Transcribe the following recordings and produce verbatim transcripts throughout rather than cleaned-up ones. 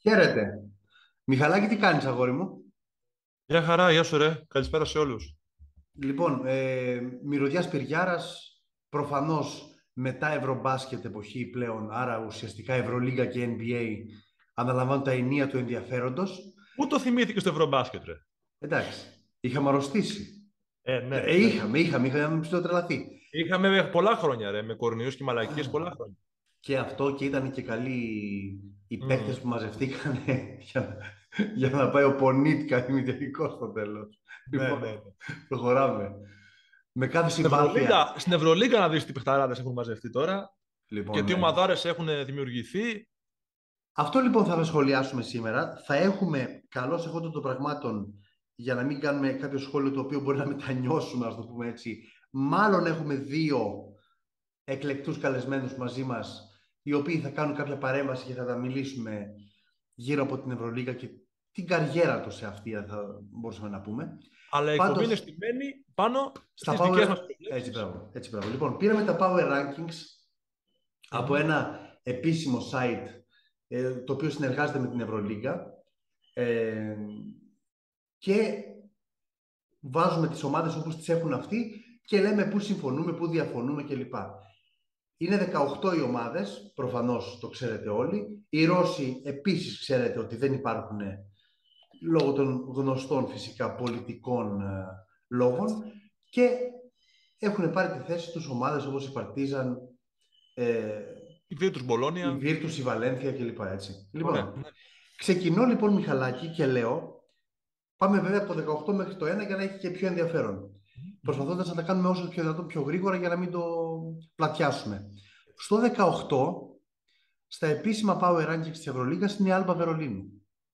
Χαίρετε. Μιχαλάκη, τι κάνεις, αγόρι μου? Γεια χαρά, γεια σου ρε. Καλησπέρα σε όλους. Λοιπόν, ε, μυρωδιάς Πυριάρας, προφανώς μετά Ευρωμπάσκετ εποχή πλέον, άρα ουσιαστικά Ευρωλίγκα και N B A αναλαμβάνουν τα ενία του ενδιαφέροντος. Πού το θυμήθηκε στο Ευρωμπάσκετ, ρε. Εντάξει, είχαμε αρρωστήσει. Ε, ναι, Ε, ναι. είχαμε, είχαμε, είχαμε ψιλοτρελαθεί. Είχαμε πολλά χρόνια, ρε, με κορονοϊούς και μαλακίες πολλά χρόνια. Και αυτό και ήταν και καλοί οι παίχτες Mm. που μαζευτήκαν για, για να πάει ο Πονίτκα ημιτελικό στο τέλος. Ναι, ναι, Λοιπόν, ναι. προχωράμε. Με κάθε Στην συμπάθεια. Ευρωλίγκα, στην Ευρωλίγκα να δεις τι παιχταράδες έχουν μαζευτεί τώρα και Λοιπόν, τι ναι. ομαδάρες έχουν δημιουργηθεί. Αυτό λοιπόν θα σχολιάσουμε σήμερα. Θα έχουμε καλώς εχόντων των πραγμάτων για να μην κάνουμε κάποιο σχόλιο το οποίο μπορεί να μετανιώσουμε, ας το πούμε έτσι. Μάλλον έχουμε δύο εκλεκτούς καλεσμένους μαζί μας, οι οποίοι θα κάνουν κάποια παρέμβαση και θα τα μιλήσουμε γύρω από την Ευρωλίγα και την καριέρα του σε αυτή, θα μπορούσαμε να πούμε. Αλλά η εκπομπή είναι Πάντως, στημένη πάνω στα στις Power... δικές μας Έτσι, προβλέψεις. μπράβο, έτσι, μπράβο. Λοιπόν, πήραμε τα Power Rankings από Μμμ. ένα επίσημο site ε, το οποίο συνεργάζεται με την Ευρωλίγα ε, και βάζουμε τις ομάδες όπως τις έχουν αυτοί και λέμε πού συμφωνούμε, πού διαφωνούμε κλπ. Είναι δεκαοκτώ οι ομάδες, προφανώς το ξέρετε όλοι. Οι Ρώσοι επίσης ξέρετε ότι δεν υπάρχουν λόγω των γνωστών φυσικά πολιτικών ε, λόγων και έχουν πάρει τη θέση τους ομάδες όπως η Παρτίζαν, ε, Η Βίρτους η Μπολόνια. Βίρτους, η Βαλένθια κλπ. Έτσι. Ωραία. Λοιπόν, ξεκινώ λοιπόν, Μιχαλάκη, και λέω, πάμε βέβαια από το δεκαοκτώ μέχρι το ένα για να έχει και πιο ενδιαφέρον. Μμμ. Προσπαθώντας να τα κάνουμε όσο πιο δυνατόν πιο γρήγορα για να μην το πλατιάσουμε. Στο δεκαοκτώ, στα επίσημα Power Rankings της Ευρωλίγας, είναι η Άλμπα Βερολίνου.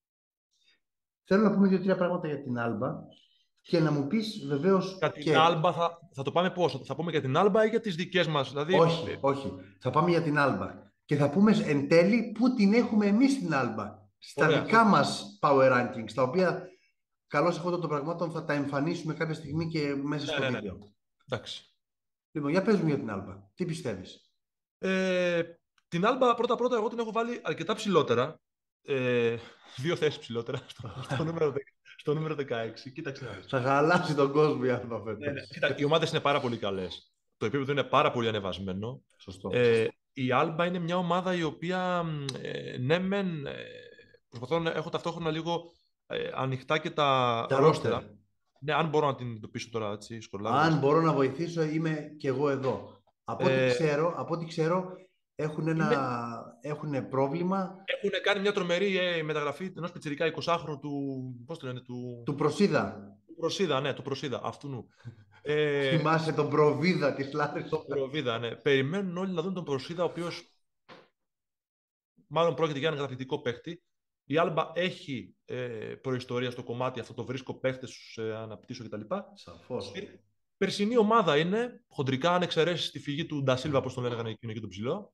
Θέλω να πούμε δύο-τρία πράγματα για την Άλμπα και να μου πεις βεβαίως Για την και... Άλμπα θα, θα το πάμε πώς, θα πούμε για την Άλμπα ή για τις δικές μας. Δηλαδή, Όχι, όχι. Θα πάμε για την Άλμπα. Και θα πούμε εν τέλει πού την έχουμε εμείς την Άλμπα. Στα ωραία. δικά μας Power Rankings, τα οποία καλώς εχόντων των πραγμάτων θα τα εμφανίσουμε κάποια στιγμή και μέσα Ναι, στο ναι, ναι, ναι. βίντεο. Εντάξει. Λοιπόν, για πες μου για την Άλμπα. Τι πιστεύεις? Ε, την Άλμπα πρώτα-πρώτα εγώ την έχω βάλει αρκετά ψηλότερα. Ε, δύο θέσεις ψηλότερα στο, στο, νούμερο, δεκα- στο νούμερο δεκαέξι. Κοίταξε να δεις. Θα χαλάσει τον κόσμο η Άλμπα Ναι, ναι. φέτος. Κοίτα, οι ομάδες είναι πάρα πολύ καλές. Το επίπεδο είναι πάρα πολύ ανεβασμένο. Σωστό. Ε, η Άλμπα είναι μια ομάδα η οποία ε, ναι μεν ε, προσπαθώ να έχω ταυτόχρονα λίγο ε, ανοιχτά και τα Τα ρόστερ. ρόστερα. Ναι, αν μπορώ να την εντοπίσω τώρα έτσι, Αν σκορλάροντας. μπορώ να βοηθήσω, είμαι και εγώ εδώ. Από ό,τι Ε, ξέρω, από ό,τι ξέρω έχουν, είναι, ένα, έχουν πρόβλημα Έχουν κάνει μια τρομερή ε, μεταγραφή ενός πιτσιρικά εικοσάχρονου του. Πώς το λένε, του. του Προσίδα. Του Προσίδα, ναι, του Προσίδα, αυτού νου. Ε, Θυμάσαι τον Προβίδα της Λάρισσας. τον Προβίδα, ναι. Περιμένουν όλοι να δουν τον Προσίδα, ο οποίος μάλλον πρόκειται για έναν καταπληκτικό παίχτη. Η Άλμπα έχει ε, προϊστορία στο κομμάτι αυτό, το βρίσκω παίχτες, τους ε, αναπτύσσω κτλ. Σαφώς. Περσινή ομάδα είναι, χοντρικά, αν εξαιρέσει τη φυγή του Ντασίλβα, όπως τον έλεγαν εκείνο και τον ψηλό.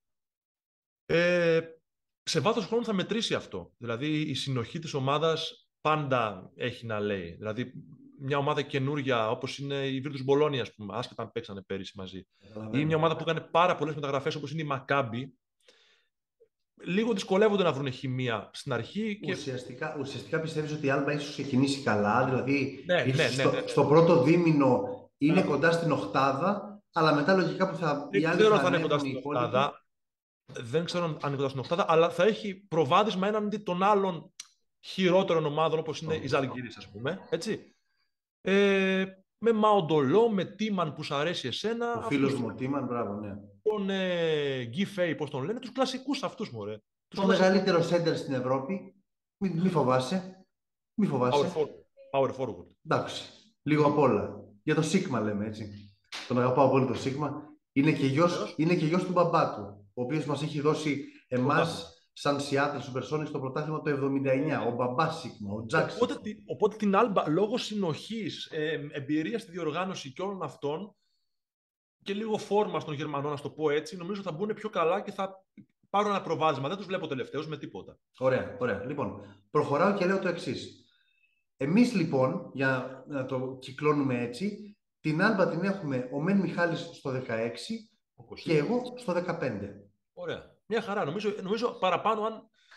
Ε, σε βάθος χρόνου θα μετρήσει αυτό. Δηλαδή η συνοχή της ομάδας πάντα έχει να λέει. Δηλαδή μια ομάδα καινούργια όπως είναι η Βίρτους Μπολόνια, ας πούμε, άσχετα αν παίξανε πέρυσι μαζί, ή μια Καταλαβαίνω. ομάδα που έκανε πάρα πολλές μεταγραφές όπως είναι η Μακάμπι, λίγο δυσκολεύονται να βρουν χημεία στην αρχή και. Ουσιαστικά, ουσιαστικά πιστεύεις ότι η Άλμπα ίσως ξεκινήσει καλά, δηλαδή Ναι, ναι, ίσως ναι, ναι, στο, ναι. στο πρώτο δίμηνο είναι Μπράβο. κοντά στην οχτάδα, αλλά μετά λογικά που θα, οι Δεν άλλοι ξέρω θα αν θα είναι κοντά ανέβουν οι στην υπόλοιποι. οκτάδα. Δεν ξέρω αν είναι κοντά στην οκτάδα, αλλά θα έχει προβάδισμα έναντι των άλλων χειρότερων ομάδων όπως είναι η Σωστό. Ζαλγκύρης, ας πούμε. Έτσι. Ε, με Μαοντολό, με Τίμαν που σου αρέσει εσένα, Ο φίλος αυτούς μου ο Τίμαν, μπράβο, ναι. τον ε, Γκί πώς τον λένε, τους κλασικούς αυτούς, μωρέ. Τους Το κλασικούς μεγαλύτερο σέντερ στην Ευρώπη. Μη, μη φοβάσαι. Μη power φοβάσαι. forward. Power forward. Εντάξει. Λίγο απ' όλα. Για το Σίγμα λέμε έτσι. Τον αγαπάω πολύ το Σίγμα. Είναι και γιος, Βεβαίως. είναι και γιος του μπαμπά του, ο οποίος μας έχει δώσει Το πρωτάθλημα. εμάς σαν Seattle Supersonics το πρωτάθλημα το εβδομήντα εννιά. Ο μπαμπάς Σίγμα, ο Τζακ Οπότε, Σίγμα. τη- οπότε την Άλμπα, λόγω συνοχής, ε, εμπειρία στη διοργάνωση και όλων αυτών και λίγο φόρμα των Γερμανών, να το πω έτσι, νομίζω θα μπουν πιο καλά και θα πάρουν ένα προβάδισμα. Δεν τους βλέπω τελευταίους με τίποτα. Ωραία, ωραία. Λοιπόν, προχωράω και λέω το εξής. Εμείς λοιπόν, για να το κυκλώνουμε έτσι, την Άλμπα την έχουμε ο Μεν Μιχάλης στο δεκαέξι Ο και Κωσίδης. εγώ στο δεκαπέντε. Ωραία. Μια χαρά. Νομίζω, νομίζω παραπάνω, αν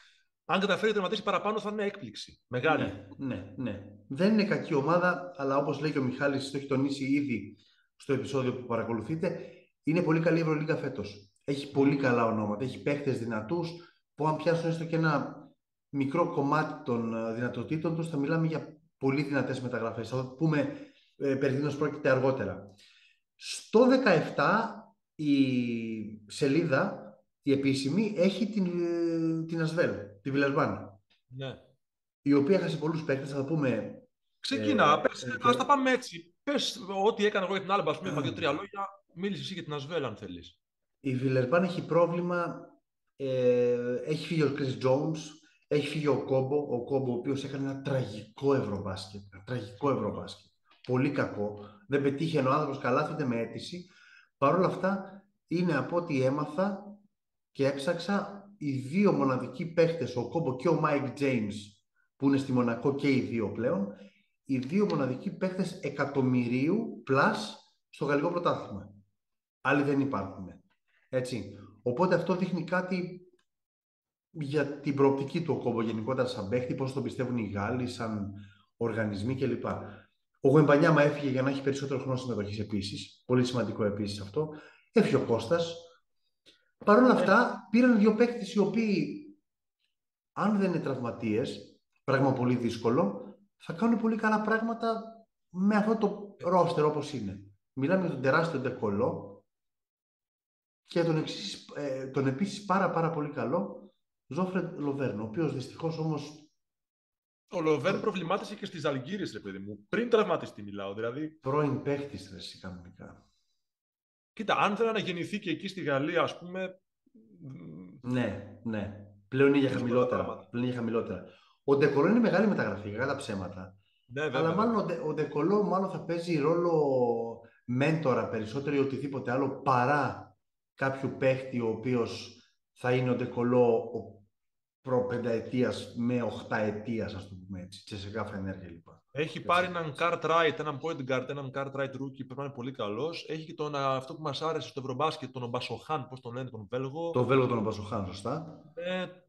Αν καταφέρει να τερματίσει παραπάνω, θα είναι έκπληξη. Μεγάλη. Ναι, ναι, ναι. Δεν είναι κακή ομάδα, αλλά όπως λέει και ο Μιχάλης, το έχει τονίσει ήδη στο επεισόδιο που παρακολουθείτε, είναι πολύ καλή η Ευρωλίγκα φέτος. Έχει πολύ καλά ονόματα, έχει παίχτες δυνατούς, που αν πιάσουν έστω και ένα μικρό κομμάτι των δυνατοτήτων τους, θα μιλάμε για πολύ δυνατές μεταγραφές. Θα πούμε ε, περί τίνος πρόκειται αργότερα. Στο δεκαεπτά η σελίδα, η επίσημη, έχει την, την Ασβέλ, τη Βιλερμπάν. Ναι. Η οποία έχασε πολλούς παίκτες, θα πούμε. Ξεκινά, ε, πες, ε, ας τα πάμε έτσι. Πες ό,τι έκανα εγώ για την Άλμπα, ας πούμε, είπα δύο-τρία λόγια. Μίλησε εσύ για την Ασβέλ, αν θέλεις. Η Βιλερμπάν έχει πρόβλημα. Ε, έχει φύγει ο Chris Jones, έχει φύγει ο Κόμπο, ο Κόμπο, ο οποίος έκανε ένα τραγικό ευρωμπάσκετ. Ένα τραγικό ευρωμπάσκετ. Πολύ κακό. Δεν πετύχαινε ο άνθρωπος, καλάθεται με αίτηση. Παρ' όλα αυτά, είναι από ό,τι έμαθα και έψαξα, οι δύο μοναδικοί παίχτες, ο Κόμπο και ο Mike James, που είναι στη Μονακό και οι δύο πλέον, οι δύο μοναδικοί παίχτες εκατομμυρίου plus στο γαλλικό πρωτάθλημα. Άλλοι δεν υπάρχουν. Έτσι. Οπότε αυτό δείχνει κάτι για την προοπτική του ο Κόμπο γενικότερα σαν παίχτη, πώς τον πιστεύουν οι Γάλλοι, σαν οργανισμοί κλπ. Ο Γουεμπανιάμα έφυγε για να έχει περισσότερο χρόνο συμμετοχής επίσης. Πολύ σημαντικό επίσης αυτό. Έφυγε ο Κώστας. Παρ' όλα αυτά, πήραν δύο παίκτες οι οποίοι, αν δεν είναι τραυματίες, πράγμα πολύ δύσκολο, θα κάνουν πολύ καλά πράγματα με αυτό το ρόστερ όπως είναι. Μιλάμε για τον τεράστιο Ντεκολό και τον, εξής, ε, τον επίσης πάρα πάρα πολύ καλό Ζόφρε Λοβέρν, ο οποίος δυστυχώς όμως... Ο Λοβέρν προβλημάτισε και στις Αλγύρες, ρε παιδί μου. Πριν τραυματιστεί μιλάω, δηλαδή. Πρώην παίχτης, ρε, κανονικά. Κοίτα, αν θέλει να γεννηθεί και εκεί στη Γαλλία, ας πούμε... Ναι, ναι. Πλέον είναι για χαμηλότερα. Πλέον είναι για χαμηλότερα. Ο Ντεκολό είναι μεγάλη μεταγραφή, καλά ψέματα. Ναι, βέβαια, αλλά μάλλον βέβαια. ο, ο Ντεκολό μάλλον θα παίζει ρόλο μέντορα περισσότερο ή οτιδήποτε άλλο παρά κάποιου παίχτη ο οποίος θα είναι ο Ντεκολό ο προπενταετίας με οχταετίας, ας το πούμε έτσι, και σε κάθε ενέργεια λοιπόν. Έχει πάρει έναν Cartwright, έναν point guard, έναν Cartwright rookie που είναι πολύ καλός. Έχει και τον, αυτό που μας άρεσε στο Ευρωμπάσκετ, τον Ομπασοχάν, πώς τον λένε, τον Βέλγο. Το Βέλγο τον Ομπασοχάν, σωστά. Ε, ε,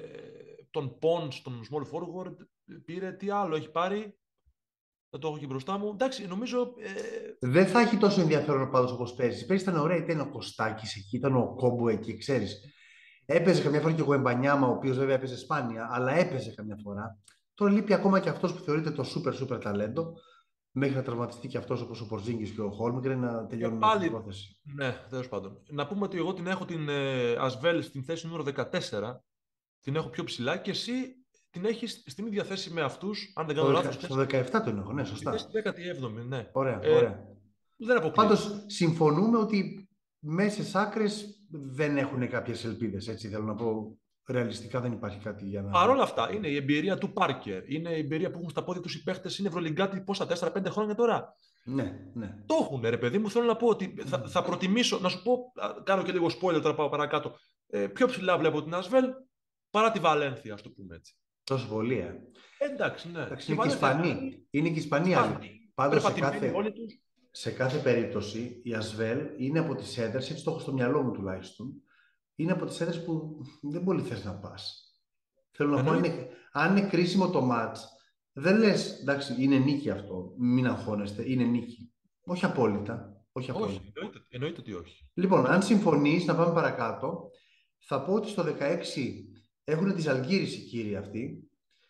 τον Pons, τον small forward, πήρε, τι άλλο έχει πάρει. Δεν το έχω εκεί μπροστά μου. Εντάξει, νομίζω. Ε... Δεν θα έχει τόσο ενδιαφέρον πάντως όπως πέρυσι. Πέρυσι ήταν ωραία, ήταν ο Κωστάκης εκεί, ήταν ο Κόμπο εκεί, ξέρεις. Έπαιζε καμιά φορά και ο Γουεμπανιάμα, ο οποίος βέβαια έπαιζε σπάνια, αλλά έπαιζε καμιά φορά. Τώρα λείπει ακόμα και αυτός που θεωρείται το super super ταλέντο, μέχρι να τραυματιστεί και αυτός όπως ο Πορζίνγκης και ο Χόλμγκρεν να τελειώνουν πάλι... την υπόθεση. Ναι, τέλος πάντων. Να πούμε ότι εγώ την έχω την ε, Ασβέλ στην θέση νούμερο δεκατέσσερα. Την έχω πιο ψηλά και εσύ την έχεις στην ίδια θέση με αυτούς, αν δεν κάνω λάθος. Στο δεκαεπτά τον έχω, ναι, σωστά. Στη δέκατη έβδομη, ναι. Ωραία, ε, ωραία. Δεν αποκλείει. Πάντως, συμφωνούμε ότι μέσες άκρες δεν έχουν κάποιες ελπίδες, έτσι θέλω να πω. Ρεαλιστικά δεν υπάρχει κάτι για να... Παρ' όλα αυτά, είναι η εμπειρία του Πάρκερ. Είναι η εμπειρία που έχουν στα πόδια τους οι παίχτες. Είναι ευρωλιγκάτοι πόσα, τέσσερα πέντε χρόνια τώρα. Ναι, ναι. Το έχουν, ρε παιδί μου. Θέλω να πω ότι θα, θα προτιμήσω, να σου πω, κάνω και λίγο spoiler τώρα πάω παρακάτω. Ε, πιο ψηλά βλέπω την Ασβέλ παρά τη Βαλένθια, α το πούμε έτσι. Τόσο πολύ, ε. Εντάξει, ναι. Εντάξει, είναι και Ισπανοί. Είναι και Ισπανοί άλλοι. Πάντως σε κάθε, σε κάθε περίπτωση η Ασβέλ είναι από τις έδρες, έτσι το έχω στο μυαλό μου τουλάχιστον, είναι από τις έδρες που δεν πολύ θες να πας. Θέλω να πω, είναι, αν είναι κρίσιμο το μάτς, δεν λες, εντάξει, είναι νίκη αυτό, μην αγχώνεστε, είναι νίκη. Όχι απόλυτα. Όχι, απόλυτα. όχι εννοείται, εννοείται ότι όχι. Λοιπόν, αν συμφωνείς, να πάμε παρακάτω, θα πω ότι στο δεκαέξι έχουν τις Αλγύρες οι κύριοι αυτοί.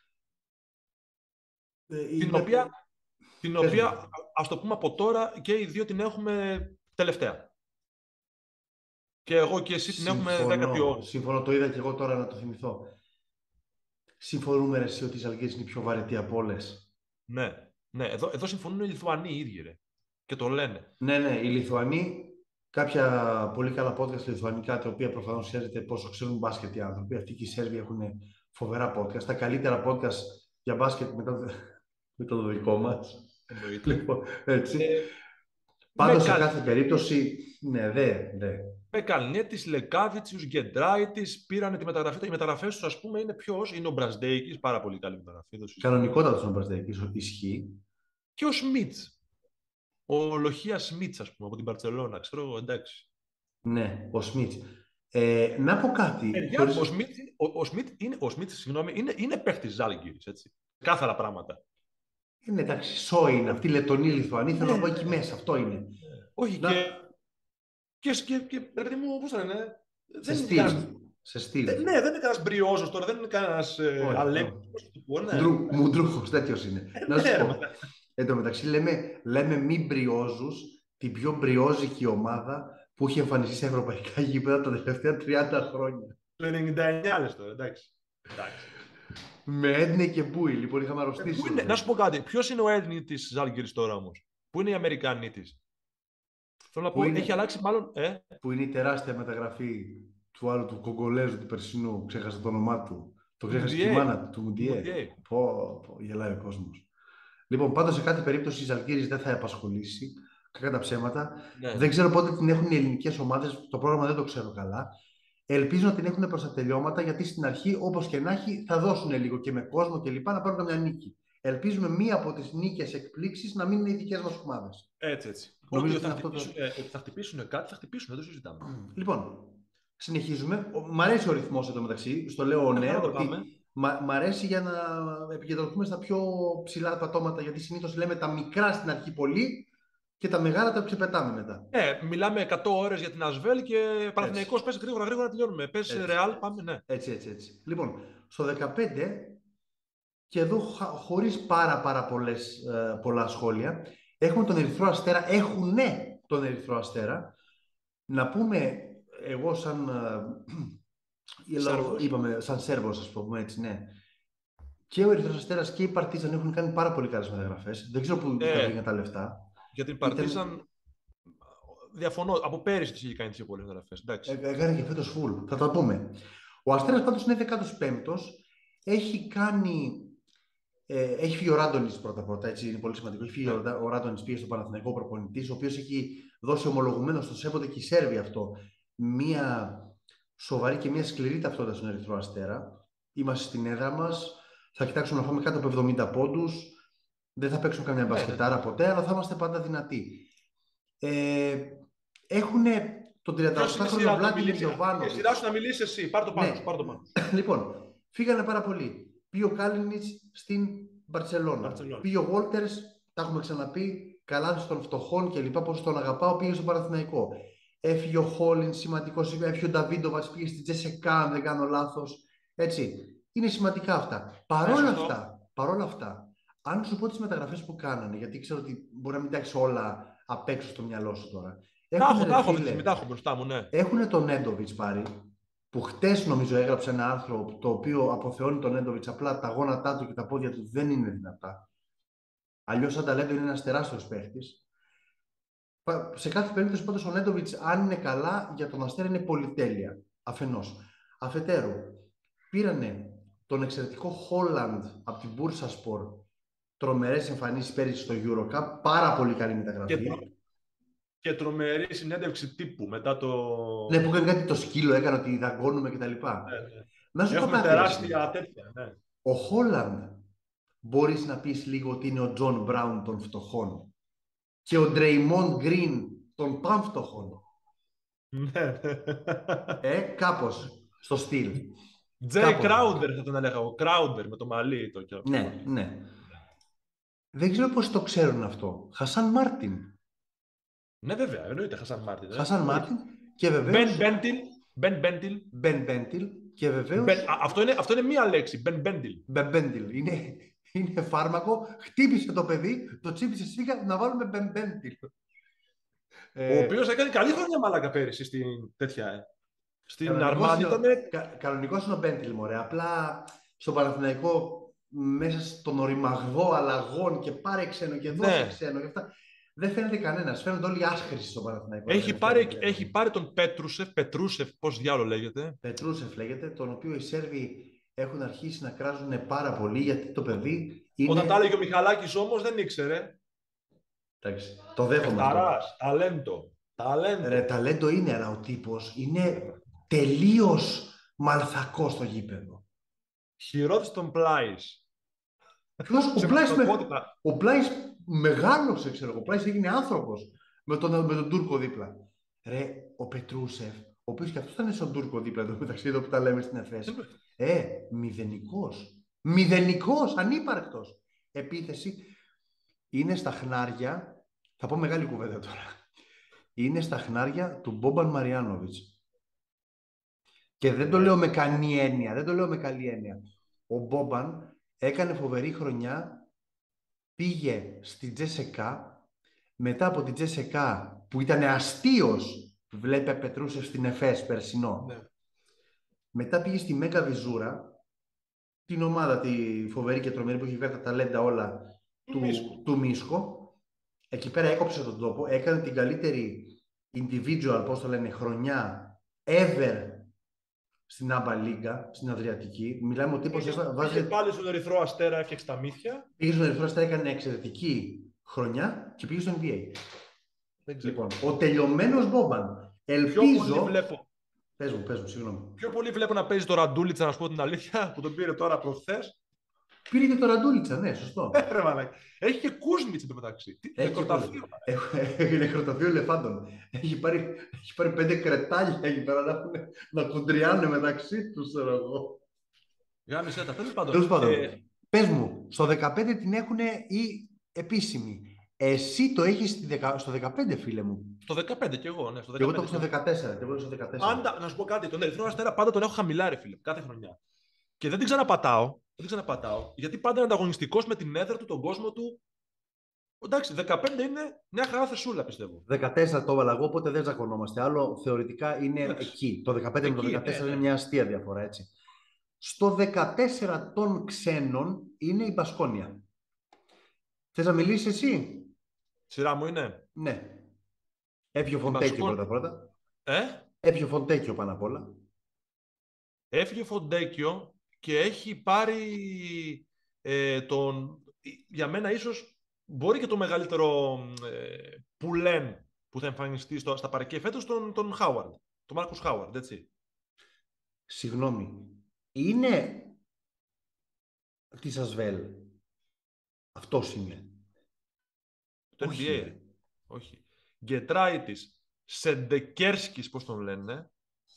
Την είναι... οποία, την οποία ας το πούμε από τώρα, και οι δύο την έχουμε τελευταία. Και εγώ και εσύ την συμφωνώ, έχουμε δέκατη όγδοη. Συμφωνώ, το είδα και εγώ τώρα να το θυμηθώ. Συμφωνούμε ρε, εσύ ότι οι Ζαλγκύρες είναι η πιο βαρετή από όλες. Ναι, ναι. Εδώ, εδώ συμφωνούν οι Λιθουανοί οι ίδιοι, ρε. Και το λένε. Ναι, ναι, οι Λιθουανοί, κάποια πολύ καλά podcast λιθουανικά, τα οποία προφανώς ξέρετε πόσο ξέρουν μπάσκετ οι άνθρωποι. Αυτοί και οι Σέρβοι έχουν φοβερά podcast. Τα καλύτερα podcast για μπάσκετ μετά, μετά το δικό μας. Λοιπόν, έτσι. Ε, Πάντως σε κάθε περίπτωση, ναι, δε, δε. Με Καλνιέτης, Λεκάβιτσιους, Γκεντράιτης πήραν τη μεταγραφή. Οι μεταγραφές τους, ας πούμε, είναι ποιος? Είναι ο Μπραζντέικης, πάρα πολύ καλή μεταγραφή. Κανονικότατος ο Μπραζντέικης, ότι ισχύει. Και ο Σμίτς. Ο Λοχία Σμίτς, ας πούμε, από την Μπαρτσελώνα, ξέρω εγώ, εντάξει. Ναι, ο Σμίτς. Ε, να πω κάτι. Ε, χωρίς... Ο Σμιτ, ο, ο Σμιτ είναι, ο Σμιτ, συγγνώμη, είναι, είναι παίχτης Ζάλγκιρις, έτσι. Κάθαρα πράγματα. Είναι εντάξει, σο είναι αυτή η Λετωνή Λιθουανή, Ναι, θέλω να πω ναι. εκεί μέσα, αυτό είναι. Όχι, να... και, και, και, και ρε παιδί μου, πώς θα λένε, σε δεν είναι στυλ. κανένας, Σε στυλ. ναι, δεν είναι κανένας μπριόζος τώρα, δεν είναι κανένας ε, αλέπτος, πώς το πω, ναι. Μουντρούχος, τέτοιος είναι. Ε, να σου ναι, πω, εν τω μεταξύ λέμε, λέμε μη μπριόζους, την πιο μπριόζικη ομάδα που έχει εμφανιστεί σε ευρωπαϊκά γήπεδα τα τελευταία τριάντα χρόνια. Το ενενήντα εννιά λες τώρα, εντάξει. εντάξει. Με Έντνε και Μπούι, λοιπόν, είχαμε αρρωστήσει. Ε, είναι, να σου πω κάτι, ποιος είναι ο Έλληνη της Ζάλγκιρις τώρα όμως, πού είναι η Αμερικάνη της. Θέλω να πω, είναι, έχει αλλάξει μάλλον, ε? Που είναι η τεράστια μεταγραφή του άλλου του Κογκολέζου του περσινού, ξέχασα το όνομά του. Το ξέχασε και η μάνα του, του Μουντιέ. Πω, πω, γελάει ο κόσμος. Λοιπόν, πάντως σε κάθε περίπτωση η Ζαλγκίρις δεν θα επασχολήσει. Κακά τα ψέματα. Ναι. Δεν ξέρω πότε την έχουν οι ελληνικές ομάδες. Το πρόγραμμα δεν το ξέρω καλά. Ελπίζω να την έχουν προς τα τελειώματα, γιατί στην αρχή, όπως και να έχει, θα δώσουν λίγο και με κόσμο και λοιπά να πάρουν καμιά νίκη. Ελπίζουμε μία από τις νίκες εκπλήξεις να μην είναι οι δικές μας ομάδες. Έτσι, έτσι. Νομίζω ότι θα, αυτό χτυπήσουν, το... ε, θα χτυπήσουν κάτι, θα χτυπήσουν, δεν το συζητάμε. Λοιπόν, συνεχίζουμε. Μ' αρέσει ο ρυθμός εδώ μεταξύ. Στο λέω ναι, ότι μ' αρέσει για να επικεντρωθούμε στα πιο ψηλά πατώματα, γιατί συνήθως λέμε τα μικρά στην αρχή πολύ και τα μεγάλα τα ξεπετάμε μετά. Ναι, μιλάμε εκατό ώρες για την Ασβέλ και Παναθηναϊκός πες γρήγορα, γρήγορα να τελειώνουμε. Πες Ρεάλ, πάμε, ναι. Έτσι, έτσι, έτσι. Λοιπόν, στο δεκαπέντε, και εδώ χωρίς πάρα πάρα πολλές, ε, πολλά σχόλια, έχουμε τον Ερυθρό Αστέρα, έχουνε τον Ερυθρό Αστέρα. Να πούμε, εγώ σαν, ε, είπαμε, σαν Σέρβος, ας πούμε έτσι, ναι. Και ο Ερυθρός Αστέρας και η Παρτίζαν έχουν κάνει πάρα πολύ καλές μεταγραφές. Δεν ξέρω πού ε, θα βγήκαν τα λεφτά. Για την Παρτίζαν, Ήταν... διαφωνώ, από πέρυσι τις είχε κάνει τις πολλές μεταγραφές. Έκανε και φέτος φουλ, θα τα πούμε. Ο Αστέρας πάντως είναι δεκάτος πέμπτος, έχει κάνει... Ε, έχει φύγει ο Ράντονης πρώτα-πρώτα, έτσι είναι πολύ σημαντικό. Έχει φύγει yeah. ο Ράντονης, πήγε στον Παναθηναϊκό προπονητής, ο οποίος έχει δώσει ομολογουμένο στο σέβονται και οι Σέρβοι αυτό μία σοβαρή και μία σκληρή ταυτότητα στον Ερυθρό Αστέρα. Είμαστε στην έδρα μας, θα κοιτάξουμε να φάμε κάτω από εβδομήντα πόντους, δεν θα παίξουμε καμιά μπασκετάρα yeah. ποτέ, αλλά θα είμαστε πάντα δυνατοί. Ε, έχουν τον τριανταοκτάχρονο Βλάντιμιρ Γιοβάνοβιτς. Η σειρά σου να μιλήσεις εσύ, πάρ' το πάνω ναι. σου. Πάρ' το πάνω. Λοιπόν, φύγανε πάρα πολύ. Πήγε ο Κάλινιτς στην Μπαρτσελώνα. Πήγε ο Βόλτερς, τα έχουμε ξαναπεί, καλά των φτωχών και λοιπά, πώς τον αγαπάω, πήγε στον Παναθηναϊκό. Έφυγε ο Χόλιν, σημαντικός, έφυγε ο Νταβίντοβατς, πήγε στη Τζέσσεκα, αν δεν κάνω λάθος. Έτσι. Είναι σημαντικά αυτά. Παρόλα αυτά, παρόλα αυτά, αν σου πω τις μεταγραφές που κάνανε, γιατί ξέρω ότι μπορεί να μην τα έχεις όλα απ' έξω στο μυαλό σου τώρα. Τα έχω, τα έχω, τα έχω μπροστά μου, ναι. Έχουν τον Νέντοβιτς πάρει, που χτες νομίζω έγραψε ένα άρθρο το οποίο αποθεώνει τον Νέντοβιτς, απλά τα γόνατά του και τα πόδια του δεν είναι δυνατά. Αλλιώς σαν ταλέντο είναι ένας τεράστιος παίχτης. Σε κάθε περίπτωση πάντως ο Νέντοβιτς, αν είναι καλά, για τον Αστέρα είναι πολυτέλεια. Αφενός. Αφετέρου, πήρανε τον εξαιρετικό Χόλαντ από την Μπούρσασπορ, τρομερές εμφανίσεις πέρυσι στο EuroCup, πάρα πολύ καλή μεταγραφή. Και, και τρομερή συνέντευξη τύπου μετά το... Ναι, που έκανε κάτι το σκύλο, έκανε ότι δαγκώνουμε κτλ. Ναι, ναι. Να σου Έχουμε τεράστια τέτοια, ναι. Ο Χόλαντ μπορείς να πεις λίγο ότι είναι ο Τζον Μπράουν των φτωχών και ο Ντρέιμοντ Γκριν των πανφτωχών. Ναι. Ε, κάπως στο στυλ. Τζέι Κράουντερ θα τον έλεγα, ο Κράουντερ με το μαλλί. Το... Ναι, ναι. Δεν ξέρω πώς το ξέρουν αυτό. Χασάν Μάρτιν. Ναι, βέβαια, εννοείται Χασάν Μάρτιν. Χασάν Μάρτιν και βεβαίως... Μπεν Μπέντιλ. Μπεν Μπέντιλ. Μπεν Μπέντιλ και βεβαίως... Ben, α, αυτό, είναι, αυτό είναι μία λέξη, Μπεν Μπέντιλ. Μπεν Μπέντιλ. Είναι, είναι φάρμακο, χτύπησε το παιδί, το τσίπησε σφίγα, να βάλουμε Μπεν Μπέντιλ. Ο οποίος έκανε καλή χρονιά μάλακα πέρυσι στην τέτοια, ε. Στην Αρμάνη ήταν... Κα, κανονικός είναι ο Μπέντιλ, μωρέ. Απλά στο Παναθηναϊκό, μέσα στον οριμαγδό αλλαγών και πάρε ξένο και δώσε ναι. ξένο και αυτά, δεν φαίνεται κανένας. Φαίνονται όλοι άσχριστοι στο Παναθηναϊκό. Έχει πάρει, έχει πάρει τον Πέτρουσεφ, Πετρούσεφ, πώς διάλογο λέγεται. Πετρούσεφ λέγεται, τον οποίο οι Σέρβοι έχουν αρχίσει να κράζουν πάρα πολύ, γιατί το παιδί είναι... Όταν τα έλεγε ο Μιχαλάκης όμως δεν ήξερε. Εντάξει, το δέχομαι. Ταράς, ταλέντο. Ταλέντο. Ρε, ταλέντο είναι, αλλά ο τύπος είναι τελείως μαλθακός στο γήπεδο. Χειρότερος τον Πλάις. Ποιος, ο Πλάις, με... ο Πλάις μεγάλωσε, ξέρω εγώ. Ο Πλάις έγινε άνθρωπος με τον, με τον Τούρκο δίπλα. Ρε, ο Πετρούσεφ, ο οποίος και αυτός ήταν στον Τούρκο δίπλα εδώ μεταξύ εδώ που τα λέμε στην ΕΦΕΣ. Ε, μηδενικός. Μηδενικός, ανύπαρκτος. Επίθεση. Είναι στα χνάρια, θα πω μεγάλη κουβέντα τώρα. Είναι στα χνάρια του Μπόμπαν Μαριάνοβιτς. Και δεν το λέω με καλή έννοια, δεν το λέω με καλή έννοια. Ο Μπόμπαν έκανε φοβερή χρονιά, πήγε στη Τζέσεκα, μετά από την Τζέσεκα που ήταν αστείος, βλέπε πετρούσε στην ΕΦΕΣ περσινό. Ναι. Μετά πήγε στη Μέγκα Βιζούρα, την ομάδα τη φοβερή και τρομερή που έχει βγάλει τα ταλέντα όλα του, του, του Μίσκο. Εκεί πέρα έκοψε τον τόπο, έκανε την καλύτερη individual, πώς το λένε, χρονιά ever στην Άμπα Λίγκα, στην Αδριατική. Μιλάμε ο τύπος... Πήγε βάζει... πάλι στον Ερυθρό Αστέρα, έφτιαξε τα μύθια. Πήγε στον Ερυθρό Αστέρα, έκανε εξαιρετική χρονιά και πήγε στο N B A. Λοιπόν, ο τελειωμένος Μπόμπαν. Ελπίζω... Πιο πολύ βλέπω. Πες μου, πες μου, συγγνώμη. Πιο πολύ βλέπω να παίζει το Ραντούλιτσα, να σου πω την αλήθεια, που τον πήρε τώρα προχθές. Πήρε και το Ραντούλιτσα, ναι, σωστό. Έχει και Κούσμιτς εντωμεταξύ. Νεκροταφείο. Έχει νεκροταφείο ελεφάντων. Έχει πάρει, έχει πάρει πέντε κρετάλια εκεί πέρα να, να κουντριάνε μεταξύ τους, ξέρω εγώ. Γάμισε τα, τέλος πάντων. Τέλος πάντων. Ε... Πες μου, στο δεκαπέντε την έχουν οι επίσημοι. Εσύ το έχεις στο δεκαπέντε, φίλε μου. Στο δεκαπέντε κι εγώ, ναι. Στο δεκαπέντε. Και εγώ το έχω στο δεκατέσσερα. Και εγώ στο δεκατέσσερα. Πάντα, να σου πω κάτι, τον Ερυθρό Αστέρα πάντα τον έχω χαμηλά, ρε φίλε, κάθε χρονιά. Και δεν την ξαναπατάω. Δεν ξαναπατάω, γιατί πάντα είναι ανταγωνιστικός με την έδρα του, τον κόσμο του. Εντάξει, δεκαπέντε είναι μια χαρά θεσούλα, πιστεύω. δεκατέσσερα το έβαλα εγώ, οπότε δεν ζακωνόμαστε. Άλλο θεωρητικά είναι εντάξει. Εκεί. Το δεκαπέντε εκεί, με το δεκατέσσερα ναι, είναι μια αστεία διαφορά, έτσι. Στο δεκατέσσερα των ξένων είναι η Μπασκόνια. Θες να μιλήσεις εσύ? Σειρά μου είναι. Ναι. Έφυγε ο Φοντέκιο πρώτα πρώτα. Ε? Έφυγε ο Φοντέκιο πάνω απ' όλα. Έφυγε ο Φοντέκιο. Και έχει πάρει ε, τον, για μένα ίσως, μπορεί και το μεγαλύτερο ε, πουλέν που θα εμφανιστεί στο, στα παρκέ φέτος, τον, τον Χάουαρντ, τον Μάρκους Χάουαρντ, έτσι. Συγγνώμη, είναι της Ασβέλ. Αυτός είναι. Το N B A. Όχι. Γκετράιτης, Σεντεκέρσκης, πώς τον λένε,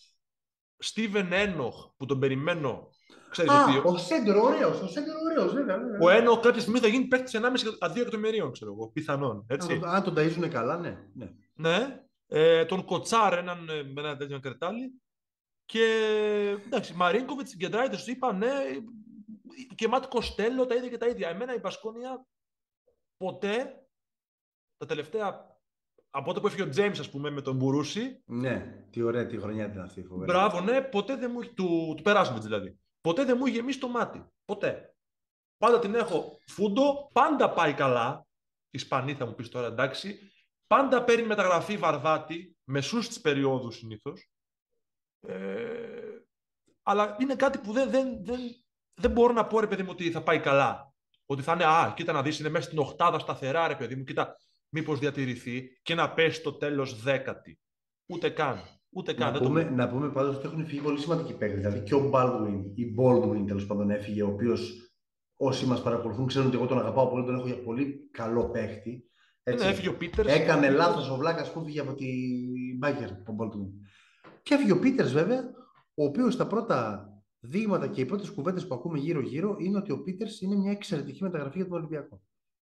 Στίβεν Ένοχ, που τον περιμένω. Ξέρεις Α, ότι... ο Σέντρο, ωραίος, ο Σέντρο, ωραίος, βέβαια. βέβαια. Ο Ένοχ κάποια στιγμή θα γίνει παίκτης ενάμιση δύο εκατομμυρίων, ξέρω εγώ, πιθανόν. Έτσι. Αν τον ταΐζουνε καλά, ναι. Ναι, ναι. Ε, τον Κοτσάρ, έναν, με ένα τέτοιο κρετάλι. Και εντάξει, Μαρίνκοβιτς, Γκεντράιτες, του είπα, ναι, και Ματ Κοστέλο, τα ίδια και τα ίδια. Εμένα η Μπασκόνια ποτέ, τα τελευταία... Από τότε που έφυγε ο Τζέιμς, ας πούμε, με τον Μπουρούση. Ναι, τι ωραία τη χρονιά ήταν αυτή. Φοβερή. Μπράβο, ναι, ποτέ δεν μου... Του, του Περάσμιτς δηλαδή. Ποτέ δεν μου είχε γεμίσει το μάτι. Ποτέ. Πάντα την έχω φούντο, πάντα πάει καλά. Ισπανή θα μου πεις τώρα, εντάξει. Πάντα παίρνει μεταγραφή Βαρβάτη, μεσούς της περίοδου συνήθως. Ε, αλλά είναι κάτι που δεν, δεν, δεν, δεν μπορώ να πω, ρε παιδί μου, ότι θα πάει καλά. Ότι θα είναι, α, κοίτα να δεις, είναι μέσα στην οχτάδα σταθερά, ρε παιδί μου, κοίτα. Μήπως διατηρηθεί και να πέσει στο τέλος δέκατη. Ούτε καν. Ούτε καν. Να, πούμε, το... να πούμε πάντως ότι έχουν φύγει πολύ σημαντικοί παίκτες. Δηλαδή και ο Baldwin, η Baldwin τέλος πάντων έφυγε, ο οποίος όσοι μας παρακολουθούν ξέρουν ότι εγώ τον αγαπάω πολύ, τον έχω για πολύ καλό παίκτη. Έτσι. Ναι, έφυγε ο Πίτερς. Έκανε λάθος ο Βλάκας που έφυγε από τη Μπάγκερ, ο Baldwin. Και έφυγε ο Πίτερς βέβαια, ο οποίος τα πρώτα δείγματα και οι πρώτες κουβέντες που ακούμε γύρω-γύρω είναι ότι ο Πίτερς είναι μια εξαιρετική μεταγραφή για τον Ολυμπιακό.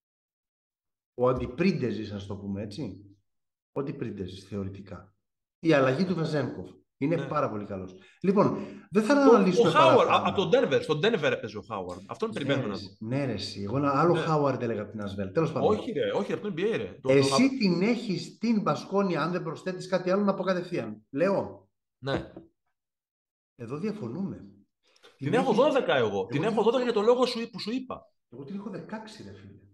Ο αντιπρίντεζης, ας το πούμε έτσι. Ο αντιπρίντεζης, θεωρητικά. Η αλλαγή του Βεζένκοφ. Είναι ναι. πάρα πολύ καλός. Λοιπόν, δεν θα αναλύσουμε. Ο Χάουαρντ, από τον Denver. Στον Denver έπαιζε ο Χάουαρντ. Αυτόν ναι, περιμένουμε να δούμε. Ναι, ρε, εσύ. Εγώ ένα άλλο Χάουαρντ ναι. έλεγα από την Ασβέλ. Τέλος πάντων. Όχι, ρε, όχι, αυτό είναι N B A, ρε. Εσύ το... την έχεις την Μπασκόνια, αν δεν προσθέτεις κάτι άλλο, να πω κατευθείαν. Λέω. Ναι. Εδώ διαφωνούμε. Την, την έχω έχεις... δώδεκα εγώ. εγώ. Την έχω δώδεκα για το λόγο σου, που σου είπα. Εγώ την έχω δεκαέξι, ρε φίλε.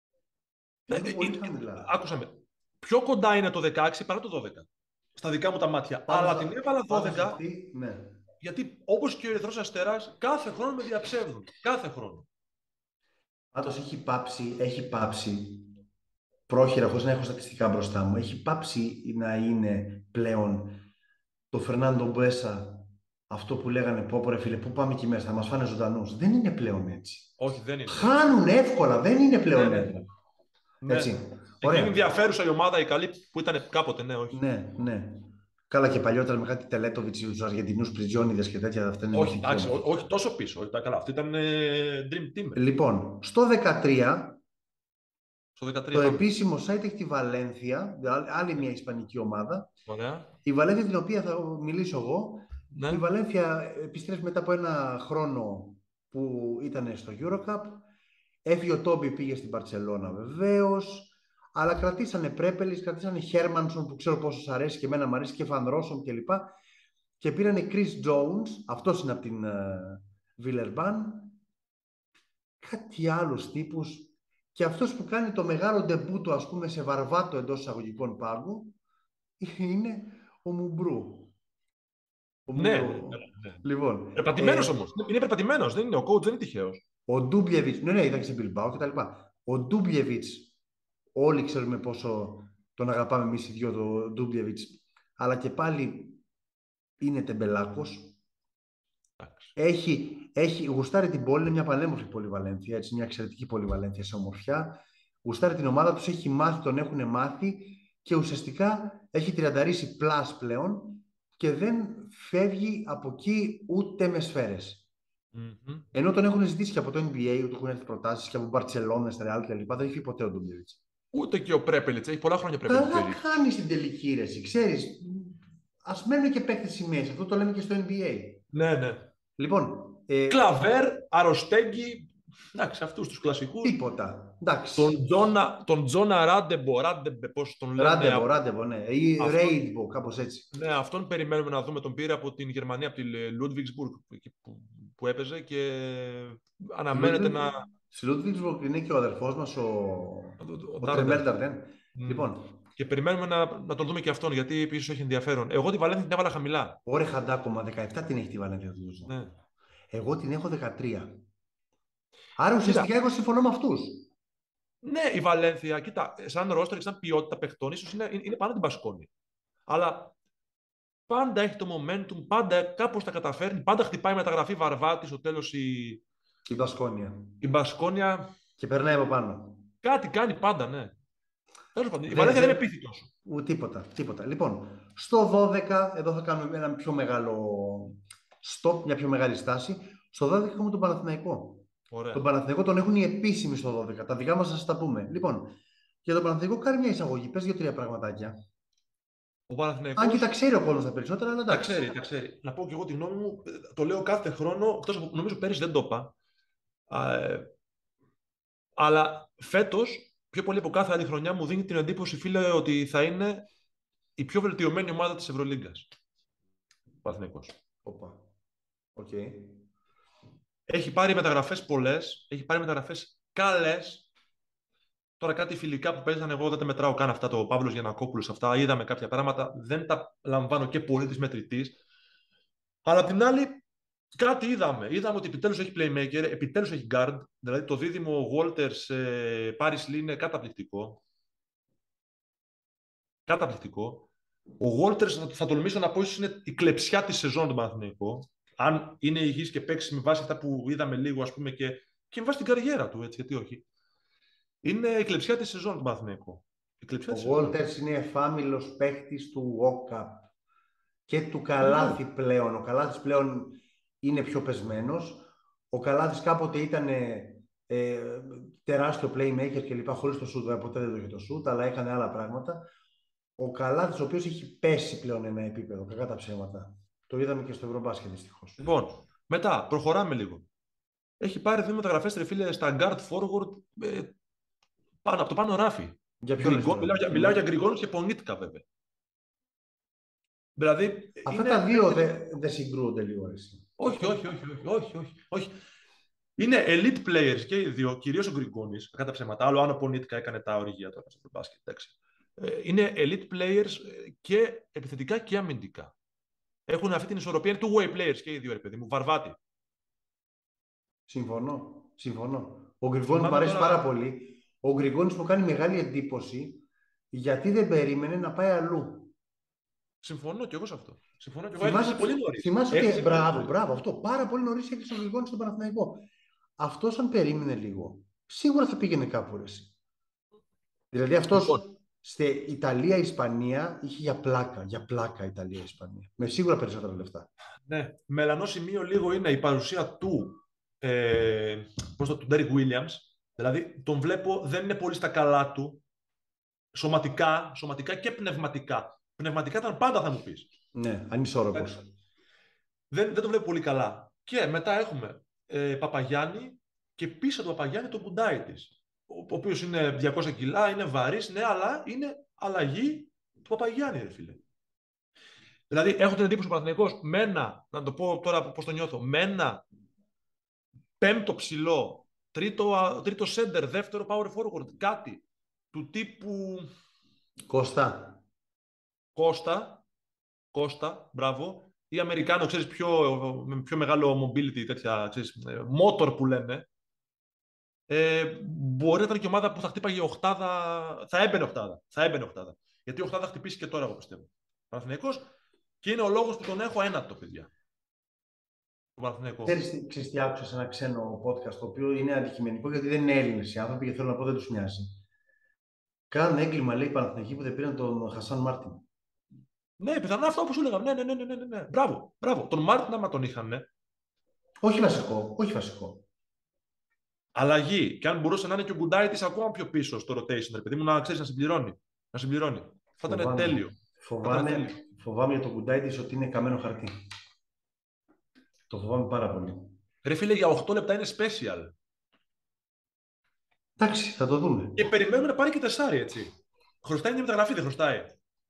Ε, άκουσα με. Πιο κοντά είναι το δεκαέξι παρά το δώδεκα. Στα δικά μου τα μάτια. Πάντα, αλλά την έβαλα δώδεκα. Αυτή, ναι. Γιατί όπως και ο Ερυθρός Αστέρας, κάθε χρόνο με διαψεύδουν. Κάθε χρόνο. Πάντως έχει πάψει, έχει πάψει. Πρόχειρα, χωρίς να έχω στατιστικά μπροστά μου, έχει πάψει να είναι πλέον το Φερνάντο Μπουέσα. Αυτό που λέγανε, πω πω ρε φίλε, πού πάμε εκεί μέσα, θα μας φάνε ζωντανούς. Δεν είναι πλέον έτσι. Όχι, δεν είναι. Χάνουν εύκολα, δεν είναι πλέον ναι, έτσι. Ναι. έτσι. Ωραία. Είναι ενδιαφέρουσα η ομάδα, η καλή που ήταν κάποτε, ναι, όχι. Ναι, ναι. Καλά, και παλιότερα με κάτι Τελέτοβιτς, τους Αργεντινούς Πριτζόνιδες και τέτοια. Αυτά είναι Όχι, μυθική εντάξει, ομάδα. ό- όχι τόσο πίσω. Όχι, καλά, αυτή ήταν ε, Dream Team. Λοιπόν, στο δεκατρία, Στο δεκατρία το πάμε. επίσημο site έχει τη Βαλένθια, άλλη μια ισπανική ομάδα. Ωραία. Η Βαλένθια, την οποία θα μιλήσω εγώ. Ναι. Η Βαλένθια επιστρέφει μετά από ένα χρόνο που ήταν στο EuroCup. Έφυγε ο Τόμπι, πήγε στην Μπαρτσελώνα βεβαίως. Αλλά κρατήσανε Πρέπελης, κρατήσανε Χέρμανσον που ξέρω πόσο σας αρέσει και εμένα μου αρέσει και Φαν Ρόσον κλπ. Και πήρανε Chris Jones, αυτός είναι από την Βιλερμπάν. Uh, κάτι άλλους τύπους. Και αυτός που κάνει το μεγάλο ντεμπούτο, ας πούμε, σε βαρβάτο εντός εισαγωγικών πάγκου, είναι ο Μουμπρού. Ο Ναι, ναι, Μουμπρού. ναι, ναι. Λοιπόν, Περπατημένος ε, όμως. Είναι περπατημένος. Δεν είναι ο coach, δεν είναι τυχαίος. ο Ντούμπλεβιτς, ναι, ναι, ήταν και σε Μπιλμπάο και τα λοιπά. Ο Ντούμπλεβιτς, όλοι ξέρουμε πόσο τον αγαπάμε εμείς οι δυο, το Ντούμπλεβιτς, αλλά και πάλι είναι τεμπελάκος. Έχει, έχει, γουστάρει την πόλη, είναι μια πανέμορφη πόλη Βαλένθια, έτσι, μια εξαιρετική πόλη Βαλένθια σε ομορφιά. Γουστάρει την ομάδα τους, έχει μάθει, τον έχουν μάθει και ουσιαστικά έχει τριανταρίσει πλάς πλέον και δεν φεύγει από εκεί ούτε με σφαίρες. Mm-hmm. Ενώ τον έχουν ζητήσει και από το N B A, του έχουν έρθει προτάσεις και από Μπαρτσελώνα, Ρεάλ και λοιπά, δεν έχει ποτέ ο Ντούμπλεβιτς. Ούτε και ο Πρέπελιτς, έχει πολλά χρόνια Πρέπελιτς. Καλά κάνει στην τελική ρεση, ξέρεις. Ας μένουν και παίκτες σημαίες, αυτό το λέμε και στο N B A. Ναι, ναι. Λοιπόν, ε, Κλαβέρ, Αροστέγγι, εντάξει, αυτούς τους κλασικούς. Τίποτα. Εντάξει. Τον Τζόνα, τον Τζόνα Ράντεμπο, Ράντεμπο, πώς τον λένε. Ράντεμπο, Ράντεμπο, ναι. Ή Ρέιντμπο, κάπως έτσι. Ναι, αυτόν περιμένουμε να δούμε. Τον πήρε από την Γερμανία, από τη Λούντβιγκσμπουργκ που, που έπαιζε και αναμένεται να... Στη Λούντβιγκσμπουργκ είναι και ο αδερφός μας, ο, ο, ο Τρεμέρ Νταρντέν. Mm. Λοιπόν. Και περιμένουμε να, να τον δούμε και αυτόν, γιατί επίσης έχει ενδιαφέρον. Εγώ τη Βαλένθια την έβαλα χαμηλά. Ωραία, Χαντάκομα, δεκαεπτά την έχει τη Βαλένθια. Ναι. Εγώ την έχω δεκατρία. Άρα ουσιαστικά εγώ συμφωνώ με αυτούς. Ναι, η Βαλένθια, κοίτα, σαν ρόστερ και σαν ποιότητα παιχτών, ίσως είναι, είναι πάνω την Μπασκόνη. Αλλά πάντα έχει το momentum, πάντα κάπως τα καταφέρνει, πάντα χτυπάει μεταγραφή Βαρβάτη στο τέλος η... Η Μπασκόνια. Η Μπασκόνια... Και περνάει από πάνω. Κάτι κάνει πάντα, ναι. Τέλος πάντων, η Βαλένθια δεν με πείθει τόσο. Ου, τίποτα, τίποτα. Λοιπόν, στο δώδεκα, εδώ θα κάνουμε ένα πιο μεγάλο stop, μια πιο μεγάλη στάση. Στο δώδεκα έχουμε τον Παναθηναϊκό. Ωραία. Τον Παναθηναϊκό τον έχουν οι επίσημοι στο δώδεκα. Τα δικά μας θα σας τα πούμε. Λοιπόν, για τον Παναθηναϊκό κάνει μια εισαγωγή. Πες δύο-τρία πραγματάκια. Ο Παναθηναϊκός... Αν και τα ξέρει ο κόσμος τα περισσότερα, αλλά εντάξει. Τα ξέρει, τα ξέρει. Να πω και εγώ τη γνώμη μου, το λέω κάθε χρόνο, εκτός, νομίζω πέρυσι δεν το είπα. Ε, αλλά φέτος, πιο πολύ από κάθε άλλη χρονιά, μου δίνει την εντύπωση, φίλε, ότι θα είναι η πιο βελτιωμένη ομάδα της Ευρωλίγκας. Ο Παναθηναϊκός. Οπα. Οκ. Okay. Έχει πάρει μεταγραφές πολλές, έχει πάρει μεταγραφές καλές. Τώρα κάτι φιλικά που παίζανε, εγώ δεν τα μετράω καν αυτά, το Παύλος Γιαννακόπουλος, αυτά, είδαμε κάποια πράγματα, δεν τα λαμβάνω και πολύ της μετρητής. Αλλά απ' την άλλη, κάτι είδαμε. Είδαμε ότι επιτέλους έχει playmaker, επιτέλους έχει guard, δηλαδή το δίδυμο Walters, ε, Paris Lee είναι καταπληκτικό. Καταπληκτικό. Ο Walters, θα, θα τολμήσω να πω, ίσως είναι η κλεψιά της σεζόν του Παναθηναϊκού. Αν είναι υγιής και παίξει με βάση αυτά που είδαμε λίγο, ας πούμε, και, και με βάση την καριέρα του, έτσι, γιατί όχι. Είναι η κλεψιά της σεζόν του Παναθηναϊκού. Ο Walters είναι εφάμιλος παίχτης του Walkup και του Καλάθι yeah. πλέον. Ο Καλάθης πλέον είναι πιο πεσμένος. Ο Καλάθης κάποτε ήταν ε, τεράστιο playmaker και λοιπά, χωρίς το shoot, ποτέ δεν το είχε το shoot, αλλά έκανε άλλα πράγματα. Ο Καλάθης, ο οποίος έχει πέσει πλέον ένα επίπεδο, κακά τα ψέματα. Το είδαμε και στο Ευρωμπάσκετ, δυστυχώς. Λοιπόν, μετά, προχωράμε λίγο. Έχει πάρει δύο μεταγραφές, ρε φίλε, στα guard forward, ε, πάνω, από το πάνω ράφι. Για ποιο Γκριγκό, μιλάω, για, μιλάω για Γκριγκόνης και Πονίτικα, βέβαια. Δηλαδή, αυτά είναι... τα δύο δεν δε συγκρούονται λίγο, εσύ. Όχι, όχι, όχι, όχι, όχι, όχι, όχι. Είναι elite players και οι δύο, κυρίως ο Γκριγκόνης, κατά ψέματα. Άλλο αν ο Πονίτικα έκανε τα οριγία τώρα στο μπάσκετ, εντάξει. Είναι elite players και επιθετικά και αμυντικά. Έχουν αυτή την ισορροπία, είναι two-way players και οι δύο, ρε παιδί μου. Βαρβάτη. Συμφωνώ, συμφωνώ. Ο Γκριγκόνης μου αρέσει τώρα... πάρα πολύ. Ο Γκριγκόνης μου κάνει μεγάλη εντύπωση γιατί δεν περίμενε να πάει αλλού. Συμφωνώ και εγώ σε αυτό. Συμφωνώ και εγώ. Θυμάσαι, πολύ νωρίς. Θυμάσαι ότι. Μπράβο, μπράβο, αυτό. Πάρα πολύ νωρίς έκλεισε ο Γκριγκόνης στον Παναθηναϊκό. Αυτός, αν περίμενε λίγο, σίγουρα θα πήγαινε κάπου. Ρε. Δηλαδή αυτός λοιπόν. Στη Ιταλία-Ισπανία είχε για πλάκα. Για πλάκα Ιταλία-Ισπανία. Με σίγουρα περισσότερα λεφτά. Ναι. Μελανό σημείο λίγο είναι η παρουσία του, ε, πώς το, του Ντέρικ Williams. Δηλαδή, τον βλέπω, δεν είναι πολύ στα καλά του. Σωματικά, σωματικά και πνευματικά. Πνευματικά ήταν πάντα, θα μου πεις. Ναι, ανισόρροπος. Δεν, δεν το βλέπω πολύ καλά. Και μετά έχουμε ε, Παπαγιάννη και πίσω του Παπαγιάννη τον Κουντάι της. Ο, ο οποίος είναι διακόσια κιλά, είναι βαρύς, ναι, αλλά είναι αλλαγή του Παπαγιάννη, ρε φίλε. Δηλαδή, έχω την εντύπωση ο Παναθηναϊκός με ένα, να το πω τώρα πώς το νιώθω, με ένα πέμπτο ψηλό, τρίτο, τρίτο center, δεύτερο power forward, κάτι του τύπου Κώστα. Κώστα, Κώστα, μπράβο, ή Αμερικάνο, ξέρεις, πιο, με πιο μεγάλο mobility, τέτοια, ξέρεις, motor που λένε, ε, μπορεί να ήταν και η ομάδα που θα χτύπαγε οχτάδα, θα έμπαινε οχτάδα, θα έμπαινε οχτάδα. Γιατί η οχτάδα θα χτυπήσει και τώρα, εγώ πιστεύω. Παναθηναϊκός, και είναι ο λόγος που τον έχω ένατο, παιδιά. Ξέρεις, ξέρεις τι άκουσα σε ένα ξένο podcast, το οποίο είναι αντικειμενικό, γιατί δεν είναι Έλληνες οι άνθρωποι και θέλω να πω δεν τους μοιάζει. Κάνουν έγκλημα, λέει, οι Παναθηναϊκοί που δεν πήραν τον Χασάν Μάρτιν. Ναι, πιθανά αυτό που σου έλεγα. Ναι, ναι, ναι, ναι, ναι, ναι. Μπράβο, μπράβο. Τον Μάρτιν, άμα τον είχαν, ναι. Όχι βασικό, όχι βασικό. Αλλαγή. Και αν μπορούσε να είναι και ο Γκουντάιτης ακόμα πιο πίσω στο rotation, ρε παιδί μου, να ξέρει να συμπληρώνει. Να συμπληρώνει. Θα ήταν τέλειο. Φοβάμαι, τέλειο. Φοβάμαι για τον Γκουντάιτης ότι είναι καμένο χαρτί. Το φοβάμαι πάρα πολύ. Ρε φίλε, για οκτώ λεπτά είναι special. Εντάξει, θα το δούμε. Και περιμένουμε να πάρει και τεσσάρι, έτσι. Χρωστάει μια μεταγραφή, δεν χρωστάει.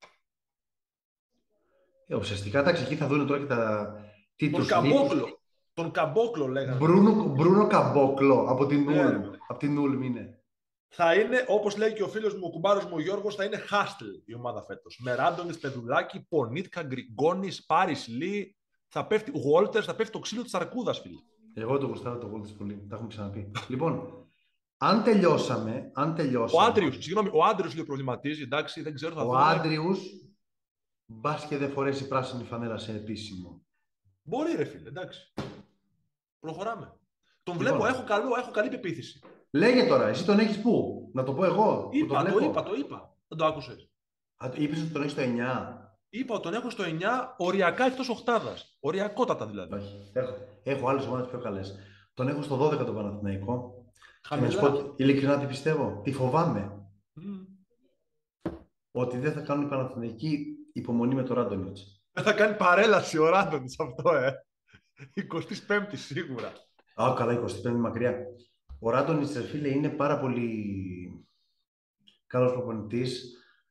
Ε, ουσιαστικά, εντάξει, εκεί θα δουν τώρα και τα τίτλους. Τον Καμπόκλο. Τον Καμπόκλο λέγανε. Μπρούνο, Μπρούνο Καμπόκλο, από την Ούλμ. Yeah. Από την Ούλμ είναι. Θα είναι, όπως λέει και ο φίλος μου, ο κουμπάρος μου ο Γιώργος, θα είναι hustle η ομάδα φέτος. Με Ράντονης, Πεδουλάκη, Πονίτκα, Γκριγκόνης, Πάρις Λί, θα πέφτει, Walters, θα πέφτει το ξύλο της αρκούδας, φίλε. Εγώ το γουστάρω το Walters πολύ, τα έχουμε ξαναπεί. Λοιπόν, αν τελειώσαμε, αν τελειώσαμε... Ο Άντριους, συγγνώμη, ο Άντριους λίγο προβληματίζει, εντάξει, δεν ξέρω, θα ο Άντριους, μπας και δεν φορέσει πράσινη φανέλα σε επίσημο. Μπορεί, ρε φίλε, εντάξει. Προχωράμε. Τον λοιπόν, βλέπω, έχω, καλό, έχω καλή πεποίθηση. Λέγε τώρα, εσύ τον έχεις πού, να το πω εγώ. Είπα, το, το, το είπα, το είπα. Δεν το άκουσες. Α, είπες ότι τον έχεις στο εννιά. Είπα ότι τον έχω στο εννιά, οριακά εκτός οχτάδας. Οριακότατα δηλαδή. Όχι, έχω, έχω άλλες ομάδες πιο καλές. Τον έχω στο δώδεκα τον Παναθηναϊκό. Χαμηλά. Και να σου πω ειλικρινά τι πιστεύω. Τι φοβάμαι. Mm. Ότι δεν θα κάνουν οι Παναθηναϊκοί υπομονή με τον Ράντονιτς. Δεν θα κάνει παρέλαση ο Ράντονιτς αυτό, ε. εικοστή πέμπτη σίγουρα. Α, καλά, εικοστή πέμπτη μακριά. Ο Ράντονιτς, φίλε, είναι πάρα πολύ καλός προπονητής.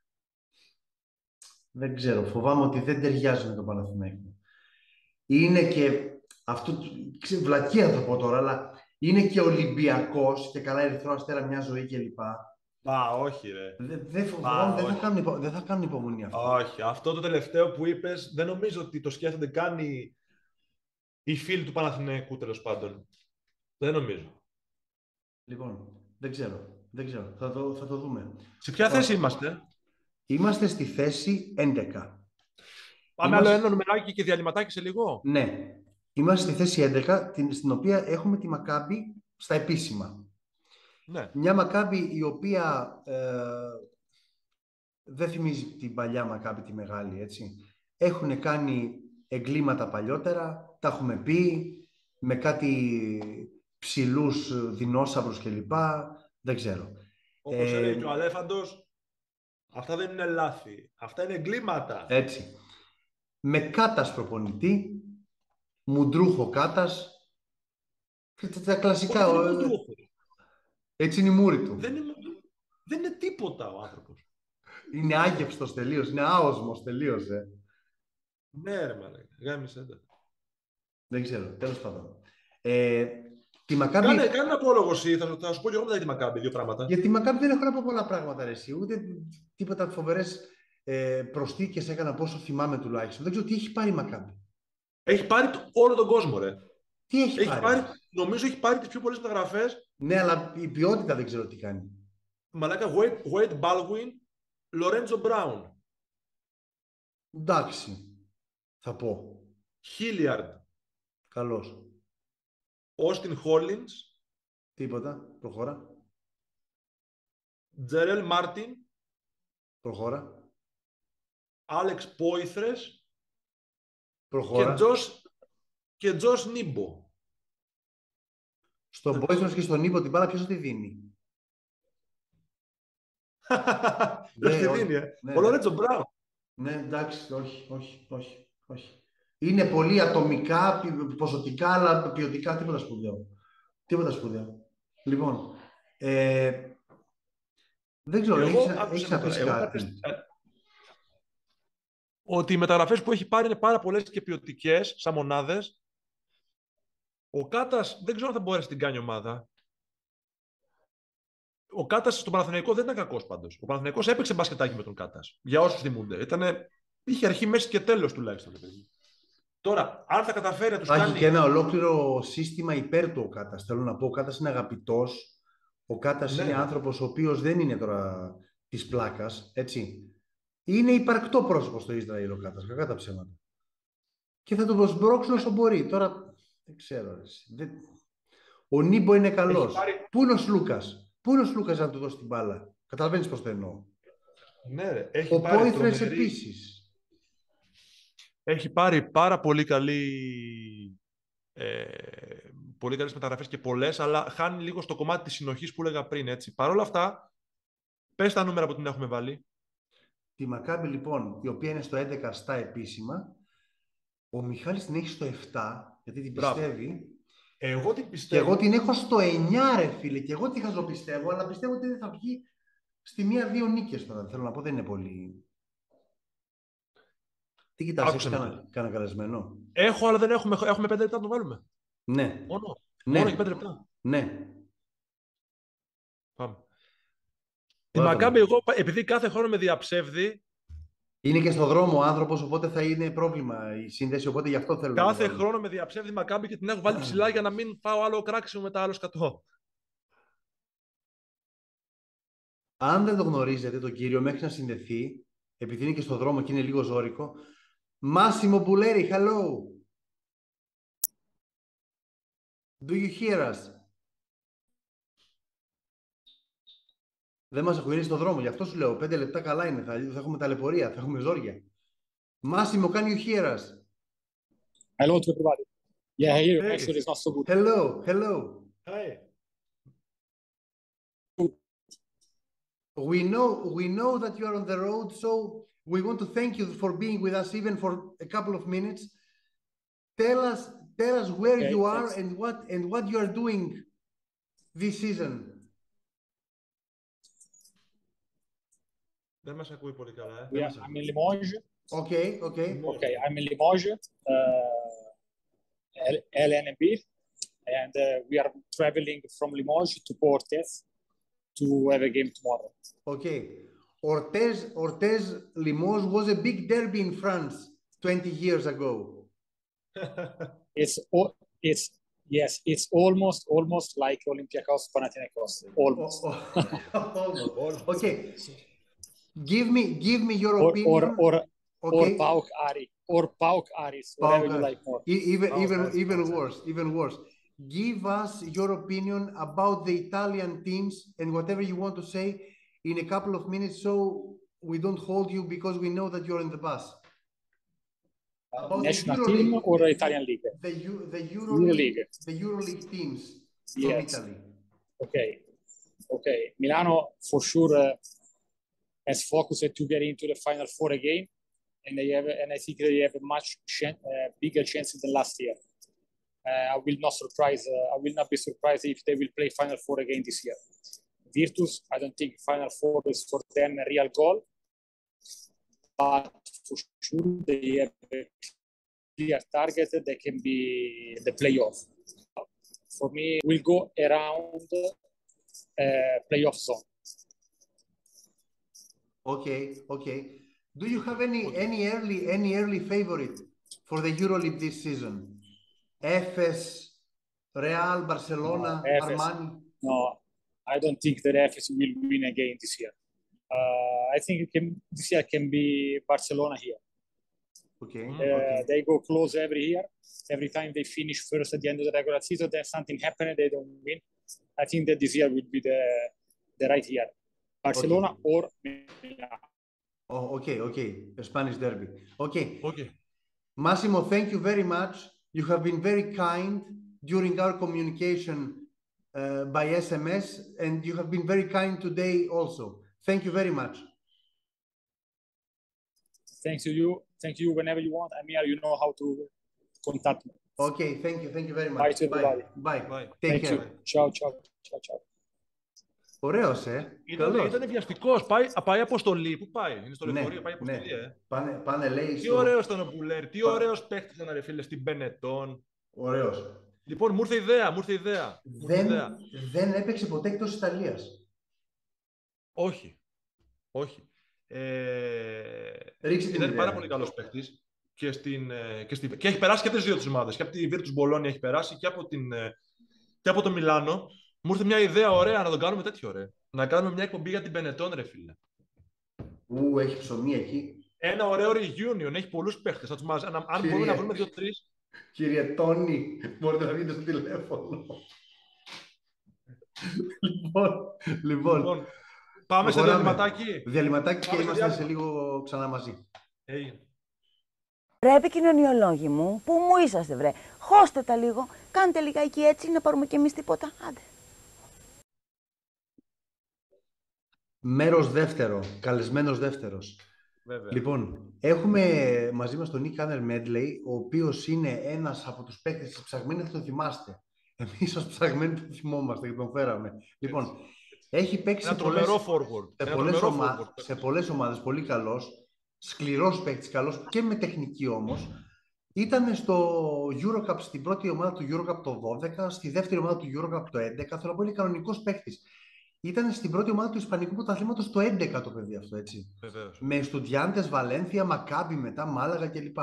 Δεν ξέρω, φοβάμαι ότι δεν ταιριάζει με τον Παναθηναϊκό. Είναι και αυτό, ξέρω, βλακεία θα το πω τώρα, αλλά είναι και Ολυμπιακός και καλά Ερυθρό Αστέρα μια ζωή κλπ. Α, όχι ρε. Δεν δε φοβάμαι, δεν θα, κάνουν υπο, δεν θα κάνουν υπομονή αυτό. Όχι, αυτό το τελευταίο που είπες δεν νομίζω ότι το σκέφτονται καν οι, οι φίλοι του Παναθηναϊκού, τέλος πάντων. Δεν νομίζω. Λοιπόν, δεν ξέρω. Δεν ξέρω. Θα το, θα το δούμε. Σε ποια θέση είμαστε? Είμαστε στη θέση έντεκα. Πάμε είμαστε... άλλο ένα νομεράκι και διαλυματάκι σε λίγο. Ναι. Είμαστε στη θέση έντεκα, στην οποία έχουμε τη Μακάμπι στα επίσημα. Ναι. Μια Μακάμπι η οποία ε, δεν θυμίζει την παλιά Μακάμπι τη μεγάλη, έτσι. Έχουν κάνει εγκλήματα παλιότερα, τα έχουμε πει, με κάτι ψηλούς δεινόσαυρους κλπ. Δεν ξέρω. Όπως ε, έλεγε και ο Αλέφαντος, αυτά δεν είναι λάθη. Αυτά είναι εγκλήματα. Έτσι. Με Κάτας προπονητή, Μουντρούχο Κάτας, τα κλασικά. Όχι, δεν είναι έτσι είναι η μούρη του. Δεν είναι, δεν είναι τίποτα ο άνθρωπος. Είναι άγευστος τελείως, είναι άοσμος τελείως. Ε. Ναι ρε μαλάκα, γάμισε τα. Δεν ξέρω, τέλος πάντων. Ε, τη Μακάμπι... Κάνε, κάνε ένα απόλογο εσύ, θα, θα σου πω και εγώ μετά για τη Μακάμπι, δύο πράγματα. Για τη Μακάμπι δεν έχω να πω πολλά πράγματα ρε εσύ, ούτε τίποτα φοβερές ε, προσθήκες έκανα πόσο θυμάμαι τουλάχιστον. Δεν ξέρω τι έχει πάρει η Μακάμπι. Έχει πάρει το, όλο τον κόσμο ρε. Τι έχει, έχει πάρει. πάρει. Νομίζω έχει πάρει τις πιο πολλές μεταγραφές. Ναι, αλλά η ποιότητα δεν ξέρω τι κάνει. Μαλάκα, Wade, Wade Baldwin, Lorenzo Brown. Εντάξει, θα πω. Hilliard. Καλώς. Austin Hollins. Τίποτα, προχώρα. Τζερέλ Μάρτιν. Προχώρα. Άλεξ Πόηθρες Προχώρα. και Τζος, και Τζος Νίμπο. Στον Πόηθρες και στον Νίμπο την μπάλα ποιος θα τη δίνει? Ποιος τη δίνει, ε? Ναι, Ο Λορέντζο Μπράουν. Ναι, εντάξει, όχι, όχι, όχι, όχι. Είναι πολύ ατομικά, ποσοτικά, αλλά ποιοτικά τίποτα σπουδαίο. Τίποτα σπουδαίο. Λοιπόν, ε, δεν ξέρω, Εγώ, έχεις, άκουσε έχεις με να πεις τώρα, εγώ κάτι? κάποια- ότι οι μεταγραφές που έχει πάρει είναι πάρα πολλές και ποιοτικές, σαν μονάδες. Ο Κάτας δεν ξέρω αν θα μπορέσει να την κάνει ομάδα. Ο Κάτας στον Παναθηναϊκό δεν ήταν κακός πάντως. Ο Παναθηναϊκός έπαιξε μπασκετάκι με τον Κάτας. Για όσους θυμούνται. Ήτανε... Είχε αρχή, μέση και τέλος τουλάχιστον. Τώρα, αν θα καταφέρει να τους Έχει κάνει... και ένα ολόκληρο σύστημα υπέρ του ο Κάτας. Θέλω να πω, ο Κάτας είναι αγαπητός. Ο Κάτας Ναι. είναι άνθρωπος ο οποίος δεν είναι τώρα της πλάκας, έτσι. Είναι υπαρκτό πρόσωπο στο Ισραήλ ο Κάτας, κακά τα ψέματα. Και θα τον προσμπρώξουν όσο μπορεί. Τώρα, δεν ξέρω. Δεν... Ο Νίμπο είναι καλός. Πάρει... Πού είναι ο Σλούκας? Πού είναι ο Σλούκας να του δώσει την μπάλα? Καταλαβαίνεις πώς το εννοώ. Ναι, ρε. Έχει Ο πάρει Πόηθρες τρομερή... επίσης. Έχει πάρει πάρα πολύ καλή... Ε, πολύ καλές μεταγραφές και πολλές, αλλά χάνει λίγο στο κομμάτι της συνοχής που έλεγα πριν. Έτσι. Παρ' όλα αυτά, πες τα νούμερα που την έχουμε βάλει. Τη Μακάμπι, λοιπόν, η οποία είναι στο έντεκα στα επίσημα, ο Μιχάλης την έχει στο επτά, γιατί την Μπράβο. πιστεύει. Εγώ την Και πιστεύω. εγώ την έχω στο εννιά, ρε φίλε. Και εγώ τη χαζοπιστεύω, αλλά πιστεύω ότι δεν θα βγει στη μία-δύο νίκες τώρα. Θέλω να πω, δεν είναι πολύ. Τι κοιτάς, έχεις κανένα, κανένα καλεσμένο? Έχω, αλλά δεν έχουμε. Έχουμε πέντε λεπτά να το βάλουμε. Ναι. Μόνο. Ναι. Μόνο και πέντε λεπτά. Ναι. Πάμε. Τη Μακάμπι, εγώ, επειδή κάθε χρόνο με διαψεύδει. Είναι και στο δρόμο ο άνθρωπος, οπότε θα είναι πρόβλημα η σύνδεση, οπότε γι' αυτό θέλω κάθε να το Κάθε χρόνο με διαψεύδει η Μακάμπι και την έχω βάλει ψηλά για να μην πάω άλλο κράξιμο με τα άλλο σκατό. Αν δεν το γνωρίζετε τον κύριο μέχρι να συνδεθεί, επειδή είναι και στο δρόμο και είναι λίγο ζώρικο, Μάσιμο Μπουλέρη, hello. Do you hear us? Δεν μας ακούει, είναι στο δρόμο, γι' αυτό σου λέω, πέντε λεπτά καλά είναι, θα, θα έχουμε ταλαιπωρία, θα έχουμε ζόρια. Μάσιμο, can you hear us? Hello to everybody. Yeah, I hear you. Hey. Actually, it's not so good. Hello, hello. Hey. We know, we know that you are on the road, so we want to thank you for being with us even for a couple of minutes. Tell us, tell us where Okay, you are thanks. and what and what you are doing this season. Δεν μας ακούει πολύ καλά, ε. We are, I'm in Limoges. Okay, okay. Okay, I'm in Limoges, uh, L N B, and uh, we are traveling from Limoges to Portes to have a game tomorrow. Okay. Orthez, Orthez Limoges was a big derby in France twenty years ago. It's it's yes, it's almost almost like Olympiacos Panathinaikos. Almost. Oh, oh. Almost. Okay. Give me give me your or, opinion. Or or okay. or Pauk Ari or Pauk Aris, whatever you like more. Even Pauk even Aris, even Pauk worse, even worse. Give us your opinion about the Italian teams and whatever you want to say in a couple of minutes, so we don't hold you because we know that you're in the bus. Uh, national team or the Italian league? The the EuroLeague, Euroleague. the EuroLeague teams from yes. Italy. Okay, okay. Milano for sure uh, has focused to get into the Final Four again, and they have, and I think they have a much ch- uh, bigger chance than last year. Uh, I will not surprise. Uh, I will not be surprised if they will play Final Four again this year. Virtus, I don't think Final Four is for them a real goal, but for sure they have a clear target that can be the playoff. For me, we'll go around uh, playoff zone. Okay, okay. Do you have any okay. any early any early favorite for the EuroLeague this season? Efes, Real, Barcelona, no, Armani? No, I don't think that Efes will win again this year. Uh, I think it can, this year can be Barcelona here. Okay. Uh, okay. They go close every year. Every time they finish first at the end of the regular season, then something happens, they don't win. I think that this year will be the the right year. Barcelona okay. or Milan. Oh, okay, okay. A Spanish derby. Okay. Okay. Massimo, thank you very much. You have been very kind during our communication uh, by S M S, and you have been very kind today also. Thank you very much. Thanks to you. Thank you whenever you want. I'm here. You know how to contact me. Okay, thank you. Thank you very much. Bye to everybody. Bye. Bye. Bye. Take Thank care. you. Ciao, ciao, ciao, ciao. Ωραίος, ε. Ήταν, Καλός. ήταν βιαστικός. Πάει, πάει αποστολή. Πού πάει? Είναι στο λεωφορείο. Ναι, Πάει αποστολή, ναι. ε. Πάνε, πάνε λέει Τι στο... ωραίος ήταν ο Μπουλέρ. Τι Πα... ωραίος παίχτης ήταν, ρε φίλε, στην Μπενετών. Ωραίος. Λοιπόν, μου ήρθε ιδέα, μου ήρθε ιδέα. Μου ήρθε Δεν, ιδέα. δεν έπαιξε ποτέ εκτός Ιταλίας. Όχι. Όχι. Ε... Ρίξε την ήταν ιδέα. πάρα πολύ καλός παίχτης. Και, στην, και, στην, και έχει περάσει και από τις δύο τις ομάδες. Και από τη Virtus Bologna έχει περάσει και από, την, και από το Μιλάνο. Μου ήρθε μια ιδέα ωραία να τον κάνουμε τέτοιο ωραία. Να κάνουμε μια εκπομπή για την Benetton, ρε φίλε. Ου, έχει ψωμί εκεί. Ένα ωραίο reunion, έχει πολλούς παίχτες. Αν Κύριε, μπορούμε να βρούμε δύο-τρεις. Κύριε Τόνι, μπορείτε να βγείτε στο τηλέφωνο. λοιπόν, λοιπόν, λοιπόν, πάμε σε διαλυματάκι. Διαλυματάκι και είμαστε σε λίγο ξανά μαζί. Hey. Ρε επικοινωνιολόγοι μου, πού μου είσαστε βρε. Χώστε τα λίγο, κάντε λιγάκι έτσι να πάρουμε κι εμείς τίποτα. Άντε. Μέρος δεύτερο, καλεσμένος δεύτερος. Βέβαια. Λοιπόν, έχουμε μαζί μας τον Nick Canner Medley, ο οποίος είναι ένας από τους παίκτες της ψαγμένης, θα τον θυμάστε. Εμείς ως ψαγμένοι τον θυμόμαστε και τον φέραμε. Λοιπόν, έχει παίξει Ένα σε πολλές, forward. σε, Ένα πολλές ομα... forward. σε πολλές ομάδες, πολύ καλός, σκληρός παίκτης, καλός και με τεχνική όμως. Ήταν στο Eurocup, στην πρώτη ομάδα του Eurocup το δώδεκα, στη δεύτερη ομάδα του Eurocup το έντεκα, θέλω να πω είναι κανονικός παίκτης. Ήταν στην πρώτη ομάδα του Ισπανικού Πρωταθλήματος το έντεκα το παιδί αυτό, έτσι. Βεβαίως. Με Στουντιάντες, Βαλένθια, Μακάμπι μετά, Μάλαγα κλπ.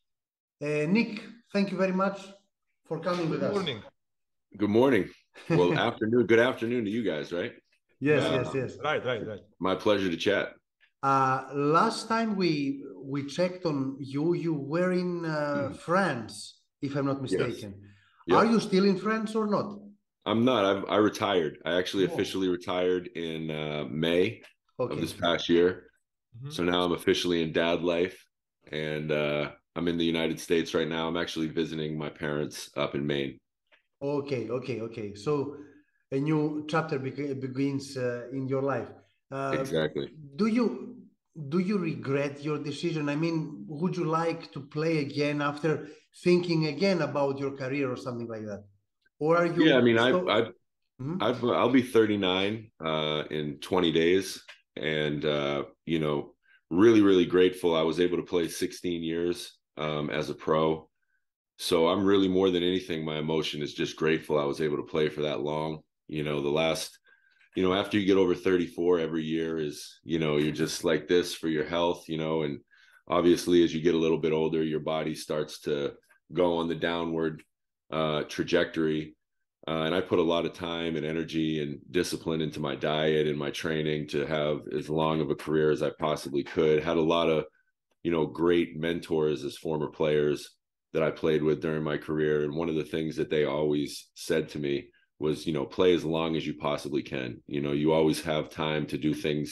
Uh, Nick, thank you very much for coming with us. Good morning. Good morning. Well, afternoon. Good afternoon to you guys, right? Yes, Uh, yes, yes. Right, right, right. My pleasure to chat. Uh, last time we we checked on you, you were in uh, Mm. France, if I'm not mistaken. Yep. Are you still in France or not? I'm not. I've, I retired. I actually Oh. officially retired in uh, May Okay. of this past year. Mm-hmm. So now I'm officially in dad life, and uh, I'm in the United States right now. I'm actually visiting my parents up in Maine. Okay, okay, okay. So a new chapter be- begins uh, in your life. Uh, Exactly. Do you do you regret your decision? I mean, would you like to play again after thinking again about your career or something like that? Or are you? Yeah, I mean, I, so- I, Mhm. I've, I'll be thirty-nine uh, in twenty days, and uh, you know, really, really grateful. I was able to play sixteen years um, as a pro, so I'm really more than anything. My emotion is just grateful I was able to play for that long. You know, the last, you know, after you get over thirty-four, every year is, you know, you're just like this for your health. You know, and obviously as you get a little bit older, your body starts to go on the downward uh, trajectory. Uh, and I put a lot of time and energy and discipline into my diet and my training to have as long of a career as I possibly could. Had a lot of, you know, great mentors as former players that I played with during my career. And one of the things that they always said to me was, you know, play as long as you possibly can. You know, you always have time to do things,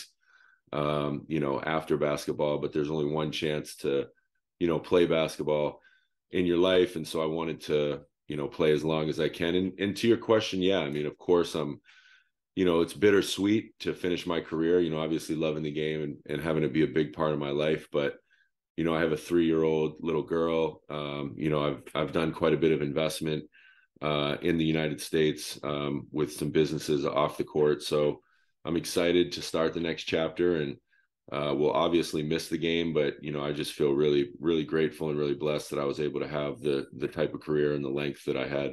um, you know, after basketball, but there's only one chance to, you know, play basketball in your life. And so I wanted to, you know, play as long as I can. And, and to your question, yeah, I mean, of course, I'm, you know, it's bittersweet to finish my career, you know, obviously loving the game and, and having it be a big part of my life. But, you know, I have a three-year-old little girl. Um, you know, I've, I've done quite a bit of investment uh, in the United States um, with some businesses off the court. So I'm excited to start the next chapter, and Uh, we'll obviously miss the game, but you know, I just feel really, really grateful and really blessed that I was able to have the the type of career and the length that I had.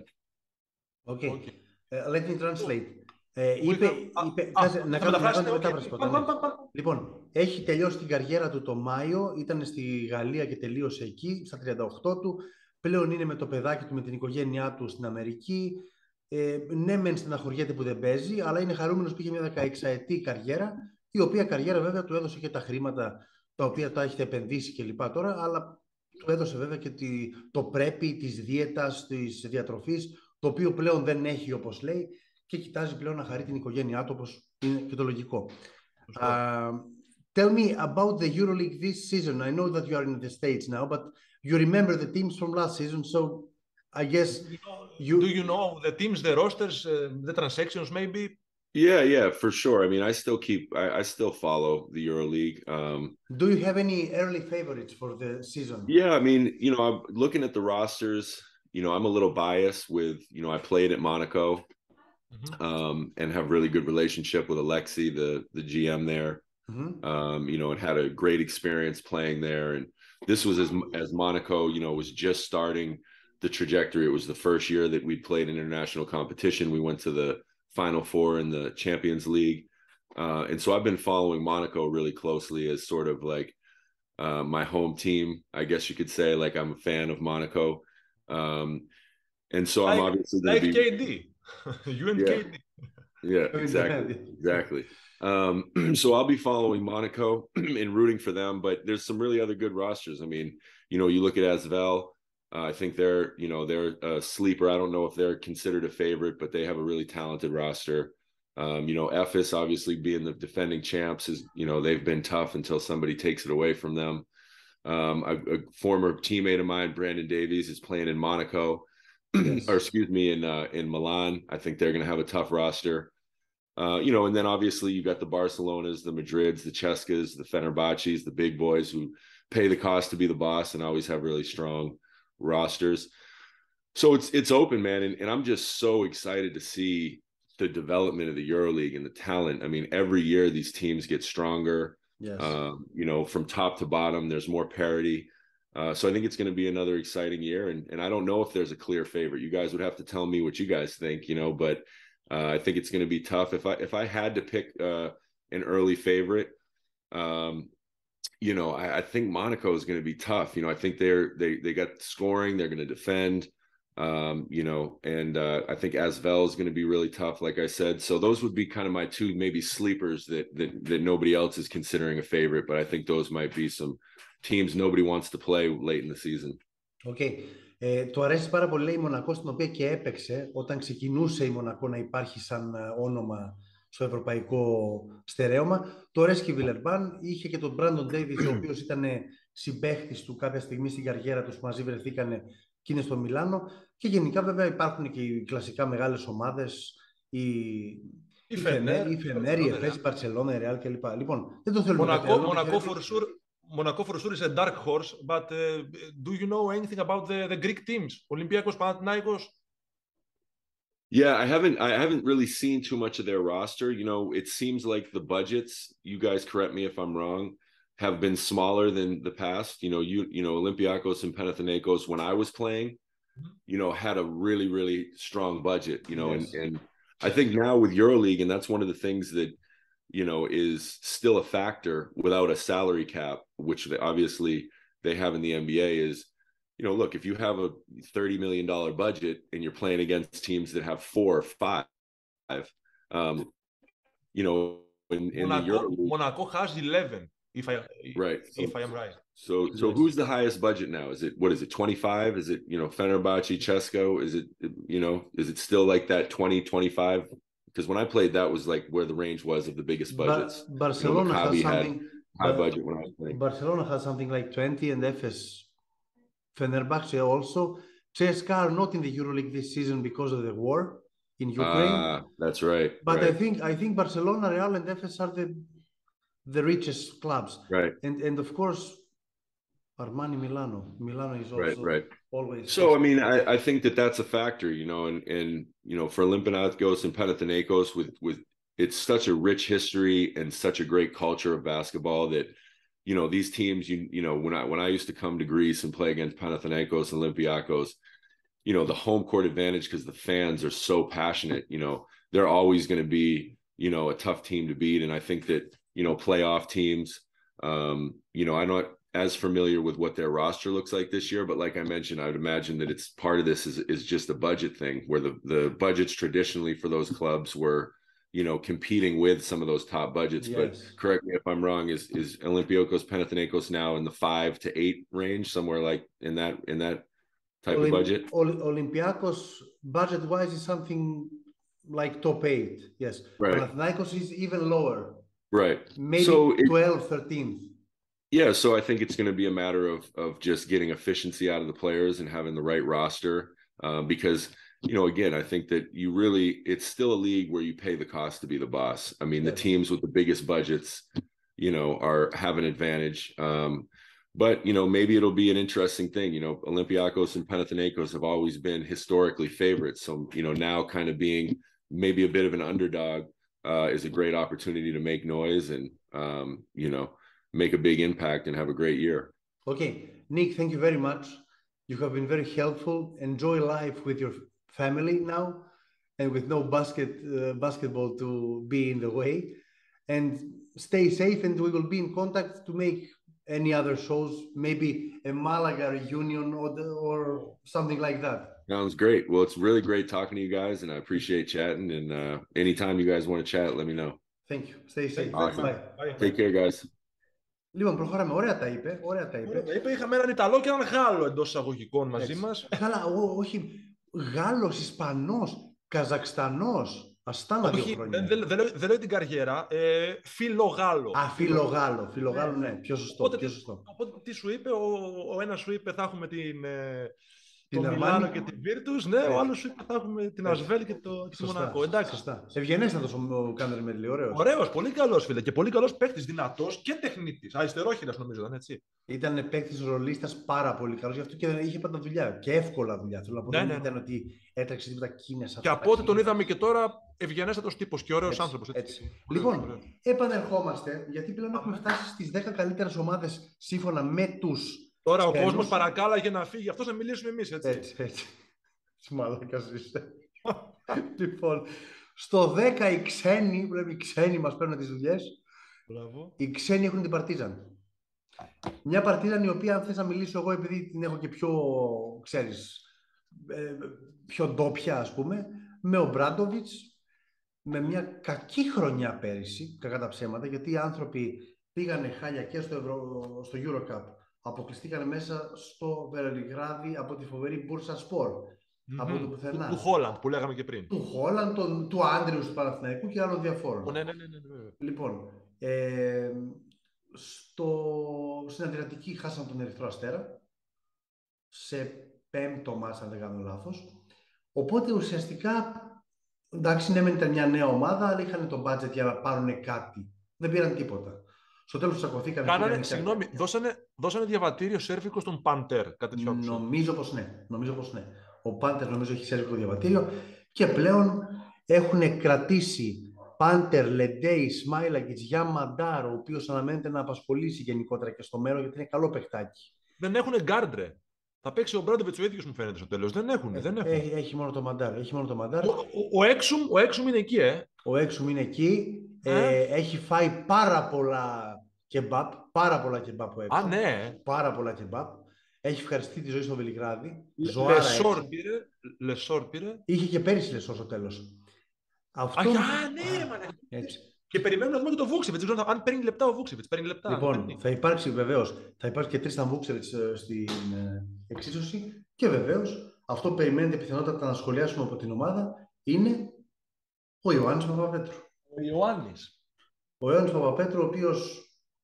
Okay. Okay. Uh, let me translate. Ε, Μου είπε, είχα- είπε, Α, κάτσε, α, να θα κάνω να μεταφράσετε, κάνω τη οκ. μετάφραση πρώτα. Πάμε, ναι. πάμε, πάμε. Λοιπόν, έχει τελειώσει την καριέρα του το Μάιο, ήταν στη Γαλλία και τελείωσε εκεί, στα τριάντα οκτώ του. Πλέον είναι με το παιδάκι του, με την οικογένειά του στην Αμερική. Ε, ναι, μεν στεναχωριέται που δεν παίζει, αλλά είναι χαρούμενος που είχε μια δεκαεξαετή καριέρα, η οποία καριέρα βέβαια του έδωσε και τα χρήματα τα οποία τα έχετε επενδύσει κλπ. Τώρα, αλλά του έδωσε βέβαια και τη, το πρέπει της δίαιτας, της διατροφής, το οποίο πλέον δεν έχει, όπως λέει, και κοιτάζει πλέον να χαρεί την οικογένειά του, όπως είναι και το λογικό. Α, tell me about the EuroLeague this season. I know that you are in the States now, but you remember the teams from last season, so I guess you know, you... Do you know the teams, the rosters, uh, the transactions maybe? Yeah, yeah, for sure. I mean, I still keep, I, I still follow the EuroLeague. Um, Do you have any early favorites for the season? Yeah, I mean, you know, I'm looking at the rosters. You know, I'm a little biased with, you know, I played at Monaco, mm-hmm. um, and have really good relationship with Alexi, the the G M there. Mm-hmm. Um, you know, and had a great experience playing there. And this was as as Monaco, you know, was just starting the trajectory. It was the first year that we'd played in international competition. We went to the Final Four in the Champions League. Uh, and so I've been following Monaco really closely as sort of like uh, my home team, I guess you could say. Like, I'm a fan of Monaco. Um, and so I'm like, obviously going like to be... K D. You and yeah. K D. Yeah, exactly. Exactly. Um, so I'll be following Monaco and rooting for them, but there's some really other good rosters. I mean, you know, you look at Asvel, uh, I think they're, you know, they're a sleeper. I don't know if they're considered a favorite, but they have a really talented roster. Um, you know, Efes obviously being the defending champs is, you know, they've been tough until somebody takes it away from them. Um, a, a former teammate of mine, Brandon Davies, is playing in Monaco, yes. or excuse me, in uh, in Milan. I think they're going to have a tough roster. Uh, you know, and then obviously you got the Barcelonas, the Madrids, the Cheskas, the Fenerbahces, the big boys who pay the cost to be the boss and always have really strong rosters. So it's it's open, man, and, and I'm just so excited to see the development of the EuroLeague and the talent. I mean, every year these teams get stronger. Yes. Um, you know, from top to bottom, there's more parity. Uh, so I think it's going to be another exciting year, and and I don't know if there's a clear favorite. You guys would have to tell me what you guys think, you know, but. Uh, I think it's going to be tough. If I if I had to pick uh, an early favorite, um, you know, I, I think Monaco is going to be tough. You know, I think they're they they got scoring. They're going to defend. Um, you know, and uh, I think Asvel is going to be really tough, like I said. So those would be kind of my two maybe sleepers that that that nobody else is considering a favorite. But I think those might be some teams nobody wants to play late in the season. Okay. Ε, του αρέσει πάρα πολύ η Μονακό, στην οποία και έπαιξε όταν ξεκινούσε η Μονακό να υπάρχει σαν όνομα στο ευρωπαϊκό στερέωμα. Του αρέσει και η Βιλερμπάν. Είχε και τον Μπράντον Ντέιβις, ο οποίος ήταν συμπαίχτης του κάποια στιγμή στην καριέρα τους, μαζί βρεθήκανε και είναι στο Μιλάνο. Και γενικά βέβαια υπάρχουν και οι κλασικά μεγάλες ομάδες, η, η Φενέρ, η Φενέρ, η Εφές, η Μπαρσελόνα, η Ρεάλ κλπ. Λοιπόν, δεν το θέλουμε να Μονακό, Μονακό for sure. Monaco for sure is a dark horse, but uh, do you know anything about the, the Greek teams, Olympiacos, Panathinaikos? Yeah, I haven't. I haven't really seen too much of their roster. You know, it seems like the budgets. You guys correct me if I'm wrong. Have been smaller than the past. You know, you you know, Olympiacos and Panathinaikos when I was playing, you know, had a really really strong budget. You know, yes. and and I think now with EuroLeague, and that's one of the things that. You know, is still a factor without a salary cap, which they, obviously they have in the N B A is, you know, look, if you have a thirty million dollars budget and you're playing against teams that have four or five, um, you know, in, in Monaco, the EuroLeague, Monaco has eleven, if I, right. if so, I am right. So, so who's the highest budget now? Is it, what is it, twenty-five? Is it, you know, Fenerbahce, Cesko? Is it, you know, is it still like that twenty, twenty-five? Because when I played, that was like where the range was of the biggest budgets. But Barcelona you know, has something. High budget when I was playing. Barcelona has something like twenty, and Efes, Fenerbahce also. C S K A are not in the EuroLeague this season because of the war in Ukraine. Ah, that's right. But right. I think I think Barcelona, Real, and Efes are the the richest clubs. Right. And and of course, Armani Milano. Milano is also right, right. always. So I mean, I, I think that that's a factor, you know, and and you know, for Olympiacos and Panathinaikos, with with it's such a rich history and such a great culture of basketball that, you know, these teams, you you know, when I when I used to come to Greece and play against Panathinaikos and Olympiacos, you know, the home court advantage because the fans are so passionate, you know, they're always going to be, you know, a tough team to beat, and I think that, you know, playoff teams, um, you know, I'm not as familiar with what their roster looks like this year, but like I mentioned, I would imagine that it's part of this is is just a budget thing where the the budgets traditionally for those clubs were, you know, competing with some of those top budgets. Yes. But correct me if I'm wrong, is is Olympiacos, Panathinaikos now in the five to eight range, somewhere like in that in that type Olymp- of budget? Olympiacos budget wise is something like top eight. Yes. Right. Panathinaikos is even lower. Right. maybe So it, twelfth, thirteenth. yeah, so I think it's going to be a matter of of just getting efficiency out of the players and having the right roster. Um, because, you know, again, I think that you really, it's still a league where you pay the cost to be the boss. I mean, the teams with the biggest budgets, you know, are have an advantage. Um, but, you know, maybe it'll be an interesting thing. You know, Olympiacos and Panathinaikos have always been historically favorites. So, you know, now kind of being maybe a bit of an underdog uh, is a great opportunity to make noise and, um, you know, make a big impact and have a great year. Okay, Nick, thank you very much. You have been very helpful. Enjoy life with your family now, and with no basket uh, basketball to be in the way. And stay safe, and we will be in contact to make any other shows, maybe a Malaga reunion or the, or something like that. Sounds great. Well, it's really great talking to you guys, and I appreciate chatting. And uh, anytime you guys want to chat, let me know. Thank you. Stay safe. Awesome. Bye. Bye. Take care, guys. Λοιπόν, προχωράμε. Ωραία τα είπε. Ωραία τα είπε. Ωραία, τα είπε. Είχαμε έναν Ιταλό και έναν Γάλλο εντός εισαγωγικών μαζί Έτσι. μας. Καλά, ό, όχι. Γάλλος, Ισπανός, Καζακστανός. Αστάνα δύο χρόνια. Δεν, δεν, δεν, δεν λέω την καριέρα. Ε, Φιλογάλλο. Α, φιλογάλλο. Φιλογάλλο, ναι. Πιο σωστό. Οπότε, πιο σωστό. Οπότε τι σου είπε, ο, ο ένας σου είπε θα έχουμε την, ε, την το Μιλάνο και την Virtus, ναι, έτσι. Ο άλλος σου είπε θα έχουμε την Ασβέλ και το, και τη Μονακό. Εντάξει. Σωστά. Ευγενέστατος ο Κάντερ Μέντλι, ωραίος. Ωραίος, πολύ καλός φίλε και πολύ καλός παίκτης, δυνατός και τεχνίτης. Αριστερόχειρας νομίζω ήταν έτσι. Ήταν παίκτης ρολίστας πάρα πολύ καλός, γι' αυτό και είχε πάντα δουλειά και εύκολα δουλειά. Θέλω να πω, Ναι, δεν ναι. ήταν ότι έτρεξε τίποτα κίνες. Και από ό,τι τον είδαμε και τώρα, ευγενέστατος τύπος και ωραίος άνθρωπος. Έτσι. Έτσι. Λοιπόν, επανερχόμαστε, γιατί πλέον έχουμε φτάσει στις δέκα καλύτερες ομάδες σύμφωνα με τους. Τώρα ο Σπένους. κόσμος παρακάλαγε να φύγει, αυτός να μιλήσουμε εμείς, έτσι. Έτσι, έτσι. Μαλάκας είσαι. Λοιπόν, στο δέκα οι ξένοι, πρέπει οι ξένοι μας παίρνουν τις δουλειές. Μπράβο. Οι ξένοι έχουν την Παρτίζαν. Μια Παρτίζαν η οποία, αν θες να μιλήσω εγώ, επειδή την έχω και πιο, ξέρεις, πιο ντόπια, ας πούμε, με ο Μπράντοβιτς, με μια κακή χρονιά πέρυσι, κακά τα ψέματα, γιατί οι άνθρωποι πήγανε χάλια και στο, Ευρω... στο Eurocup, αποκλειστήκανε μέσα στο Βελιγράδι από τη φοβερή Μπούρσα Σπορ. Mm-hmm. Από το πουθενά. Του Χόλαντ που λέγαμε και πριν. Του Χόλαντ, τον, του Άντριου του Παναθηναϊκού και άλλων διαφόρων. Oh, ναι, ναι, ναι, ναι, ναι. Λοιπόν, ε, στο, στην Αδριατική χάσαν τον Ερυθρό Αστέρα σε πέμπτο μάτς, αν δεν κάνω λάθος. Οπότε ουσιαστικά, εντάξει, ναι, ήταν μια νέα ομάδα, αλλά είχαν το budget για να πάρουν κάτι. Δεν πήραν τίποτα. Στο τέλος τσακωθήκανε. Κάνανε, συγγνώμη, δώσανε, δώσανε διαβατήριο σέρβικο στον Παντέρ, κάτι τέτοιο. Νομίζω πως ναι. Νομίζω πως ναι. Ο Πάντερ νομίζω έχει σέρβικο διαβατήριο και πλέον έχουν κρατήσει Πάντερ, Λεντέι, Σμάιλακιτς, Γιάμαντάρ, ο οποίος αναμένεται να απασχολήσει γενικότερα και στο μέλλον γιατί είναι καλό παιχτάκι. Δεν έχουν γκάρντρε. Θα παίξει ο Μπράντοβιτς ο ίδιος μου φαίνεται στο τέλος. Δεν έχουν. Ε, δεν έχουν. Έχει, έχει μόνο το Μαντάρ. Έχει μόνο το Μαντάρ. Ο, ο, ο, Έξουμ, ο Έξουμ είναι εκεί, ε. Ο Έξουμ είναι εκεί. Ε? Ε, έχει φάει πάρα πολλά κεμπάπ. Πάρα πολλά κεμπάπ ο Έξουμ. Α, ναι. Πάρα πολλά κεμπάπ. Έχει ευχαριστεί τη ζωή στο Βελιγράδι. Λεσόρ πήρε. Λεσόρ πήρε. Είχε και πέρυσι Λεσόρ στο τέλος. Αυτό... Α, ναι, ρε, μάνα. Έτσι. Και περιμένουμε να δούμε και το Βούξεβιτς. Αν παίρνει λεπτά ο Βούξεβιτς. Παίρνει λεπτά. Λοιπόν, παίρνει. θα υπάρξει βεβαίως. Θα υπάρξει και Τρίσταν Βούξεβιτς στην εξίσωση. Και βεβαίως, αυτό που περιμένετε πιθανότατα να σχολιάσουμε από την ομάδα είναι ο Ιωάννης Παπαπέτρου. Ο Ιωάννης. Ο Ιωάννης Παπαπέτρου, ο οποίος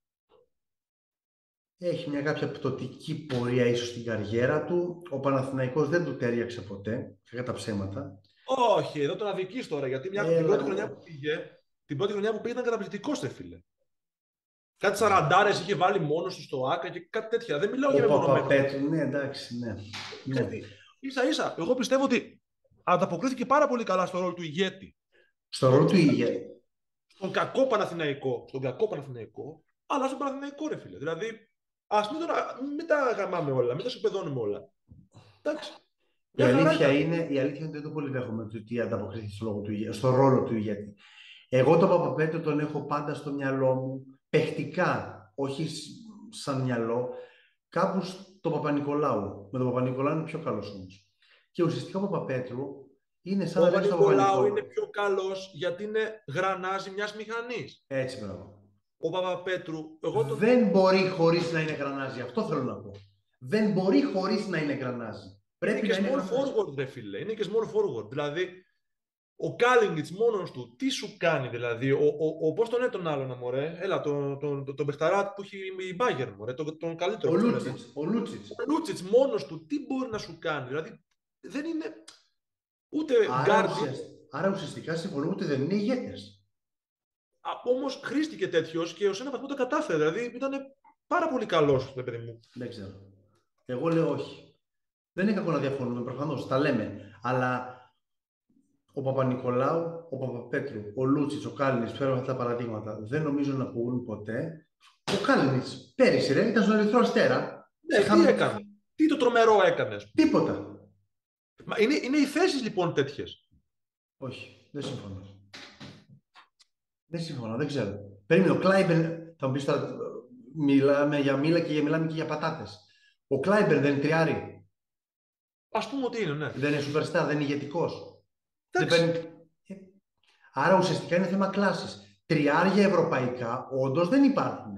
έχει μια κάποια πτωτική πορεία ίσως στην καριέρα του. Ο Παναθηναϊκός δεν του τέριαξε ποτέ, κατά τα ψέματα. Όχι, εδώ τον αδικείς τώρα, γιατί μια, ε, την, πρώτη χρονιά που πήγε, την πρώτη χρονιά που πήγε ήταν καταπληκτικός, τε φίλε. Κάτι σαραντάρες είχε βάλει μόνος του στο ΆΚΑ και κάτι τέτοια. Δεν μιλάω για μεμονωμένο. Ο Παπαπέτρου, ναι, εντάξει, ναι. ναι. Ίσα ίσα, εγώ πιστεύω ότι ανταποκρίθηκε πάρα πολύ καλά στο ρόλο του ηγέτη. Στο ρόλο του ηγέτη. Στον κακό Παναθηναϊκό, στον κακό Παναθηναϊκό, αλλά στον Παναθηναϊκό, ρε φίλε. Δηλαδή, ας μην, τώρα, μην τα γαμάμε όλα, μην τα σοπεδώνουμε όλα. Εντάξει. Η αλήθεια, είναι, η αλήθεια είναι ότι δεν το πολύ δέχομαι ότι ανταποκρίθηκε στο, του, στο ρόλο του ηγέτη. Εγώ τον Παπαπέτρου τον έχω πάντα στο μυαλό μου, παιχτικά, όχι σαν μυαλό, κάπου στο Παπα-Νικολάου. Με τον Παπα-Νικολάου είναι πιο καλός όμως. Και ουσιαστικά ο Παπαπέτρου είναι σαν ο να Παπα-Νικολάου. Ο Παπα-Νικολάου είναι πιο καλός γιατί είναι γρανάζι μιας μηχανής. Έτσι, μπράβο. Ο Παπαπέτρου, εγώ τον... Δεν μπορεί χωρίς να είναι γρανάζι. Αυτό θέλω να πω. Δεν μπορεί χωρίς να είναι γρανάζι. Πρέπει είναι και small forward, ρε φίλε. Είναι και small forward. Δηλαδή, Ο Κάλινιτς μόνος του, τι σου κάνει δηλαδή, ο, ο, ο, πώς τον έτον άλλον, μωρέ, έλα, τον, τον, τον, τον παιχταρά που έχει η Bayern, μωρέ, τον, τον καλύτερο. Ο Λούτσιτς, ο Λούτσιτς. Ο Λούτσιτς μόνος του, τι μπορεί να σου κάνει, δηλαδή, δεν είναι ούτε Άρα, γκάρντι. άρα ουσιαστικά συμφωνούμε ότι δεν είναι ηγέτες. Όμως χρήστηκε τέτοιος και ως ένα βαθμό το κατάφερε, δηλαδή ήταν πάρα πολύ καλός, παιδί μου. Δεν ξέρω. Εγώ λέω όχι. Δεν είναι κακό να διαφωνούμε, προφανώς, τα λέμε. Αλλά ο Παπα-Νικολάου, ο Παπαπέτρου, ο Λούτσιτς, ο Κάλινιτς, φέρω αυτά τα παραδείγματα, δεν νομίζω να βγουν ποτέ. Ο Κάλινιτς πέρυσι ρε, ήταν στον Ερυθρό Αστέρα. Ναι, τι χαμ... έκανε. Τι το τρομερό έκανε. Τίποτα. Μα είναι, είναι οι θέσεις λοιπόν τέτοιες. Όχι, δεν συμφωνώ. Δεν συμφωνώ, δεν ξέρω. Περίμενε, ο Κλάιμπερ, θα μου πεις τώρα, μιλάμε για μήλα και για, μιλάμε και για πατάτες. Ο Κλάιμπερ δεν είναι τριάρι. Ας πούμε ότι είναι, ναι. Δεν είναι superstar, δεν είναι ηγετικός. Δεν παίρνει... Άρα ουσιαστικά είναι θέμα κλάσης. Τριάρια ευρωπαϊκά όντως δεν υπάρχουν.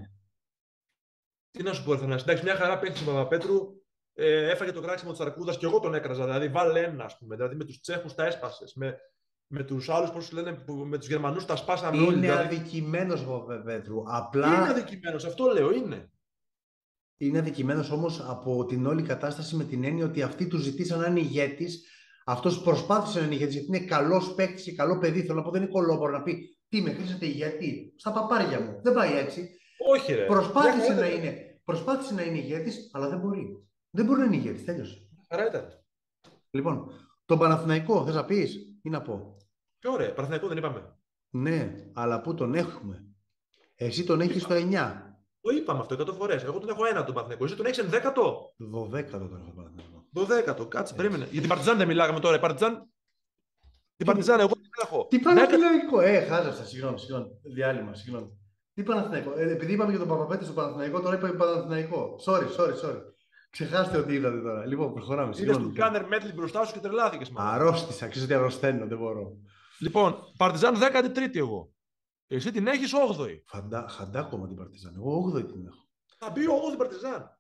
Τι να σου πω, Θανάση. Εντάξει, μια χαρά παίχτης ο Παπαπέτρου, ε, έφαγε το κράξιμο της Αρκούδας και εγώ τον έκραζα. Δηλαδή, βάλε ένα, ας πούμε. Δηλαδή, με τους Τσέχους τα έσπασες. Με, με τους άλλους, πώς λένε, που, με τους Γερμανούς τα σπάσαμε είναι όλοι. Είναι δηλαδή... αδικημένος ο Παπαπέτρου. Απλά... Είναι αδικημένος, αυτό λέω, είναι. Είναι αδικημένος όμως από την όλη κατάσταση με την έννοια ότι αυτοί του ζητήσαν να είναι ηγέτης. Αυτός προσπάθησε να είναι ηγέτης γιατί είναι καλός παίκτης και καλό παιδί. Θέλω να πω, δεν είναι κολόμπορο να πει τι με χρήσατε ηγέτη. Στα παπάρια μου. Δεν πάει έτσι. Όχι, ρε. Προσπάθησε, να είναι, προσπάθησε να είναι ηγέτης, αλλά δεν μπορεί. Δεν μπορεί να είναι ηγέτης. Τέλειωσε. Άρα ήταν. Λοιπόν, τον Παναθηναϊκό θες να πεις ή να πω? Πιο ωραία. Παναθηναϊκό δεν είπαμε. Ναι, αλλά πού τον έχουμε? Εσύ τον έχεις στο εννιά. Το είπαμε αυτό εκατό φορές. Εγώ τον έχω ένα τον Παναθηναϊκό. Εσύ τον έχεις ενδέκατο. δωδέκατο τον έχω Παναθηναϊκό. δωδέκατο. Κάτσε, περίμενε. Για την Παρτιζάν δεν μιλάγαμε τώρα. Η Παρτιζάν. Την Παρτιζάν, εγώ την έχω. Τι Παναθηναϊκό, ε, χάζασα, συγγνώμη, συγγνώμη. Διάλειμμα, συγγνώμη. Τι Παναθηναϊκό. Ε, επειδή είπαμε για τον Παπαπέτρη στο Παναθηναϊκό, τώρα είπα για Παναθηναϊκό. Sorry, sorry, sorry. Ξεχάστε ότι είδατε τώρα. Λοιπόν, προχωράμε. Είδες του Κάνερ Μέτλι μπροστά σου και τρελάθηκες. Αρρώστησα, ξέρεις ότι αρρωσταίνω, δεν μπορώ. Λοιπόν, Παρτιζάν δέκατη τρίτη εγώ. Εσύ την έχεις όγδοη. Φαντά, χαντάκωμα την Παρτιζάν. Εγώ όγδοη την έχω. Θα μπει όγδοη Παρτιζάν.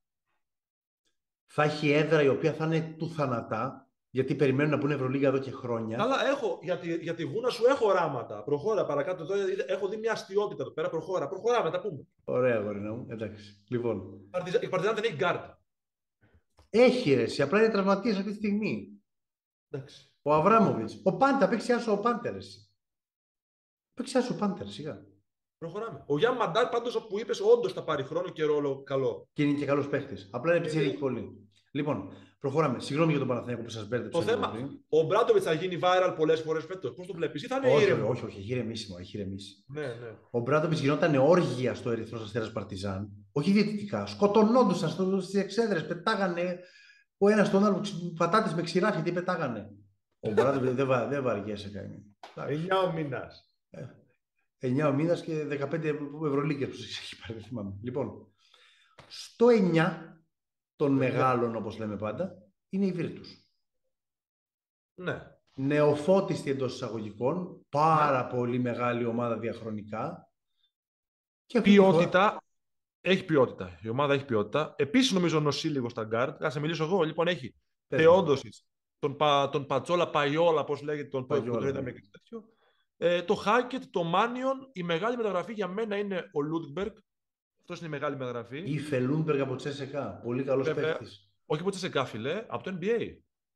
Θα έχει έδρα η οποία θα είναι του θανατά, γιατί περιμένουν να μπουν Ευρωλίγα εδώ και χρόνια. Καλά, έχω. Για τη, για τη Γούνα σου έχω οράματα. Προχώρα παρακάτω. Εδώ, έχω δει μια αστιότητα εδώ πέρα. Προχώρα. Προχωράμε, τα πούμε. Ωραία, γορίνα μου. Εντάξει. Λοιπόν. Η Παρτιζάν δεν έχει γκάρτ. Έχει ρε, εσύ, απλά είναι τραυματίας αυτή τη στιγμή. Εντάξει. Ο Αβράμοβιτς. Ο Πάντα, παίξει άσο ο Πάντερ. Παίξει άσο ο Πάντερ, σιγά. Προχωράμε. Ο Γιάνν Μαντάρ, πάντως που είπες, όντως θα πάρει χρόνο και ρόλο καλό. Και είναι και καλός παίχτης. Απλά είναι πιτσιρίκι πολύ. Λοιπόν, προχωράμε. Συγγνώμη για τον Παναθηναϊκό που σας μπέρδεψα. Το θέμα, ο Μπράντοβιτς θα γίνει viral πολλές φορές φέτος. Πώς το βλέπεις, ή θα είναι όχι, ήρεμο? όχι, όχι, έχει ηρεμήσει. Έχει ηρεμήσει. Ναι, ναι. Ο Μπράντοβιτς γινόταν όργια στο Ερυθρός Αστέρας Παρτιζάν. Όχι διαιτητικά. Σκοτωνόντουσαν στις εξέδρες, πετάγανε ο ένας τον άλλο πατάτες με ξηράφια, τι πετάγανε. Ο Μπράντοβιτς δεν, βα, δεν βαριέσαι κανένα. εννιά ο μήνας. εννιά ο μήνας και δεκαπέντε Ευρωλίγκες που έχει πάρει, δεν θυμάμαι. Λοιπόν, στο εννιά των μεγάλων, όπως λέμε πάντα, είναι η Βίρτους. Ναι. Νεοφώτιστη εντός εισαγωγικών, πάρα πολύ μεγάλη ομάδα διαχρονικά. Και ποιότητα, φορά... έχει ποιότητα. Η ομάδα έχει ποιότητα. Επίσης νομίζω νοσεί λίγο στα γκάρτ. Θα σε μιλήσω εγώ. Λοιπόν, έχει Θεόντοσιτς, τον, πα, τον Πατσόλα Παϊόλα, πώς λέγεται, τον Παϊόλα, που είδαμε και τέτοιο. Ε, το Χάκετ, το Μάνιον. Η μεγάλη μεταγραφή για μένα είναι ο Λούντμπεργκ. Αυτός είναι η μεγάλη μεταγραφή. Ήφε Λούντμπεργκ από Τσέσεκα. Πολύ καλός παίκτης. Όχι από Τσέσεκα, φίλε, από το N B A.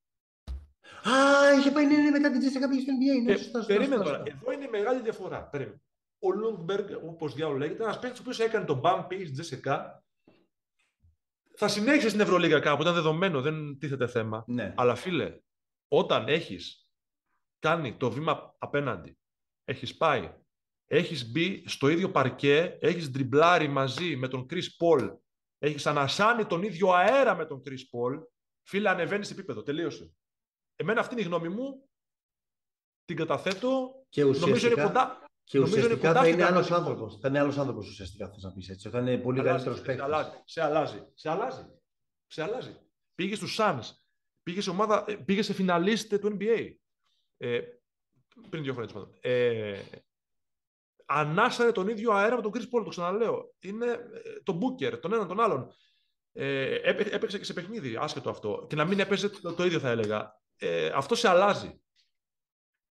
Α, είχε πάει ναι, ναι, μετά την Τσέσεκα πήγε στο N B A. Ναι, ε, σωστά, περίμενε σωστά, τώρα. Εδώ είναι η μεγάλη διαφορά. Περίμενε. Ο Λούντμπεργκ, όπως διάλογο λέγεται, ένας παίκτης που έκανε τον μπαμ, πήγε στην Τσέσεκα. Θα συνέχισε στην Ευρωλίγα κάπου, ήταν δεδομένο, δεν τίθεται θέμα. Ναι. Αλλά φίλε, όταν έχεις κάνει το βήμα απέναντι, έχεις πάει, έχεις μπει στο ίδιο παρκέ, έχεις ντριμπλάρει μαζί με τον Chris Paul, έχεις ανασάνει τον ίδιο αέρα με τον Chris Paul, φίλε, ανεβαίνεις επίπεδο, τελείωσε. Εμένα αυτή είναι η γνώμη μου, την καταθέτω, και ουσιαστικά, νομίζω είναι κοντά. Και ουσιαστικά θα είναι άλλος άνθρωπος. Θα είναι άλλος άνθρωπος ουσιαστικά, θες να πεις έτσι. Θα είναι πολύ καλύτερος παίκτης. Σε αλλάζει, σε αλλάζει, σε αλλάζει, σε αλλάζει. Πήγε στους Suns, πήγε σε ομάδα, πήγε σε φιναλίστ του N B A. Ε, πριν δύο χρόνια, πάντων. Ε, ανάσαρε τον ίδιο αέρα με τον Chris Paul, το ξαναλέω. Είναι ε, τον Booker, τον έναν τον άλλον. Ε, έπαιξε και σε παιχνίδι, άσχετο αυτό. Και να μην έπαιζε το, το ίδιο θα έλεγα. Ε, αυτό σε αλλάζει.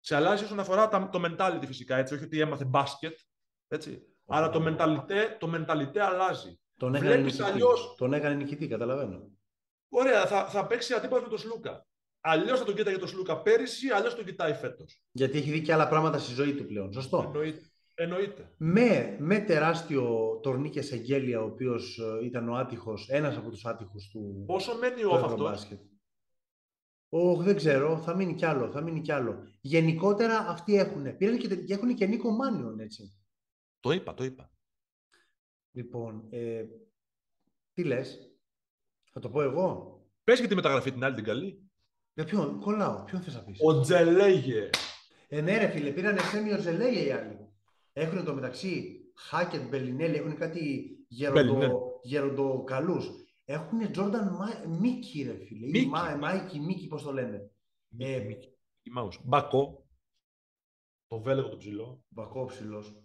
Σε αλλάζει όσον αφορά το mentality φυσικά, έτσι, όχι ότι έμαθε μπάσκετ, έτσι. Αλλά το mentality, το mentality αλλάζει. Τον έκανε Βλέπεις νικητή. αλλιώς. Τον έκανε νικητή, καταλαβαίνω. Ωραία, θα, θα παίξει αντίπαλος με τον Σλούκα. Αλλιώς θα τον κοίταγε τον Σλούκα πέρυσι, αλλιώς τον κοιτάει φέτος. Γιατί έχει δει και άλλα πράγματα στη ζωή του πλέον. Σωστό. Εννοείται. Εννοείται. Με, με τεράστιο τορνίκε Εγγέλια, ο οποίος ήταν ο άτυχος, ένας από τους άτυχους του. Πόσο μένει off αυτός? Όχι, δεν ξέρω. Θα μείνει κι άλλο. Θα μείνει κι άλλο. Γενικότερα αυτοί έχουν. Πήραν και, και έχουν και Νίκο Μάνιον, έτσι. Το είπα, το είπα. Λοιπόν, ε, τι λες, θα το πω εγώ. Πες και τη μεταγραφή την άλλη την καλή. Για ποιον, κολλάω, ποιον θες να πεις. Ο Τζελέγε. Ε, ναι ρε φίλε, πήρανε Σέμιο Τζελέγε οι άλλοι. Έχουν το μεταξύ Χάκετ, Μπελινέλη, έχουν κάτι γεροντο, γεροντοκαλούς. Έχουν Τζόρνταν Μίκη ρε φίλε. Μίκη. Ή Μά, Μάικη, Μίκη, πώς το λένε. Μίκη, ε, Μίκη. Μπακό. Το βέλεγο το ψηλό. Μπακό ψηλός.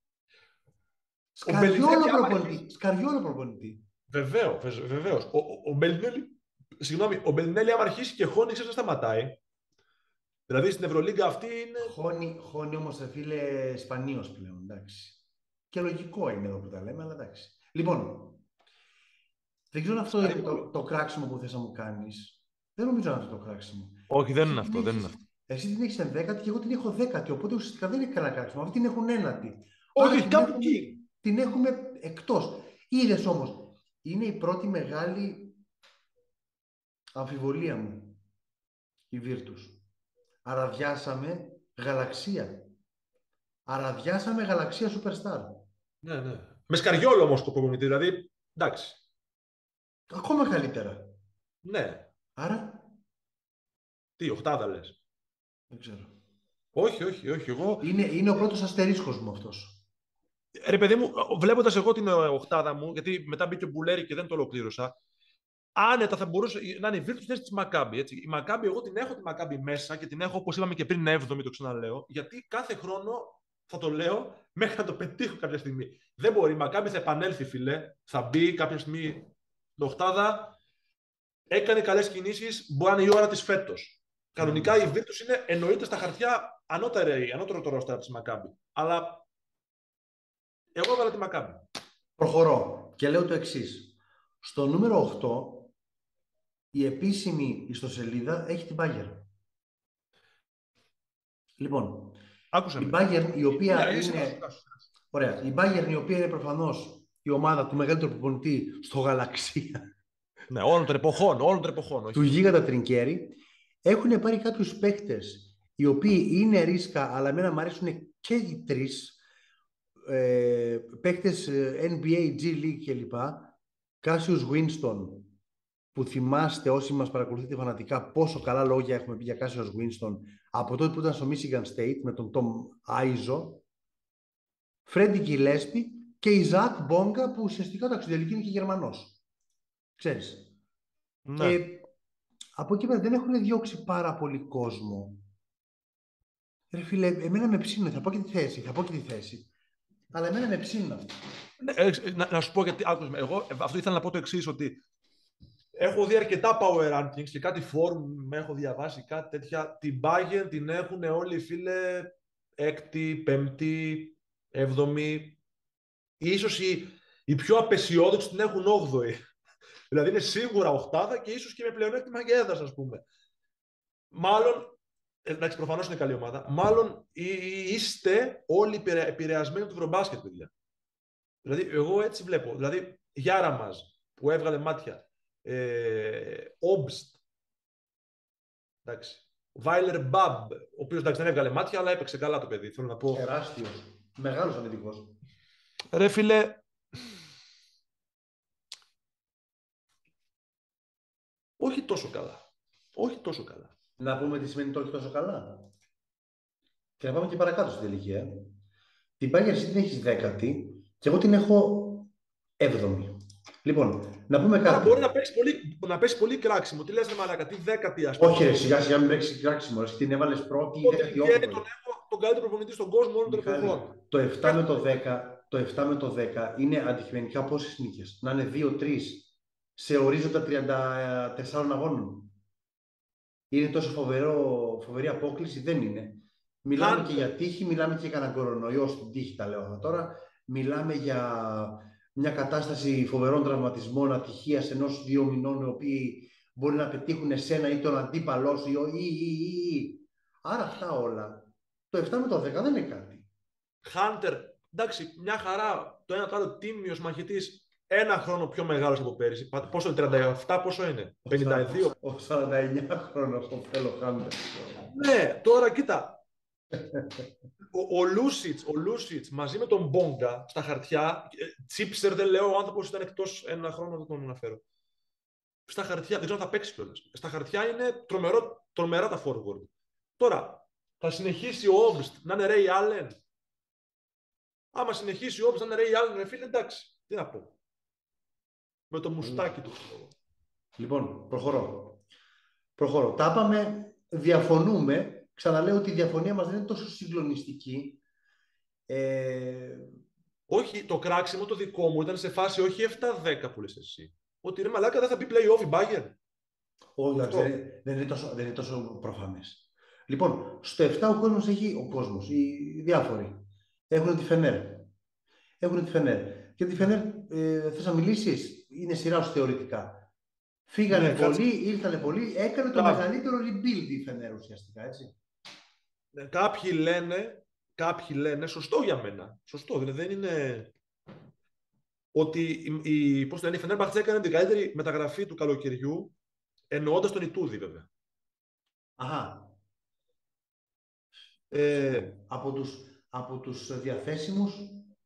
Σκαριόλο προπονητή. Σκαριόλο προπονητή. Βεβαίω, βεβαίως. Ο, ο, ο Μπελινέλη, συγγνώμη, ο Μπελινέλη άμα αρχίσει και χώνει, ξέρεις να σταματάει. Δηλαδή στην Ευρωλίγκα αυτή είναι. Χώνει, χώνει όμως, φίλε, σπανίως πλέον, εντάξει. Και λογικό είναι εδώ που τα λέμε, αλλά εντάξει. Λοιπόν, δεν ξέρω αν αυτό είναι το, το κράξιμο που θες να μου κάνεις. Δεν νομίζω να είναι αυτό το κράξιμο. Όχι, δεν είναι αυτό, δεν είναι αυτό. Εσύ την έχεις ενδέκατη και εγώ την έχω δέκατη, οπότε ουσιαστικά δεν είναι κανένα κράξιμο. Αυτοί την έχουν ένατη. Όχι, κάπου εκεί. Την έχουμε εκτός. Είδες όμως, είναι η πρώτη μεγάλη αμφιβολία μου, η Βίρτους. Αραδιάσαμε γαλαξία. Αραδιάσαμε γαλαξία Superstar. Ναι, ναι. Με Σκαριόλο όμως το προπονητή, δηλαδή, εντάξει. Ακόμα καλύτερα. Ναι. Άρα. Τι, οχτάδα λες? Δεν ξέρω. Όχι, όχι, όχι. Εγώ... Είναι, είναι ο πρώτος αστερίσκος μου αυτός. Ρε παιδί μου, βλέποντας εγώ την οχτάδα μου, γιατί μετά μπήκε ο Μπουλέρη και δεν το ολοκλήρωσα, άνετα θα μπορούσε να είναι η Βίρτους θέση της Μακάμπι. Έτσι. Η Μακάμπι, εγώ την έχω τη Μακάμπι μέσα και την έχω, όπως είπαμε και πριν, έβδομη, το ξαναλέω, γιατί κάθε χρόνο θα το λέω μέχρι να το πετύχω κάποια στιγμή. Δεν μπορεί. Η Μακάμπι θα επανέλθει, φίλε. Θα μπει κάποια στιγμή την οχτάδα. Έκανε καλές κινήσεις. Μπορεί να είναι η ώρα της φέτος. Κανονικά η Βίρτους είναι, εννοείται στα χαρτιά, ανώτερη, ανώτερο το ρόστερ από τη Μακάμπι. Αλλά εγώ έβαλα τη Μακάμπι. Προχωρώ και λέω το εξής. Στο νούμερο οκτώ, η επίσημη ιστοσελίδα έχει την Bayern. Λοιπόν, Άκουσα η με. Bayern, η οποία yeah, είναι... Ωραία. Η Bayern, η οποία είναι προφανώς η ομάδα του μεγαλύτερου προπονητή στο γαλαξία. Ναι, όλων των εποχών, όλων των εποχών. Του γίγαντα Τρινκέρι, έχουν πάρει κάποιους παίχτες, οι οποίοι είναι ρίσκα, αλλά εμένα μου αρέσουν και οι τρεις, ε, παίχτες N B A, G League κλπ. Κάσιους Winston, που θυμάστε όσοι μας παρακολουθείτε φανατικά πόσο καλά λόγια έχουμε πει για Κάσιους Winston από τότε που ήταν στο Michigan State με τον Tom Izzo, Φρέντι Γκιλέσπι και Ιζάκ Μπόγκα, που ουσιαστικά το αξιωτερική είναι και Γερμανός. Ξέρεις. Ναι. Ε, από εκεί πέρα δεν έχουν διώξει πάρα πολύ κόσμο. Ρε φίλε, εμένα με ψήνουν, θα πω και τη θέση, θα πω και τη θέση. Αλλά εμένα με ψήνουν αυτό. Ε, να, να σου πω γιατί, άκουσme, εγώ αυτό ήθελα να πω το εξής, ότι έχω δει αρκετά power rankings και κάτι forum, με έχω διαβάσει κάτι τέτοια. Την Bayern την έχουν όλοι, φίλε, έκτη, πέμπτη, έβδομη. Ίσως οι, οι πιο απεσιόδοξοι την έχουν όγδοη. Δηλαδή είναι σίγουρα οχτάδα και ίσως και με πλεονέκτημα για έδρας, ας πούμε. Μάλλον, εντάξει, προφανώς είναι καλή ομάδα, μάλλον είστε όλοι επηρεασμένοι από το Ευρωμπάσκετ, παιδιά. Δηλαδή, εγώ έτσι βλέπω. Δηλαδή, Γιάρα μας που έβγαλε μάτια. Ε, Όμπστ. Εντάξει. Βάιλερ Μπαμπ, ο οποίος εντάξει δεν έβγαλε μάτια, αλλά έπαιξε καλά το παιδί. Θέλω να πω. Τεράστιος. Μεγάλος αμυντικός. Ρε φίλε. Όχι τόσο καλά. Όχι τόσο καλά. Να πούμε τι σημαίνει το όχι τόσο καλά. Και να πάμε και παρακάτω στην τελική. Ε. Την Bayern εσύ την έχεις δέκατη και εγώ την έχω έβδομη. Λοιπόν, να πούμε κάτι. Άρα μπορεί να παίξει πολύ, να παίξει πολύ κράξιμο. Τι λες ρε μαλάκα, τι δέκατη ας πούμε. Όχι ρε, σιγά σιγά μην παίξει κράξιμο. Εσύ την έβαλες πρώτη ή δέκατη όγδοη. Τον έχω τον καλύτερο προπονητή στον κόσμο όλων των εποχών. Το επτά με το δέκα, το επτά με το δέκα είναι αντικειμενικά πόσες νίκες. Να είναι δύο τρία σε ορίζοντα τριάντα τεσσάρων αγώνων. Είναι τόσο φοβερό, φοβερή απόκληση, δεν είναι. Μιλάμε Κάντε. και για τύχη, μιλάμε και για κανένα κορονοϊό στην τύχη, τα λέω αυτά τώρα. Μιλάμε για μια κατάσταση φοβερών τραυματισμών, ατυχίας ενός δύο μηνών, οι οποίοι μπορεί να πετύχουν εσένα ή τον αντίπαλό σου ή, ή, ή, ή. Άρα αυτά όλα, το επτά με το δέκα δεν είναι κάτι. Χάντερ, εντάξει, μια χαρά. Το ένα το άλλο τίμιος μαχητής, ένα χρόνο πιο μεγάλος από πέρυσι. Πόσο είναι, τριάντα επτά, πόσο είναι, πενήντα δύο. Ο σαράντα εννιά χρόνος ο Φέλο Χάντερ. Ναι, τώρα κοίτα. Ο, ο Λούσιτς, ο Λούσιτς μαζί με τον Μπόγκα στα χαρτιά, Τσίπσερ δεν λέω, ο άνθρωπος ήταν εκτός ένα χρόνο, δεν τον αναφέρω. Στα χαρτιά, δεν ξέρω αν θα παίξει κιόλας. Στα χαρτιά είναι τρομερό, τρομερά τα forward. Τώρα, θα συνεχίσει ο Όμπστ να είναι Ray Allen. Άμα συνεχίσει ο Όμπστ να είναι Ray Allen, ρε φίλε, εντάξει. Τι να πω. Με το μουστάκι του. Λοιπόν, προχωρώ. Προχωρώ. Τα είπαμε, διαφωνούμε. Ξαναλέω ότι η διαφωνία μας δεν είναι τόσο συγκλονιστική. Ε... Όχι, το κράξιμο το δικό μου ήταν σε φάση όχι επτά δέκα που λες εσύ. Ότι ρε μαλάκα δεν θα μπει play-off η Bayern. Όχι, δεν, δεν, είναι τόσο, δεν είναι τόσο προφανές. Λοιπόν, στο επτά ο κόσμος έχει, ο κόσμος, οι, οι διάφοροι, έχουν τη Φενέρ. Έχουν τη Φενέρ. Και τη Φενέρ, ε, θες να μιλήσεις, είναι σειρά σου θεωρητικά. Φύγανε ναι, πολλοί, κάτσε. ήρθανε πολλοί, έκανε το Κάπου. μεγαλύτερο rebuild η Φενέρ ουσιαστικά, έτσι. Ναι, κάποιοι λένε, κάποιοι λένε, σωστό για μένα, σωστό, δηλαδή δεν είναι... Ότι η, η, πώς λένε, η Φενέρμπαχτσε έκανε την καλύτερη μεταγραφή του καλοκαιριού, εννοώντας τον Ιτούδη βέβαια. Αχα. Ε, από, τους, από τους διαθέσιμους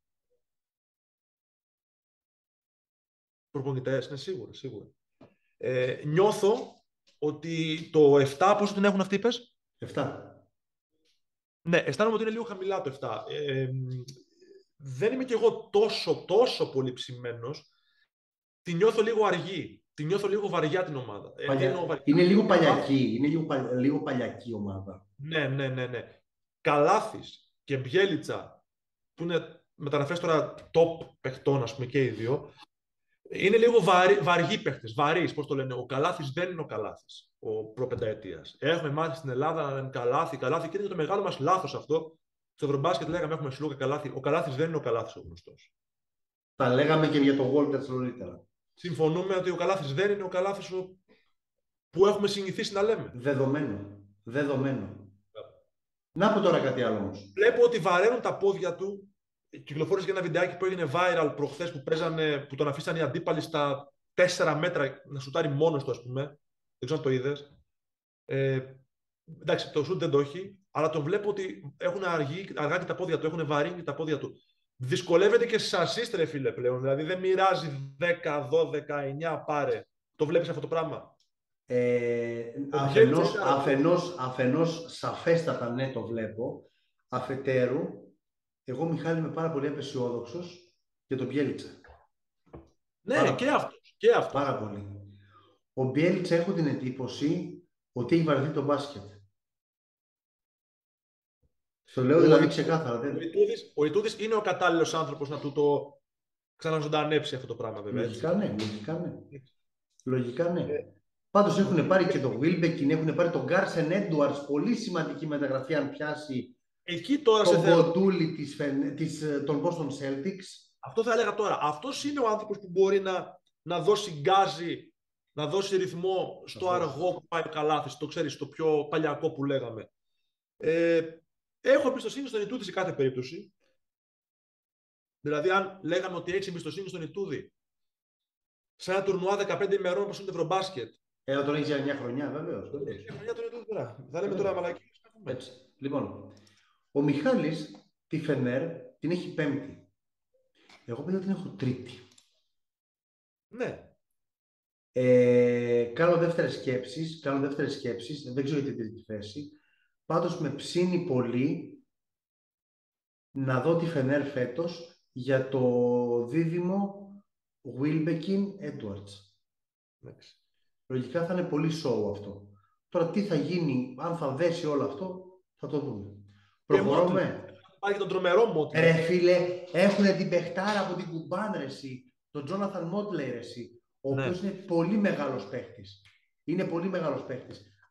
προπονητές, ναι, σίγουρα, σίγουρα. Ε, νιώθω ότι το επτά, πόσο την έχουν αυτοί, είπες? επτά. Ναι, αισθάνομαι ότι είναι λίγο χαμηλά το επτά. Ε, δεν είμαι κι εγώ τόσο, τόσο πολύ ψημένος. Τη νιώθω λίγο αργή. Τη νιώθω λίγο βαριά την ομάδα. Παλιά. Ε, βαριά. Είναι λίγο παλιακή. Είναι λίγο, πα... λίγο παλιακή ομάδα. Ναι, ναι, ναι, ναι. Καλάθης και Μπιέλιτσα, που είναι μεταγραφές τώρα top παιχτών, ας πούμε, και οι δύο, είναι λίγο βαρύ, βαριοί παίχτες, βαρύς, πώς το λένε. Ο Καλάθης δεν είναι ο Καλάθης, ο προπενταετίας. Έχουμε μάθει στην Ελλάδα να είναι Καλάθη, Καλάθη, και είναι το μεγάλο μας λάθος αυτό. Στο Ευρωμπάσκετ λέγαμε έχουμε Σλούκα Καλάθη. Ο Καλάθης δεν είναι ο Καλάθης ο γνωστός. Τα λέγαμε και για το Walters νωρίτερα. Συμφωνούμε ότι ο Καλάθης δεν είναι ο Καλάθης ο... που έχουμε συνηθίσει να λέμε. Δεδομένο. Δεδομένο. Yeah. Να πω τώρα κάτι άλλο όμως. Βλέπω ότι βαραίνουν τα πόδια του. Κυκλοφόρησε και ένα βιντεάκι που έγινε viral προχθές που, παίζανε, που τον αφήσαν οι αντίπαλοι στα τέσσερα μέτρα να σουτάρει μόνος του, ας πούμε. Δεν ξέρω αν το είδες. Ε, εντάξει, το σουτ δεν το έχει, αλλά τον βλέπω ότι έχουν αργή, αργά και τα πόδια του, έχουν βαρύνει τα πόδια του. Δυσκολεύεται και στις assist, ρε φίλε, πλέον. Δηλαδή δεν μοιράζει δέκα, δώδεκα, εννιά, πάρε. Το βλέπεις αυτό το πράγμα? Ε, αφενός, αφενός, αφενός σαφέστατα ναι, το βλέπω. Αφετέρου, εγώ, Μιχάλη, είμαι πάρα πολύ απεσιόδοξος για τον Μπιέλιτσα. Ναι, πάρα, και αυτός. Και αυτός. Πάρα πολύ. Ο Μπιέλιτσα, έχω την εντύπωση ότι έχει βαρεθεί το μπάσκετ. Στο λέω δηλαδή ξεκάθαρα. Δεν... Ο Ιτούδης είναι ο κατάλληλος άνθρωπος να του το ξαναζωντανέψει αυτό το πράγμα, βέβαια. Λογικά ναι, λογικά ναι. Λογικά ναι. Ε, Πάντως έχουν πάρει και τον Wilbekin, έχουν πάρει τον Γκάρσεν Έντουαρτς, πολύ σημαντική μεταγραφή αν πιάσει. Εκεί τώρα τον σε Κοντούλη της, της, των Boston Celtics. Αυτό θα έλεγα τώρα. Αυτός είναι ο άνθρωπος που μπορεί να, να δώσει γκάζι, να δώσει ρυθμό στο Αυτό. αργό που πάει ο Καλάθης, το ξέρεις, το πιο παλιακό που λέγαμε. Ε, έχω εμπιστοσύνη στον Ιτούδη σε κάθε περίπτωση. Δηλαδή, αν λέγαμε ότι έχεις εμπιστοσύνη στον Ιτούδη σε ένα τουρνουά δεκαπέντε ημερών όπως είναι το Ευρωμπάσκετ. Εδώ τον έχεις για μια χρονιά, βέβαιως. Για χρονιά τον Ιτούδη τώρα. Θα λέμε τώρα μαλακίες. Έτσι. Λοιπόν, ο Μιχάλης τη Φενέρ την έχει πέμπτη. Εγώ παιδιά την έχω τρίτη. Ναι. Ε, κάνω δεύτερες σκέψεις, κάνω δεύτερες σκέψεις, δεν ξέρω για την τρίτη θέση. Πάντως με ψήνει πολύ να δω τη Φενέρ φέτος για το δίδυμο Wilbekin Edwards. Λογικά θα είναι πολύ show αυτό. Τώρα τι θα γίνει, αν θα δέσει όλο αυτό, θα το δούμε. Προχωρούμε. Υπάρχει τον τρομερό Μότλι. Ρε φίλε, έχουν την παιχτάρα από την Κουμπάνρεση, τον Τζόναθαν Μότλεϊ, ο ναι. οποίος είναι πολύ μεγάλος παίχτης. Είναι πολύ μεγάλος παίχτης.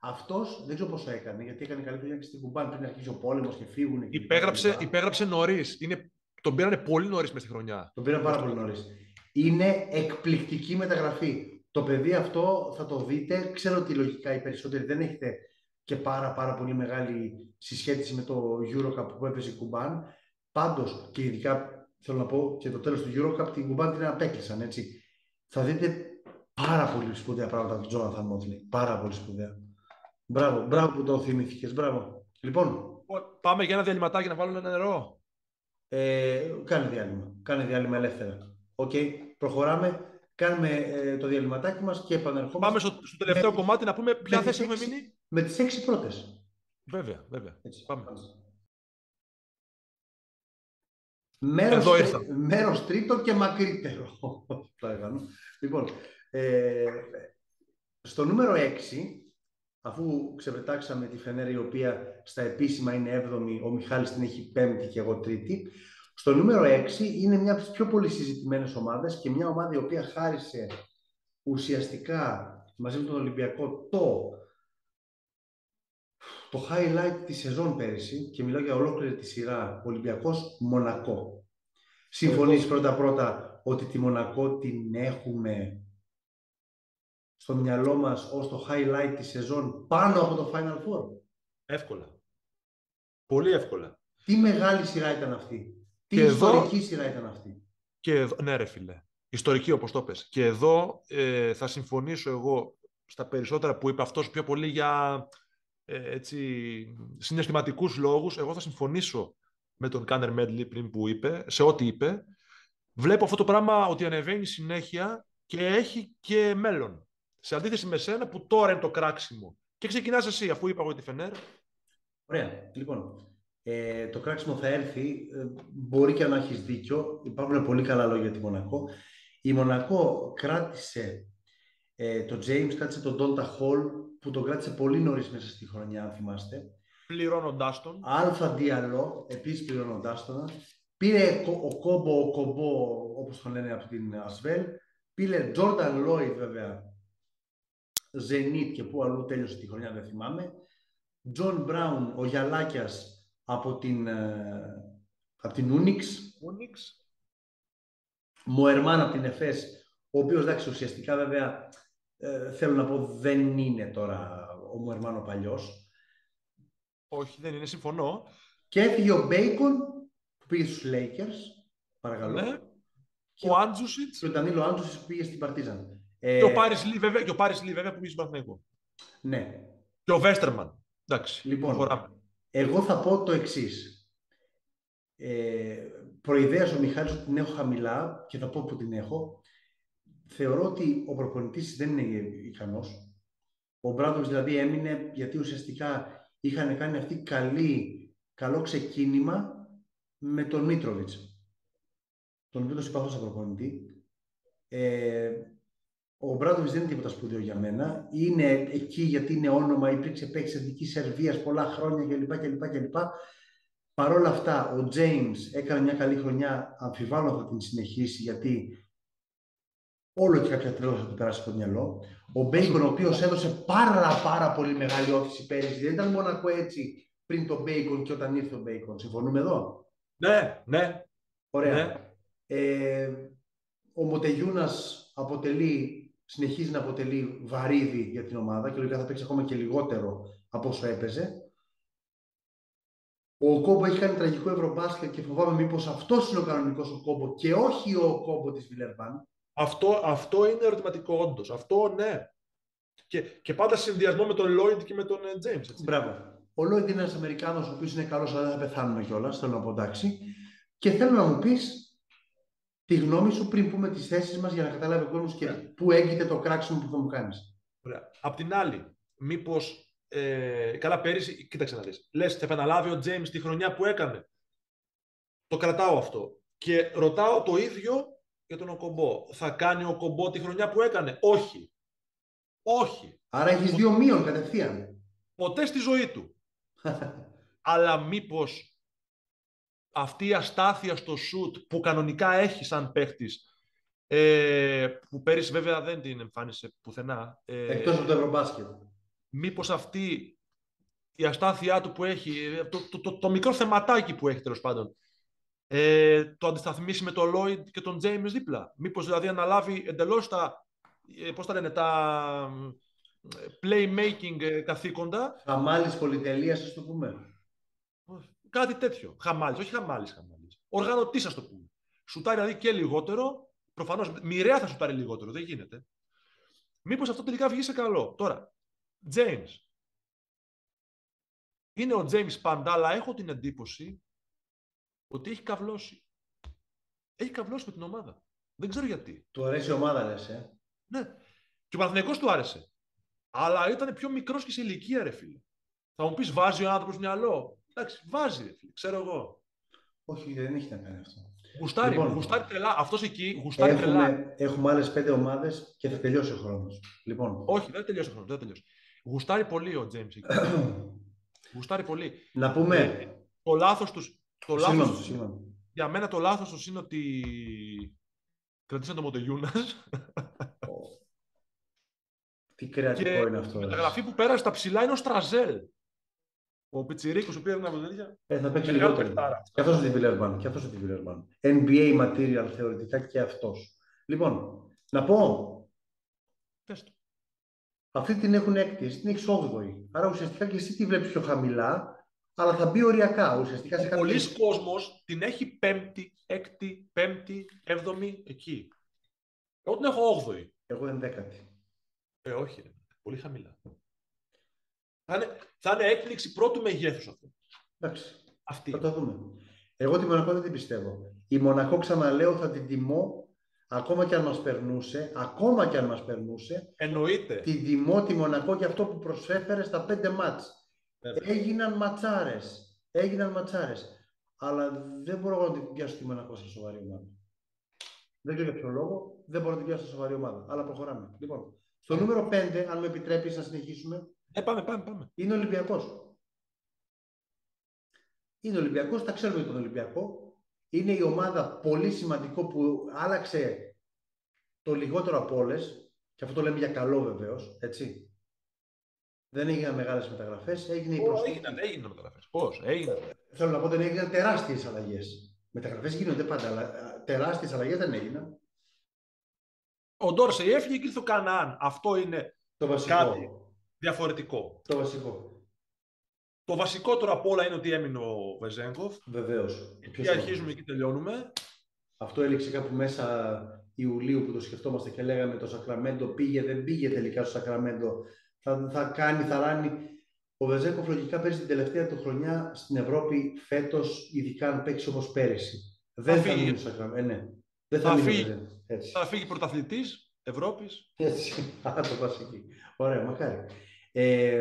αυτός δεν ξέρω πόσο έκανε, γιατί έκανε καλή δουλειά και στην Κουμπάν πριν αρχίσει ο πόλεμος και φύγουν. Και υπέγραψε, και υπέγραψε νωρίς. Είναι, τον πήρανε πολύ νωρίς μες στη χρονιά. Τον πήραν πάρα πολύ νωρίς. Είναι εκπληκτική μεταγραφή. Το παιδί αυτό θα το δείτε. Ξέρω ότι λογικά οι περισσότεροι δεν έχετε και πάρα, πάρα πολύ μεγάλη συσχέτιση με το EuroCup που έπαιζε η Κουμπάν. Πάντως, και ειδικά θέλω να πω και το τέλος του EuroCup, την Κουμπάν την απέκλεισαν, έτσι. Θα δείτε πάρα πολύ σπουδαία πράγματα από τον Τζόναθαν Μότλι. Πάρα πολύ σπουδαία. Μπράβο, μπράβο που το θυμήθηκες. Μπράβο. Λοιπόν, πάμε για ένα διαλυματάκι να βάλουμε ένα νερό. Ε, κάνε διάλειμμα. Κάνε διάλειμμα ελεύθερα. Οκ, okay. Προχωράμε. Κάνουμε ε, το διαλυματάκι μας και επανερχόμαστε. Πάμε στο, στο τελευταίο με, κομμάτι να πούμε ποια θέση έχουμε έξι, μείνει. Με τις έξι πρώτες. Βέβαια, βέβαια. Έτσι, πάμε. Μέρος, Εδώ ήρθα. Μέρος τρίτο και μακρύτερο. Λοιπόν, ε, στο νούμερο έξι, αφού ξεπετάξαμε τη Φενέρ, η οποία στα επίσημα είναι έβδομη, ο Μιχάλης την έχει πέμπτη και εγώ τρίτη. Στο νούμερο έξι είναι μια από τις πιο πολύ συζητημένες ομάδες και μια ομάδα η οποία χάρισε ουσιαστικά μαζί με τον Ολυμπιακό το, το highlight της σεζόν πέρυσι, και μιλάω για ολόκληρη τη σειρά, Ολυμπιακός Μονακό. Συμφωνείς πρώτα-πρώτα ότι τη Μονακό την έχουμε στο μυαλό μας ως το highlight της σεζόν πάνω από το Final Four? Εύκολα. Πολύ εύκολα. Τι μεγάλη σειρά ήταν αυτή. Τι και ιστορική εδώ, σειρά ήταν αυτή. Και εδώ, ναι ρε φίλε. Ιστορική όπως το πες. Και εδώ ε, θα συμφωνήσω εγώ στα περισσότερα που είπε αυτός, πιο πολύ για ε, έτσι, συναισθηματικούς λόγους. Εγώ θα συμφωνήσω με τον Κάνερ Μέντλι πριν που είπε, σε ό,τι είπε. Βλέπω αυτό το πράγμα ότι ανεβαίνει συνέχεια και έχει και μέλλον. Σε αντίθεση με σένα που τώρα είναι το κράξιμο. Και ξεκινάς εσύ, αφού είπα εγώ τη Φενέρ. Ωραία. Λοιπόν, ε, το κράξιμο θα έρθει. Ε, μπορεί και να έχεις δίκιο. Υπάρχουν πολύ καλά λόγια για τη Μονακό. Η Μονακό κράτησε ε, τον James, κράτησε τον Donta Hall, που τον κράτησε πολύ νωρίς μέσα στη χρονιά, αν θυμάστε. Πληρώνοντάς τον. Αλφα Διαλό, επίσης πληρώνοντάς τον. Πήρε ο Κόμπο, ο Κομπό, όπως τον λένε από την Ασβέλ. Πήρε Jordan Lloyd, βέβαια, Zenit και που αλλού τέλειωσε τη χρονιά, δεν θυμάμαι. John Brown, ο Γιαλάκιας, από την, από την Unix. Unix. Μοερμάν από την Εφές, ο οποίος, εντάξει, ουσιαστικά βέβαια, ε, θέλω να πω, δεν είναι τώρα ο Μοερμάν ο παλιός. Όχι, δεν είναι, συμφωνώ. Και έφυγε ο Bacon, που πήγε στους Lakers, παρακαλώ. Ναι. Και ο Άντζουσιτς. Και ο Ντανίλο Άντζουσιτς που πήγε στην Παρτίζαν. Και ο Πάρις Λί, βέβαια, και ο Πάρις Λί, βέβαια, που πήγε στον Παναθηναϊκό. Ναι. Και ο Βέστερμαν. Εντάξει, λοιπόν, προχωράμε. Εγώ θα πω το εξής. Ε, προειδέασε ο Μιχάλης ότι την έχω χαμηλά και θα πω που την έχω. Θεωρώ ότι ο προπονητής δεν είναι ικανός. Ο Μπράντοβιτς δηλαδή έμεινε γιατί ουσιαστικά είχαν κάνει αυτή καλή, καλό ξεκίνημα με τον Μίτροβιτς, τον οποίο το συμπαθώ σαν προπονητή. Ε, ο Μπράντοβιτς δεν είναι τίποτα σπουδαίο για μένα. Είναι εκεί γιατί είναι όνομα, υπήρξε παίκτης Εθνικής Σερβίας πολλά χρόνια κλπ. κλπ, κλπ. Παρ' όλα αυτά, ο James έκανε μια καλή χρονιά. Αμφιβάλλω θα την συνεχίσει, γιατί όλο και κάποια τρέλα θα του περάσει από το μυαλό. Ο Μπέικον, ο οποίος έδωσε πάρα πάρα πολύ μεγάλη όθηση πέρυσι. Δεν ήταν Μονακό έτσι πριν το Μπέικον και όταν ήρθε ο Μπέικον. Συμφωνούμε εδώ? Ναι, ναι. Ωραία. Ναι. Ε, ο Μοτεγιούνας αποτελεί, συνεχίζει να αποτελεί βαρύδι για την ομάδα και λογικά θα παίξει ακόμα και λιγότερο από όσο έπαιζε. Ο Κόμπο έχει κάνει τραγικό Ευρωμπάσκετ και φοβάμαι μήπως αυτός είναι ο κανονικός ο Κόμπο και όχι ο Κόμπο της Βιλερμπάν. Αυτό, αυτό είναι ερωτηματικό όντως. Αυτό ναι. Και, και πάντα σε συνδυασμό με τον Lloyd και με τον James. Έτσι. Μπράβο. Ο Lloyd είναι ένας Αμερικάνος ο οποίος είναι καλός, αλλά δεν θα πεθάνουμε κιόλας. Θέλω να πω εντάξει. Και θέλω να μου πεις τη γνώμη σου πριν πούμε τις θέσεις μας για να καταλάβει ο κόσμος και πού έγκυται το κράξιμο που θα μου κάνεις. Ωραία. Απ' την άλλη, μήπως. Ε, καλά, πέρυσι, κοίταξε να δεις. Λες, θα επαναλάβει ο James τη χρονιά που έκανε. Το κρατάω αυτό. Και ρωτάω το ίδιο για τον Οκομπό. Θα κάνει ο Οκομπό τη χρονιά που έκανε? Όχι. Όχι. Άρα έχεις δύο μείον κατευθείαν. Ποτέ στη ζωή του. Αλλά μήπως αυτή η αστάθεια στο σουτ που κανονικά έχει σαν παίχτης, ε, που πέρυσι βέβαια δεν την εμφάνισε πουθενά. Ε, Εκτός από το Ευρωμπάσκετ. μήπως αυτή η αστάθειά του που έχει, το, το, το, το μικρό θεματάκι που έχει τέλος πάντων, ε, το αντισταθμίσει με τον Lloyd και τον James δίπλα. Μήπως δηλαδή αναλάβει εντελώς τα, ε, πώς τα λένε, τα playmaking καθήκοντα. Χαμάλης πολυτελείας, ας το πούμε. Κάτι τέτοιο. Χαμάλης, όχι χαμάλης, χαμάλης. Οργανωτής, ας το πούμε. Σουτάρει δηλαδή και λιγότερο. Προφανώς μοιραία θα σουτάρει λιγότερο. Δεν γίνεται. Μήπως αυτό τελικά βγει σε καλό. Τώρα, James. Είναι ο James πάντα, αλλά έχω την εντύπωση ότι έχει καυλώσει. Έχει καυλώσει με την ομάδα. Δεν ξέρω γιατί. Του αρέσει η ομάδα, λες, ε. Ναι. Και ο Παναθηναϊκός του άρεσε. Αλλά ήταν πιο μικρός και σε ηλικία, ρε φίλε. Θα μου πεις, βάζει ο άνθρωπος μυαλό. Εντάξει, βάζει, ρε φίλε. Ξέρω εγώ. Όχι, δεν έχει να κάνει αυτό. Γουστάρει, Λοιπόν, γουστάρει τρελά. Αυτός εκεί γουστάρει έχουμε, τρελά. Έχουμε άλλες πέντε ομάδες και θα τελειώσει ο χρόνος. Λοιπόν. Όχι, δεν τελειώσει ο χρόνος. Δεν τελειώσει. Γουστάρει πολύ ο James εκεί. Γουστάρει πολύ. Να πούμε. Ε, το λάθος τους. Το συγγνώμη, λάθος τους, συγγνώμη. Για μένα το λάθος τους είναι ότι κρατήσαν το Μοντεγιούνας. Τι κρεατικό και είναι αυτό. Η μεταγραφή που πέρασε στα ψηλά είναι ο Στραζέλ. Ο Πιτσιρίκος, ο οποίος είναι από τέτοια. Ε, θα παίξει λιγότερο. Και αυτός είναι τη Βιλερμπάν. Και αυτός είναι τη Βιλερμπάν. N B A material θεωρητικά και αυτός. Λοιπόν, να πω. Πες το. Αυτή την έχουν έκτη, εσύ την έχεις όγδοη. Άρα ουσιαστικά και εσύ τη βλέπεις πιο χαμηλά, αλλά θα μπει οριακά. Ουσιαστικά σε Πολλοί κάποιες... κόσμος την έχει πέμπτη, έκτη, πέμπτη, έβδομη, εκεί. Εγώ την έχω όγδοη. Εγώ είναι δέκατη. Ε, όχι. Ρε. Πολύ χαμηλά. Θα είναι, θα είναι έκπληξη πρώτου μεγέθους αυτό. Εντάξει. Αυτή. Θα το δούμε. Εγώ τη Μονακό δεν την πιστεύω. Η Μονακό, ξαναλέω, θα την τιμώ ακόμα και αν μας περνούσε. Ακόμα και αν μας περνούσε. Εννοείται. Την τιμώ τη Μονακό για αυτό που προσέφερε στα πέντε μάτς. Έγιναν ματσάρες. Έγιναν ματσάρες. Αλλά δεν μπορώ να την πιάσω τη Μονακό σε σοβαρή ομάδα. Δεν ξέρω για ποιο λόγο. Δεν μπορώ να την πιάσω σε σοβαρή ομάδα. Αλλά προχωράμε. Λοιπόν, στο νούμερο πέντε, αν μου επιτρέπεις να συνεχίσουμε. Ε, πάμε, πάμε, πάμε. Είναι ο Ολυμπιακός. Είναι ο Ολυμπιακός, τα ξέρουμε τον Ολυμπιακό. Είναι η ομάδα πολύ σημαντικό που άλλαξε το λιγότερο από όλες. Και αυτό το λέμε για καλό βεβαίως, έτσι. Δεν έγιναν μεγάλες μεταγραφές, έγινε η προσθήκη. Έγιναν, έγιναν μεταγραφές. Πώς, έγιναν. Θέλω να πω, δεν έγιναν τεράστιες αλλαγές. Μεταγραφές γίνονται πάντα, αλλά τεράστιες αλλαγές δεν έγιναν. Ο Ντόρσεϊ έφυγε και ήρθε ο Κανaan. Αυτό είναι το βασικό. Κάτι διαφορετικό. Το βασικό. Το βασικότερο απ' όλα είναι ότι έμεινε ο Βεζέγκοφ. Βεβαίως. Και αρχίζουμε και τελειώνουμε. Αυτό έληξε κάπου μέσα Ιουλίου που το σκεφτόμαστε και λέγαμε το Σακραμέντο πήγε, δεν πήγε τελικά στο Σακραμέντο. Θα, θα κάνει, θα ράνει. Ο Βεζέγκοφ λογικά παίζει την τελευταία του χρονιά στην Ευρώπη φέτος, ειδικά αν παίξει όπως πέρυσι. Δεν θα μείνει στο Σακραμέντο. Ε, ναι. Δεν θα, θα, φύγει, θα φύγει πρωταθλητής Ευρώπης. Έτσι. Α, το πας εκεί. Ωραία, μακάρι. Ε,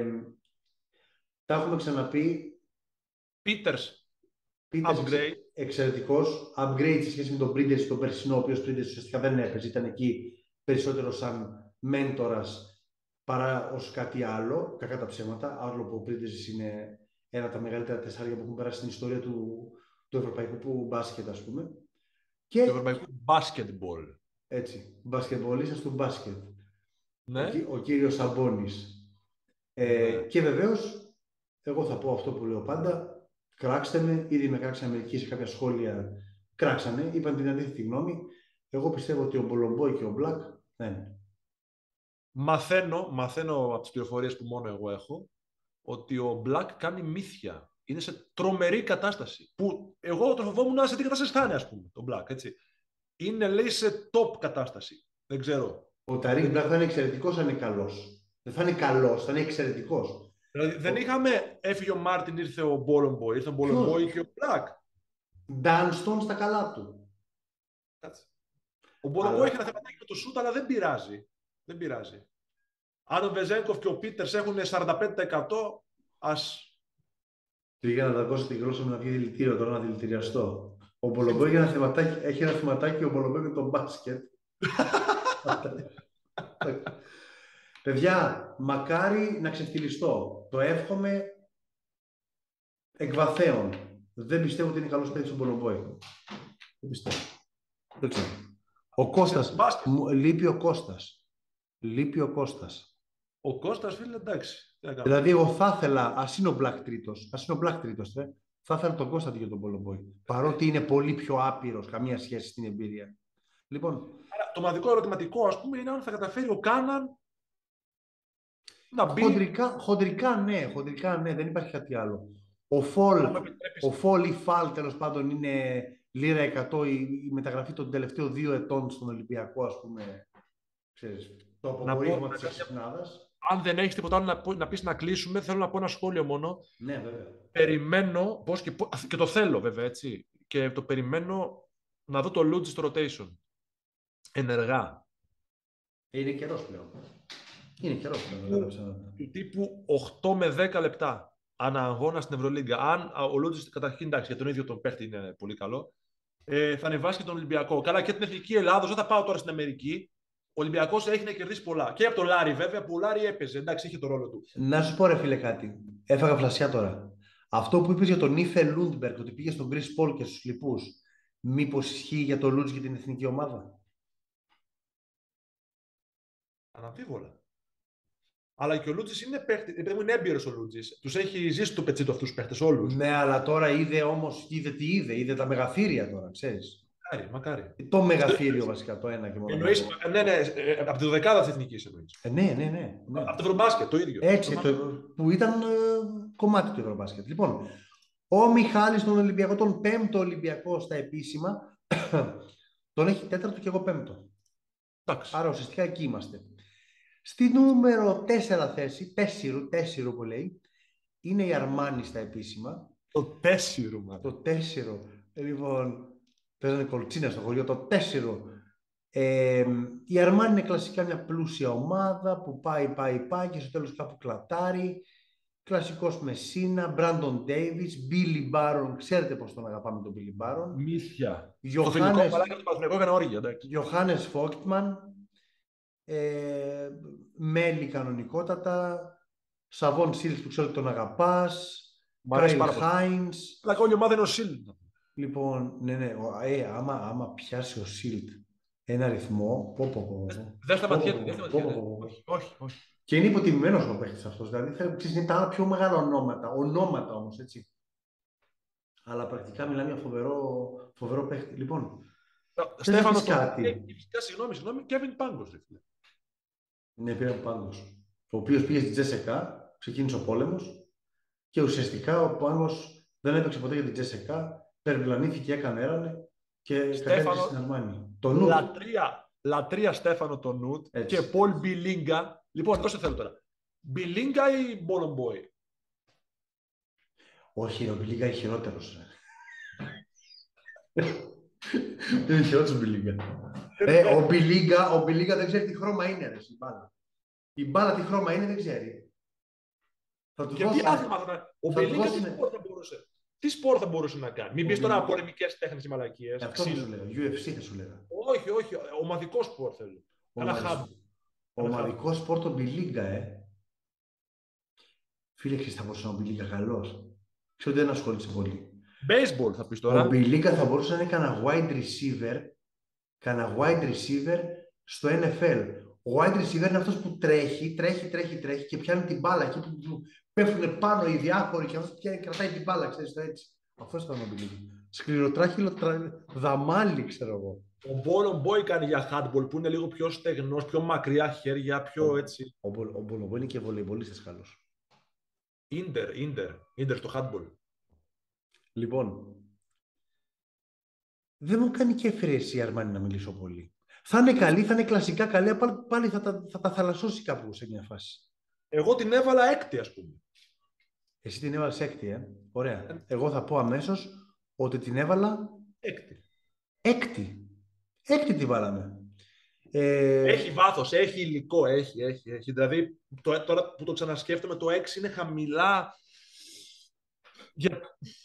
τα έχουμε ξαναπεί. Πίτερς. Upgrade. Εξαιρετικός. Upgrade σε σχέση με τον Πρίντες, τον περσινό, ο οποίος Πρίντες ουσιαστικά δεν έπαιζε. Ήταν εκεί περισσότερο σαν μέντορας παρά ως κάτι άλλο. Κακά τα ψέματα. Άλλο που ο Πρίντες είναι ένα από τα μεγαλύτερα τεσσάρια που έχουν περάσει στην ιστορία του, του ευρωπαϊκού που μπάσκετ, ας πούμε. Και... του ευρωπαϊκού μπάσκετμπολ. Έτσι. Μπασκετμπολίστας του μπάσκετ. Ναι. Ο, ο κύριος Σαμπόνης. Ε, ναι. Και βεβαίως, εγώ θα πω αυτό που λέω πάντα. Κράξτε με, ήδη με κράξανε μερικοί σε κάποια σχόλια. Κράξανε, είπαν την αντίθετη γνώμη. Εγώ πιστεύω ότι ο Μπολομπόι και ο Μπλακ δεν είναι. Μαθαίνω, μαθαίνω από τις πληροφορίες που μόνο εγώ έχω, ότι ο Μπλακ κάνει μύθια. Είναι σε τρομερή κατάσταση. Που εγώ το φοβόμουν σε τι κατάσταση θα είναι, ας πούμε, το Μπλακ, έτσι. Είναι, λέει, σε top κατάσταση. Δεν ξέρω. Ο Ταρίκ Μπλακ θα είναι εξαιρετικός αν είναι καλός. Δεν θα είναι καλός, θα είναι εξαιρετικός. Δηλαδή, δεν είχαμε, έφυγε ο Μάρτιν, ήρθε ο Μπόλομποϊ, ήρθε ο Μπόλομποϊ και ο Μπλακ. Ντάνστον στα καλά του. Κάτσε. Ο Μπόλομποϊ αλλά... έχει ένα θεματάκι με το σούτ, αλλά δεν πειράζει. Δεν πειράζει. Αν ο Βεζέγκοφ και ο Πίτερς έχουν σαράντα πέντε τοις εκατό, ας... Πήγα να δακώσω τη γλώσσα μου να βγει δηλητήριο, τώρα να δηλητηριαστώ. Ο Μπολομπόι έχει ένα θεματάκι, έχει ένα θεματάκι ο Μπολομπόι με τον μπάσκετ. Παιδιά, μακάρι να ξεφτυλιστώ. Το εύχομαι εκβαθέων. Δεν πιστεύω ότι είναι καλός παίκτης ο Μπολομπόι. Δεν πιστεύω. Δεν ξέρω. Ο Κώστας. Μου, λείπει ο Κώστας. Λείπει ο Κώστας. Ο Κώστας, φίλε, εντάξει. Δηλαδή, εγώ θα ήθελα, ας είναι ο Black τρίτος, ας είναι ο Black τρίτος, ε, θα ήθελα τον Κώστα για τον Ball Boy. Παρότι είναι πολύ πιο άπειρος, καμία σχέση στην εμπειρία. Λοιπόν, άρα, το μοναδικό ερωτηματικό, ας πούμε, είναι αν θα καταφέρει ο Κάναν να μπει. Χοντρικά, χοντρικά ναι, χοντρικά ναι, δεν υπάρχει κάτι άλλο. Ο Φολ, ο Φολ ή Φαλ, τέλος πάντων, είναι λίρα εκατό η, η μεταγραφή των τελευταίων δύο ετών στον Ολυμπιακό, ας πούμε, ξέρεις, το αποκορύγμα της εξυπνάδας. Αν δεν έχεις τίποτα άλλο να, να πεις να κλείσουμε, θέλω να πω ένα σχόλιο μόνο. Ναι, βέβαια. Περιμένω, πώς και, πώς, και το θέλω βέβαια, έτσι, και το περιμένω να δω το Λούτζι στο rotation. Ενεργά. Είναι καιρός πλέον. Είναι καιρός πλέον. Του τύπου οκτώ με δέκα λεπτά ανά αγώνα στην Ευρωλίγκα. Αν ο Λούτζι, καταρχήν, εντάξει, για τον ίδιο τον παίχτη είναι πολύ καλό, ε, θα ανεβάσει και τον Ολυμπιακό. Καλά, και την Εθνική Ελλάδος, δεν θα πάω τώρα στην Αμερική. Ο Ολυμπιακός έχει να κερδίσει πολλά. Και από τον Λάρι, βέβαια, που ο Λάρι έπαιζε. Εντάξει, είχε το ρόλο του. Να σου πω, ρε φίλε, κάτι. Έφαγα φλασιά τώρα. Αυτό που είπες για τον Ήφε Λούντμπεργκ, ότι πήγε στον Chris Paul και στους λοιπούς, μήπως ισχύει για τον Λούτζ και την εθνική ομάδα? Αναμφίβολα. Αλλά και ο Λούτζης είναι παίχτη, επειδή μου είναι έμπειρος ο Λούτζης. Τους έχει ζήσει το πετσί του αυτούς τους παίχτες όλους. Ναι, αλλά τώρα είδε όμως, είδε τι είδε, είδε τα μεγαθύρια τώρα, ξέρεις. Μακάρι, μακάρι. Το μεγαθύριο βασικά, το ένα και μόνο. Εννοείς, ναι, ναι, ε, από τη δεκάδα της εθνικής εννοείς. Ε, ναι, ναι, ναι, ναι. Από το Ευρωμπάσκετ, το ίδιο. Έτσι, το, που ήταν ε, κομμάτι του Ευρωμπάσκετ. Λοιπόν, ο Μιχάλης τον Ολυμπιακό, τον πέμπτο Ολυμπιακό στα επίσημα, τον έχει τέταρτο και εγώ πέμπτο. Εντάξει. Άρα ουσιαστικά εκεί είμαστε. Στη νούμερο τέσσερα θέση, τέσσερου, τέσσερου που λέει, είναι η Αρμάνι στα επίσημα. Το τέσσερο, μάλλον. Το τέσσερο. Λοιπόν, παίζανε κολτσίνα στο χωριό, το τέσσερο. Ε, η Αρμάνι είναι κλασικά μια πλούσια ομάδα που πάει, πάει, πάει και στο τέλος κάπου κλατάρει. Κλασικός Μεσίνα, Μπράντον Ντέιβις, Μπίλι Μπάρον. Ξέρετε πώς τον αγαπάμε τον Μπίλι Μπάρον. Μύθια. Γιωχάνες, Γιωχάνες... Γιωχάνες Φόκτμαν. Ε, Μέλι κανονικότατα. Σαβόν Σίλτ που ξέρω ότι τον αγαπάς. Κάιλ Χάινς. Αλλά όλη η ομάδα είναι ο Σίλτ. Λοιπόν, ναι, ναι, ε, άμα, άμα πιάσει ο Σίλτ ένα ρυθμό. Πω, πω, πω, δεν σταματιέται. Όχι, όχι. Και είναι υποτιμημένος ο παίκτης αυτός. Δηλαδή θα είναι τα άλλα πιο μεγάλα ονόματα. Ονόματα όμως, έτσι. Αλλά πρακτικά μιλάμε για φοβερό, φοβερό παίκτη. Λοιπόν, Στέφανο, κάτι. Φυσικά, συγγνώμη, συγγνώμη, Κέβιν Πάγκος. Ναι, πήρε ο Πάγκος. Ο οποίος πήγε στη Τζέσσεκα, ξεκίνησε ο πόλεμος και ουσιαστικά ο Πάγκος δεν έπαιξε ποτέ για την Τζέσσεκα, περβλανήθηκε, έκανε έρανε και κατέληξε στην Αρμάνι. Το Νούτ. Λατρεία, λατρεία Στέφανο το Νούτ και Πολ Μπιλίγκα. Λοιπόν, δώστε θέλω τώρα. Μπιλίγκα ή Μπολομπόι? Όχι, ο Μπιλίγκα είναι χειρότερος. Είναι χειρότερος ο Μπιλίγκα. Ε, ο Μπιλίγκα, ο Μπιλίγκα δεν ξέρει τι χρώμα είναι, ρε, η μπάλα. Η μπάλα τι χρώμα είναι δεν ξέρει. Θα του και δώσουν... τι άθλημα θα Ο Μπιλίγκα τι σπορ θα μπορούσε. Τι σπορ θα μπορούσε να κάνει. Μην πεις τώρα πολεμικές τέχνες και μαλακίες. Αυτό θα σου λέγα. γιου εφ σι θα σου λέγα. Όχι, όχι. Ομαδικό σπορ θέλω. Ο ομαδικό σπορ τον Μπιλίγκα, ε. Φίλε, ξέρεις θα μπορούσε να ο Μπιλίγκα καλός. Ξέρω ότι δεν ασχολείσαι πολύ. Baseball θα πεις τώρα. Ο Μπιλίγκα θα μπορούσε να είναι κανένα wide receiver, κανένα wide receiver στο εν εφ ελ. Ο wide receiver είναι αυτός που τρέχει, τρέχει, τρέχει, τρέχει και πιάνει την μπάλα εκεί που πέφτουν πάνω οι διάφοροι και αυτός πιάνει, κρατάει την μπάλα, ξέρεις το έτσι. Αυτός ήταν ο Μπιλίγκα. Σκληροτράχυλο τρα... δαμάλι, ξέρω εγώ. Ο Μπολομπόι κάνει για handball που είναι λίγο πιο στεγνός, πιο μακριά χέρια, πιο ο, έτσι. Ο, ο Μπολομπόι είναι και βολεϊμπολίστας καλός. Ίντερ, Ίντερ, Ίντερ στο handball. Λοιπόν, δεν μου κάνει και ευθρέση η Αρμάνι να μιλήσω πολύ. Θα είναι καλή, θα είναι κλασικά καλή, πάλι θα τα, θα τα θαλασσώσει κάπου σε μια φάση. Εγώ την έβαλα έκτη, ας πούμε. Εσύ την έβαλες έκτη, ε. Ωραία. Εγώ θα πω αμέσως ότι την έβαλα έκτη. Έκτη. Έκτη τη βάλαμε. Ε... Έχει βάθος, έχει υλικό, έχει, έχει, έχει. Δηλαδή, το, τώρα που το ξανασκέφτομαι, το έξι είναι χαμηλά. Για...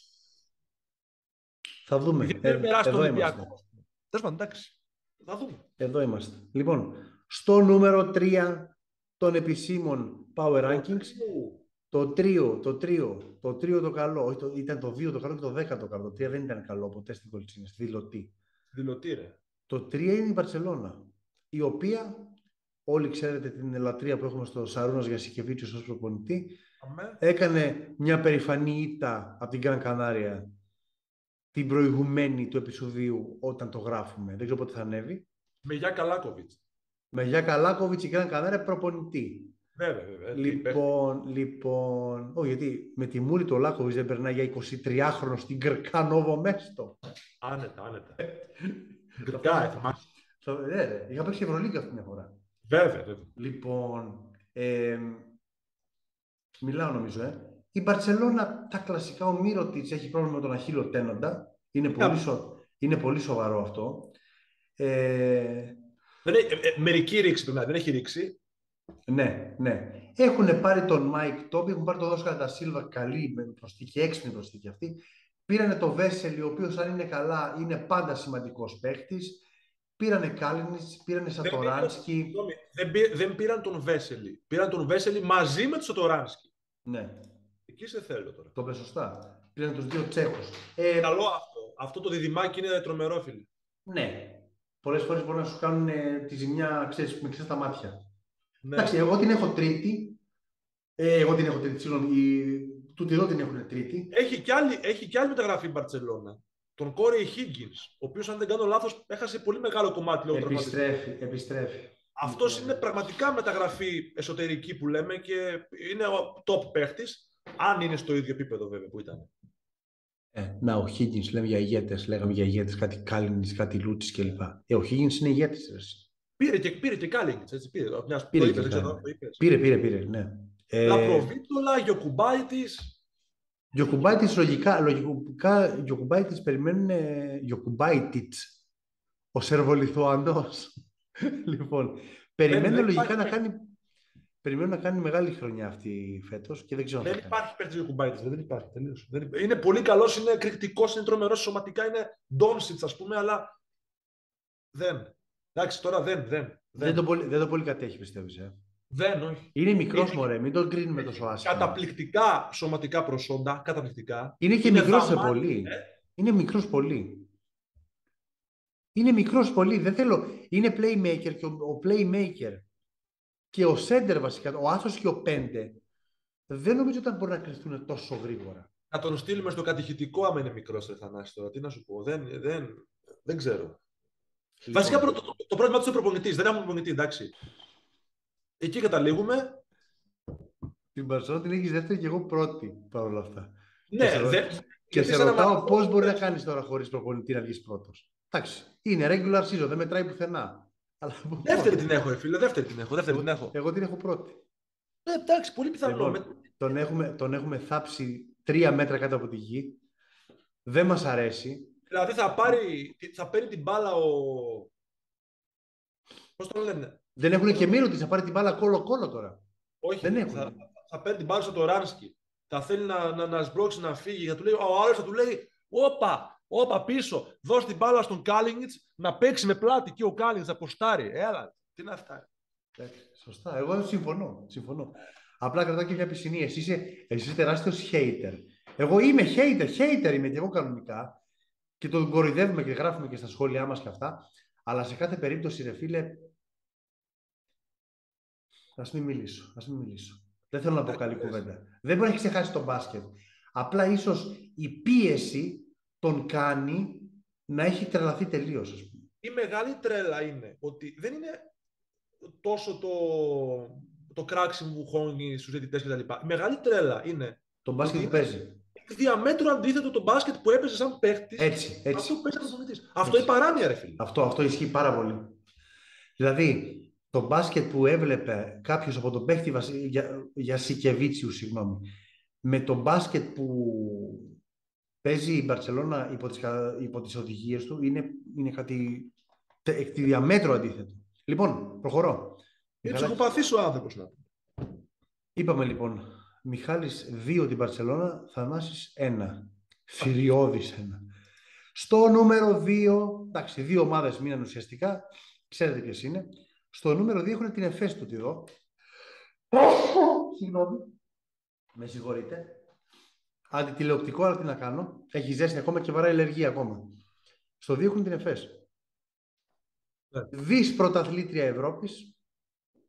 Θα δούμε. Γιατί δεν ε, περάσει εδώ τον είμαστε. Ολυμπιακό. Τέλος πάντων, εντάξει. Θα δούμε. Εδώ είμαστε. Λοιπόν, στο νούμερο τρία των επισήμων Power Rankings, το τρίο, το τρίο, το τρίο το καλό, όχι, το, ήταν το δύο το καλό και το δέκα το καλό. Το τρία δεν ήταν καλό ποτέ στην Κολτσίνη, στη δηλωτή. Δηλωτή, ρε. Το τρία είναι η Μπαρσελόνα, η οποία όλοι ξέρετε την ελαττρία που έχουμε στο Σαρούνας Γιασικεβίτσιος ως προπονητή. Αμέ. Έκανε μια περηφανή ήττα από την Γκραν Κανάρια την προηγουμένη του επεισοδίου όταν το γράφουμε. Δεν ξέρω πότε θα ανέβει. Με Γιάκα Λάκοβιτς. Με Γιάκα Λάκοβιτς η Γκραν Κανάρια προπονητή. Βέβαια, βέβαια. Λοιπόν, λοιπόν, όχι, γιατί με τη μούρη του Λάκοβιτς δεν περνάει για εικοσιτριάχρονο στην Γκρκάνοβο Μέστο. Άνετα, άνετα. Γκρκάε, θυμάσαι. Ναι, ρε, είχα παίξει Ευρωλίγκα αυτή μια φορά. Βέβαια, βέβαια. Λοιπόν, ε, μιλάω νομίζω, ε. Η Μπαρτσελώνα, τα κλασικά, ο Μύρωτιτς έχει πρόβλημα με τον αχίλλο τένοντα. Είναι, πολύ, σο... είναι πολύ σοβαρό αυτό. Ε... Δεν έχει, ε, ε, μερική ρήξη του, δεν έχει ρήξει. Ναι, ναι. Έχουν πάρει τον Μάικ Τόμπι, έχουν πάρει τον Όσκαρ Ντασίλβα, καλή με προσθήκη, έξυπνη προσθήκη αυτή. Πήρανε το Βέσελη, ο οποίος αν είναι καλά είναι πάντα σημαντικός παίκτης. Πήρανε Κάλινιτς, πήρανε Σατοράνσκι. Δεν, δεν, δεν πήραν τον Βέσελη. Πήραν τον Βέσελη μαζί με τον Σατοράνσκι. Ναι. Εκεί σε θέλω τώρα. Το πες σωστά. Πήραν τους δύο Τσέχους. Ε, Καλό αυτό. Αυτό το διδυμάκι είναι τρομερό, φίλε. Ναι. Πολλές φορές μπορεί να σου κάνουν ε, τη ζημιά, ξέρεις, με ξένα στα μάτια. Ναι. Εντάξει, εγώ την έχω τρίτη. Ε, εγώ την έχω τρίτη, συγγνώμη. Τούτοι εδώ την έχουν τρίτη. Έχει κι άλλη, έχει κι άλλη μεταγραφή η Μπαρτσελώνα. Τον Κόρεϊ Higgins, ο οποίος αν δεν κάνω λάθος έχασε πολύ μεγάλο κομμάτι λόγω τραυματισμού. Επιστρέφει, επιστρέφει. Αυτός είναι πραγματικά μεταγραφή εσωτερική που λέμε και είναι ο top παίχτης, αν είναι στο ίδιο επίπεδο βέβαια που ήταν. Ε, να, ο Higgins, λέμε για ηγέτες, λέγαμε για ηγέτες, κάτι Κάλινιτς, κάτι Λούτσις κλπ. Ε, ο Higgins είναι ηγέτης. Πήρε και, πήρε και Κάλινιτς, έτσι πήρε. Μιας, Πήρε, το είπες, και δεν ξέρω, το είπες. πήρε, πήρε, πήρε, ναι. Λαπροβίτολα, Γιοκουμπάιτης. Γιοκουμπάιτης, λογικά, λογικά Γιοκουμπάιτης περιμένουν Γιοκουμπάιτιτς, ο Σερβολιθουανός. Λοιπόν, περιμένουν λογικά να κάνει, περιμένουν να κάνει μεγάλη χρονιά αυτή φέτος και δεν ξέρω. Δεν υπάρχει παίκτης Γιοκουμπάιτης, δεν υπάρχει, τελείως. Δεν υπάρχει. Είναι πολύ καλός, είναι εκρηκτικός, είναι τρομερός, σωματικά είναι Ντόνσιτς ας πούμε, αλλά δεν. Εντάξει, τώρα δεν, δεν. Δεν, δεν, το, πολύ, δεν το πολύ κατέχει, πιστεύεις, ε. Δεν, όχι. Είναι μικρός, μωρέ, μην τον κρίνουμε τόσο άσχημα. Καταπληκτικά σωματικά προσόντα, καταπληκτικά. Είναι και είναι μικρός σε πολύ. Ε? Είναι μικρός πολύ. Είναι μικρός πολύ, δεν θέλω. Είναι playmaker και ο, ο playmaker και ο center βασικά, ο άσος και ο πέντε, δεν νομίζω ότι μπορεί να κρυφθούν τόσο γρήγορα. Να τον στείλουμε στο κατηχητικό άμα είναι μικρός, ρε Θανάση, τώρα. Τι να σου πω, δεν, δεν, δεν ξέρω. Λοιπόν. Βασικά το, το, το πρόβλημα του είναι προπονητής, δεν έχουμε προπονητή, εντάξει. Εκεί καταλήγουμε. Την Μπαρσελόνα την έχεις δεύτερη και εγώ πρώτη παρόλα αυτά. Ναι, και σε, δε, και σε ρωτάω μα... πώς μπορεί να κάνεις τώρα χωρίς προπονητή να βγεις πρώτος. Εντάξει, είναι regular season, δεν μετράει πουθενά. Αλλά... Δεύτερη την έχω, φίλε, δεύτερη την έχω. Δεύτερη εγώ, την έχω. εγώ την έχω πρώτη. Ε, εντάξει, πολύ πιθανό. Λοιπόν, με... τον, έχουμε, τον έχουμε θάψει τρία μέτρα κάτω από τη γη. Δεν μας αρέσει. Δηλαδή θα, πάρει, θα παίρνει την μπάλα ο... Πώς το λένε. Δεν έχουν και μύρο της, θα πάρει την μπάλα κόλλο-κόλλο τώρα. Όχι, δεν έχουν. Θα, θα παίρνει την μπάλα στο Τοράνσκι. Θα θέλει να, να, να σμπρώξει, να φύγει. Θα του λέει, ο άλλος θα του λέει, όπα, όπα πίσω. Δώσ' την μπάλα στον Κάλινιτς να παίξει με πλάτη και ο Κάλινιτς θα ποστάρει. Έλα, τι να φτάσει. Σωστά, εγώ συμφωνώ. συμφωνώ. Απλά κρατάω και μια πισινή. Εσύ είσαι, εσύ είσαι τεράστιος hater. Εγώ είμαι hater, hater είμαι και εγώ κανονικά. Και τον κοροϊδεύουμε και γράφουμε και στα σχόλιά μας και αυτά. Αλλά σε κάθε περίπτωση, ρε φίλε, ας μην μιλήσω. Ας μην μιλήσω. Δεν θέλω να πω καλή κουβέντα. Δεν μπορεί να έχει ξεχάσει τον μπάσκετ. Απλά ίσως η πίεση τον κάνει να έχει τρελαθεί τελείως. Ας πούμε. Η μεγάλη τρέλα είναι ότι δεν είναι τόσο το, το κράξιμο που χώνει στους διαιτητές κτλ. Η μεγάλη τρέλα είναι το μπάσκετ που παίζει. Διαμέτρου αντίθετο το μπάσκετ που έπαιζε σαν παίχτης. Έτσι, έτσι. Αυτό που παίζει σαν προπονητής. Αυτό είναι παράνοια, ρε φίλε. Αυτό, αυτό ισχύει πάρα πολύ. Δηλαδή, το μπάσκετ που έβλεπε κάποιος από τον παίχτη για, για Σικεβίτσιου, συγγνώμη, με το μπάσκετ που παίζει η Μπαρτσελώνα υπό τις, υπό τις οδηγίες του, είναι, είναι κάτι εκ τη διαμέτρου αντίθετο. Λοιπόν, προχωρώ. Είναι ψυχοπαθής ο άνθρωπος. Να. Είπαμε λοιπόν, Μιχάλης δύο την Μπαρτσελώνα, Θανάσης ένα. Θηριώδης ένα. Στο νούμερο δύο, εντάξει, δύο ομάδες μείναν ουσιαστικά, ξέρετε ποιες είναι. Στο νούμερο δύο έχουν την Εφές του εδώ. Συγγνώμη. Με συγχωρείτε. Αντιτηλεοπτικό, αλλά τι να κάνω. Έχει ζέστη ακόμα και βαράει αλλεργία ακόμα. Στο δύο έχουν την Εφές. Yeah. Δις πρωταθλήτρια Ευρώπης.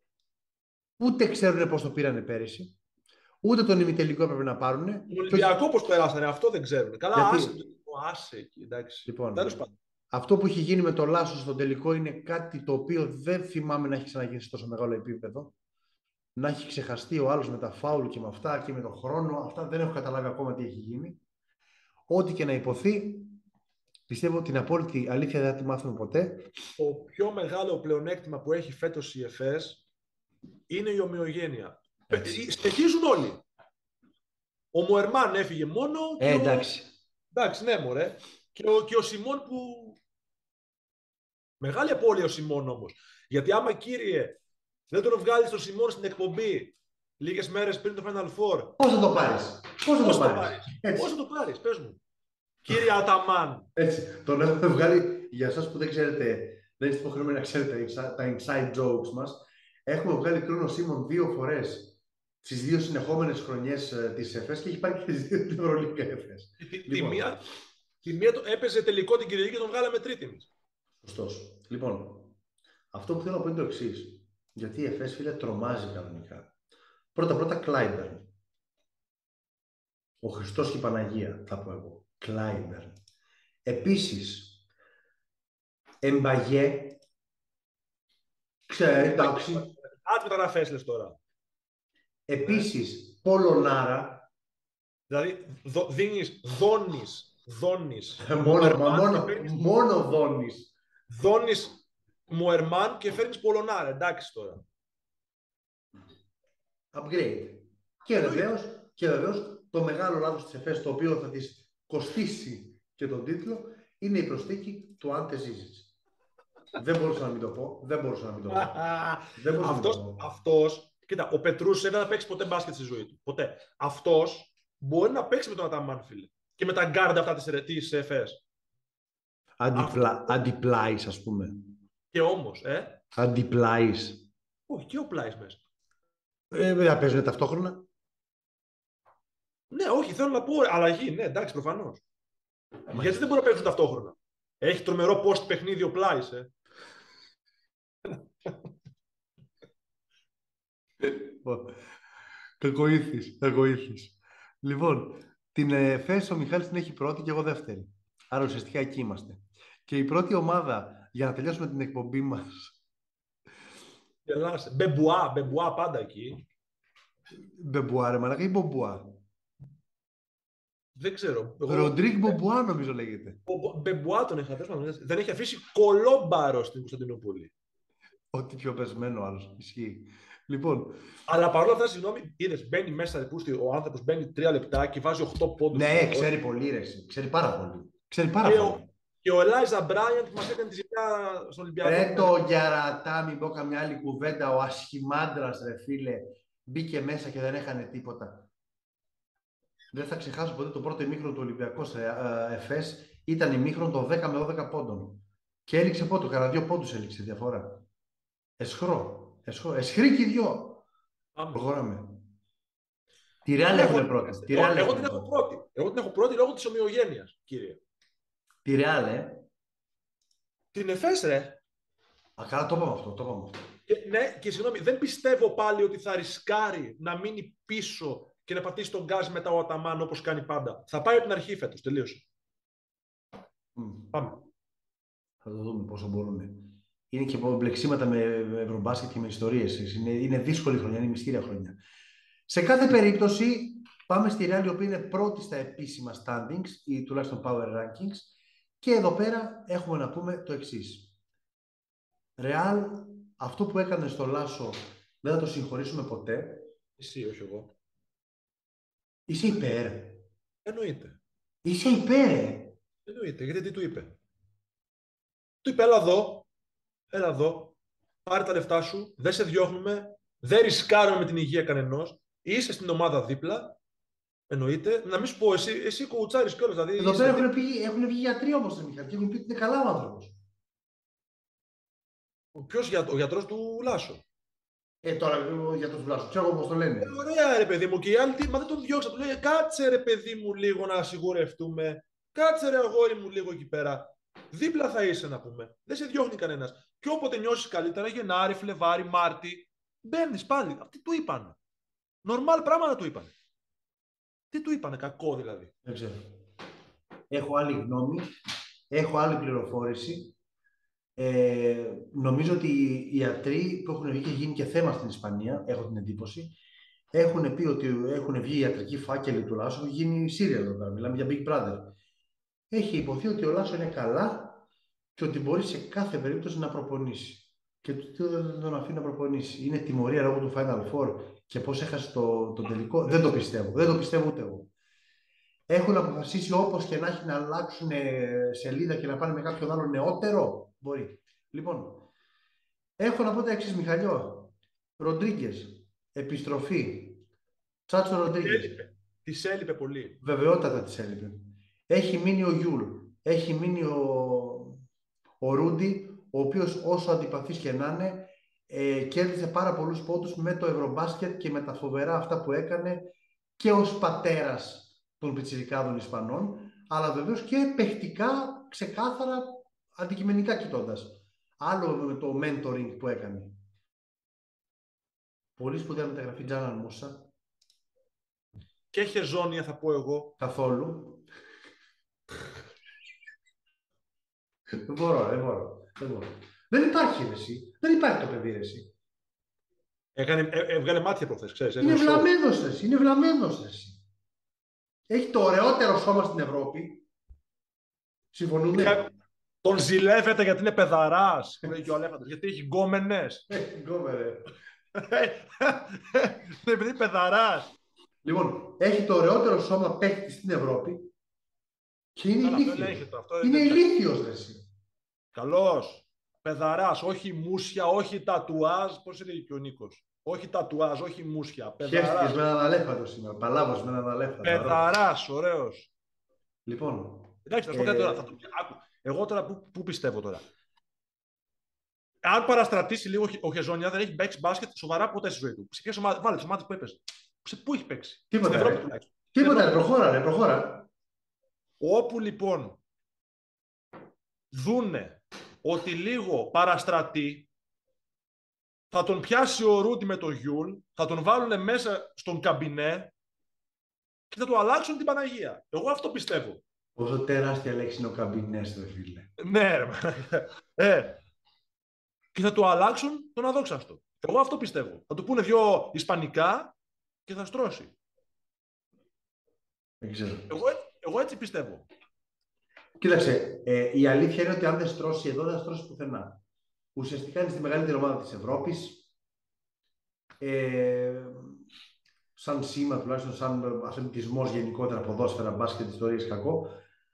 ούτε ξέρουν πώς το πήρανε πέρυσι, ούτε τον ημιτελικό έπρεπε να πάρουν. Τον Ολυμπιακό πώς περάσανε, αυτό δεν ξέρουν. Καλά, Γιατί... άσε, άσε εκεί, εντάξει. Λοιπόν, τέλος πάντων. Αυτό που έχει γίνει με το Λάσο στον τελικό είναι κάτι το οποίο δεν θυμάμαι να έχει ξαναγίνει σε τόσο μεγάλο επίπεδο. Να έχει ξεχαστεί ο άλλος με τα φάουλ και με αυτά και με τον χρόνο. Αυτά δεν έχω καταλάβει ακόμα τι έχει γίνει. Ό,τι και να υποθεί, πιστεύω ότι την απόλυτη αλήθεια δεν θα τη μάθουμε ποτέ. Το πιο μεγάλο πλεονέκτημα που έχει φέτος η ΕΦΕΣ είναι η ομοιογένεια. Συνεχίζουν όλοι. Ο Μουερμάν έφυγε μόνο. Ε, και εντάξει. Ο... εντάξει, ναι, μωρέ. Και ο, και ο Σιμών που... Μεγάλη απώλεια ο Σιμών όμως. Γιατί άμα, κύριε, δεν τον βγάλεις τον Σιμών στην εκπομπή λίγες μέρες πριν το Final Four... Πώς θα το πάρεις. Πώς θα το πάρεις. Πώς θα το πάρεις, πες μου. Κύριε Αταμάν. Έτσι. Τον έχουμε βγάλει, για εσάς που δεν ξέρετε, δεν είστε υποχρεωμένοι να ξέρετε τα inside jokes μας. Έχουμε βγάλει Κρόνο Σίμον δύο φορές στις δύο συνεχόμενες χρονιές uh, της ΕΦΕΣ και έχει πάρει και τις δύο την Ευρωλίγκα ΕΦΕΣ. Τη, λοιπόν. τη, μία, τη μία το έπαιζε τελικό την Κυριακή και τον βγάλαμε τρίτη εμείς. Σωστός. Λοιπόν, αυτό που θέλω να πω είναι το εξής. Γιατί η ΕΦΕΣ, φίλε, τρομάζει κανονικά. Πρώτα-πρώτα, Κλάιμπερν. Ο Χριστός και η Παναγία, θα πω εγώ. Κλάιμπερν. Επίσης, Εμπαγέ. Ξέρει, εντάξει. Άτε μεταγραφές λες τώρα. Επίσης, Πολωνάρα. Δηλαδή, δο, δίνεις, δώνεις, δώνεις. μόνο, μόνο, μόνο δώνεις. Δώνεις Μουερμάν και φέρνεις Πολωνάρα, εντάξει τώρα. Upgrade. Και βεβαίως, και βεβαίως το μεγάλο λάθος της ΕΦΕΣ, το οποίο θα της κοστίσει και τον τίτλο, είναι η προσθήκη του Άντε Ζίζιτς. Δεν μπορούσα να μην το πω. Δεν μπορούσα να μην το πω. δεν μπορούσα αυτός, να μην το πω. αυτός, κοίτα, ο Πετρούσεφ δεν θα παίξει ποτέ μπάσκετ στη ζωή του. Ποτέ. Αυτός μπορεί να παίξει με τον Αταμάν, φίλε. Και με τα γκάρντα αυτά της, της ΕΦΕΣ. Αντιπλα... Αντιπλάης, ας πούμε. Και όμως, ε. Αντιπλάης. Όχι, και ο Πλάης μέσα. Ε, δεν θα παίζουν ταυτόχρονα. Ναι, όχι, θέλω να πω αλλαγή. Ναι, εντάξει, προφανώς. Γιατί δεν μπορεί να παίξουν ταυτόχρονα. Έχει τρομερό post παιχνίδι ο Πλάης, ε. Κακοήθης, κακοήθης. Λοιπόν, την ΕΦΕΣ ο Μιχάλης την έχει πρώτη και εγώ δεύτερη. Άρα ουσιαστικά εκεί είμαστε. Και η πρώτη ομάδα, για να τελειώσουμε την εκπομπή μας... Γελάσε. Μπεμπουά, Μπεμπουά πάντα εκεί. Μπεμπουά ρε μαλάκα ή Μπομπουά. Δεν ξέρω. Ροντρίγκ Μπομπουά νομίζω λέγεται. Ο Μπεμπουά τον έχει αφήσει. Δεν έχει αφήσει κολόμπαρο στην Κωνσταντινούπολη. Ό,τι πιο πεσμένο άλλος. Ισχύει. Λοιπόν. Αλλά παρόλα αυτά, συγγνώμη, είδες, μπαίνει μέσα, ο άνθρωπος μπαίνει τρία λεπτά και βάζει οκτώ πόντους. Ναι, ξέρει πολύ ρε. Ξέρει πάρα πολύ. Ξέρει πάρα και πολύ. Ο, και ο Ελάιζα Μπράιαντ που μας έκανε τη ζημιά στον Ολυμπιακό. Ρε το Γιαρατά, μην πω καμιά άλλη κουβέντα. Ο ασχημάντρας ρε φίλε. Μπήκε μέσα και δεν έχανε τίποτα. Δεν θα ξεχάσω ποτέ το πρώτο ημίχρονο του Ολυμπιακού σε ΕΦΕΣ. Ήταν ημίχρονο των δέκα με δώδεκα πόντων. Και έληξε πόντο, κατά δύο πόντους έληξε διαφορά. Εσχρό. Εσχρό. Εσχρή και δυο. Προχωράμε. Τη Ρεάλ έχουμε πρώτη. Τη Εγώ, εγώ την έχω πρώτη. Εγώ την έχω πρώτη λόγω της ομοιογένειας, κύριε. Τη Ρεάλ, ε. Την ΕΦΕΣ, ρε. Α, καλά, το είπαμε αυτό. Το είπαμε αυτό. Και, ναι, και συγγνώμη, δεν πιστεύω πάλι ότι θα ρισκάρει να μείνει πίσω και να πατήσει τον γκάζ μετά ο Αταμάν όπως κάνει πάντα. Θα πάει από την αρχή φέτος. Τελείωσε. Mm. Πάμε. Θα το δούμε πόσο μπορούν. Είναι και μπλεξίματα με ευρωμπάσκετ και με ιστορίες. Είναι, είναι δύσκολη χρονιά, είναι μυστήρια χρονιά. Σε κάθε περίπτωση, πάμε στη Real, η οποία είναι πρώτη στα επίσημα standings ή τουλάχιστον power rankings. Και εδώ πέρα έχουμε να πούμε το εξής. Real, αυτό που έκανε στο Λάσο δεν θα το συγχωρήσουμε ποτέ. Εσύ, όχι εγώ. Είσαι υπέρ. Εννοείται. Είσαι υπέρ. Εννοείται. Γιατί τι του είπε. Του είπε, έλα εδώ. Έλα εδώ. Πάρε τα λεφτά σου. Δεν σε διώχνουμε. Δεν ρισκάρουμε με την υγεία κανενός. Είσαι στην ομάδα δίπλα. Εννοείται. Να μην σου πω, εσύ, εσύ κουουουτσάρεις κιόλας. Δηλαδή, εδώ πέρα έχουν, πει, έχουν βγει γιατροί όμως, ρε Μιχάλη, και έχουν πει ότι είναι καλά ο άνθρωπος. Ποιος για, ο γιατρός του Λάσο. Ε, τώρα για τον Βλάσο, ξέρω εγώ πώς το λένε. Ε, ωραία, ρε παιδί μου, και οι άλλοι, μα δεν τον διώξα. Του λέει, κάτσε ρε παιδί μου λίγο να σιγουρευτούμε. Κάτσε ρε αγόρι μου λίγο εκεί πέρα. Δίπλα θα είσαι να πούμε. Δεν σε διώχνει κανένας. Και όποτε νιώσεις καλύτερα, Γενάρη, Φλεβάρη, Μάρτι, Μπαίνεις πάλι. Τι του είπαν. Νορμάλ πράγματα του είπαν. Τι του είπανε, κακό δηλαδή. Δεν ξέρω. Έχω άλλη γνώμη, έχω άλλη πληροφόρηση. Ε, νομίζω ότι οι ιατροί που έχουν βγει και γίνει και θέμα στην Ισπανία, έχω την εντύπωση, έχουν πει ότι έχουν βγει ιατρικοί φάκελοι του Λάσο, έχει γίνει serial εδώ πέρα, μιλάμε για Big Brother. Έχει υποθεί ότι ο Λάσο είναι καλά και ότι μπορεί σε κάθε περίπτωση να προπονήσει. Και του δεν τον αφήνει να προπονήσει. Είναι τιμωρία λόγω του Final Four και πώς έχασε το, το τελικό. Δεν το πιστεύω. Δεν το πιστεύω ούτε εγώ. Έχουν αποφασίσει όπως και να έχει να αλλάξουν σελίδα και να πάνε με κάποιον άλλο νεότερο. Μπορεί. Λοιπόν, έχω να πω τα εξής, Μιχαλιό. Ροντρίγκες, επιστροφή. Τσάτσο Ροντρίγκες. Της έλειπε πολύ. Βεβαιότατα της έλειπε. Έχει μείνει ο Γιούλ. Έχει μείνει ο, ο Ρούντι, ο οποίος όσο αντιπαθής και να είναι, ε, κέρδισε πάρα πολλούς πόντους με το Ευρωμπάσκετ και με τα φοβερά αυτά που έκανε και ως πατέρας των πιτσιρικάδων Ισπανών, αλλά βεβαίως και παιχτικά, ξεκάθαρα, αντικειμενικά κοιτώντας. Άλλο με το mentoring που έκανε. Πολύ σπουδαία μεταγραφή Τζάναν Μούσα. Και Χεζόνια θα πω εγώ. Καθόλου. Δεν μπορώ, δεν μπορώ. Δεν, μπορώ. Δεν υπάρχει ρε εσύ. Δεν υπάρχει το παιδί ρε εσύ. Έκανε, έ, έβγαλε μάτια προχθές, ξέρεις. Είναι βλαμμένος ρε εσύ. Είναι βλαμμένος ρε εσύ. Έχει το ωραιότερο σώμα στην Ευρώπη. Συμφωνούμε. Τον ζηλεύετε γιατί είναι παιδαράς. Που λέει και ο Αλέφαντος. Γιατί έχει γκόμενες. Έχει γκόμενε. Είναι επειδή παιδαράς. Λοιπόν, έχει το ωραιότερο σώμα παίχτη στην Ευρώπη. Και είναι Καλά, ηλίθιος. το, αυτό είναι ηλίθιος ρε εσύ. Καλώς. Παιδαράς. Όχι μουσια, όχι τατουάζ. Πώς είναι και ο Νίκος. Όχι τατουάζ, όχι μουσια. Χαίρεστηκες με έναν αλέφαντο σήμερα. Παλάβος με έναν αλέφαντο. Παιδαράς, ωραίος. Λοιπόν. Εντάξει, θα σου πω κάτι τώρα. Θα το... Άκου. Εγώ τώρα που, που πιστεύω τώρα. Αν παραστρατήσει λίγο ο Χεζόνια, δεν έχει παίξει μπάσκετ σοβαρά ποτέ στη ζωή του. Σε ποιες ομάδες, βάλε τις ομάδες που έπαιζε. Σε πού έχει παίξει. Τίποτα. Στην Ευρώπη τουλάχιστον. Τίποτα, ρε, προχώρα, ρε, προχώρα. Όπου λοιπόν δούνε ότι λίγο παραστρατεί, θα τον πιάσει ο Ρούντι με τον Γιούλ, θα τον βάλουν μέσα στον καμπινέ και θα του αλλάξουν την Παναγία. Εγώ αυτό πιστεύω. Πόσο τεράστια λέξη είναι ο καμπινές, ρε φίλε. Ναι, ρε. ε. Και θα του αλλάξουν τον αδόξαστο. Εγώ αυτό πιστεύω. Θα του πούνε δυο ισπανικά και θα στρώσει. Δεν ξέρω. Εγώ, εγώ έτσι πιστεύω. Κοίταξε, ε, η αλήθεια είναι ότι αν δεν στρώσει εδώ, δεν θα στρώσει πουθενά. Ουσιαστικά είναι στη μεγαλύτερη ομάδα της Ευρώπης. Ε, σαν σήμα, τουλάχιστον σαν αθλητισμός γενικότερα, ποδόσφαιρα, μπάσκετ, ιστορίες, κακό.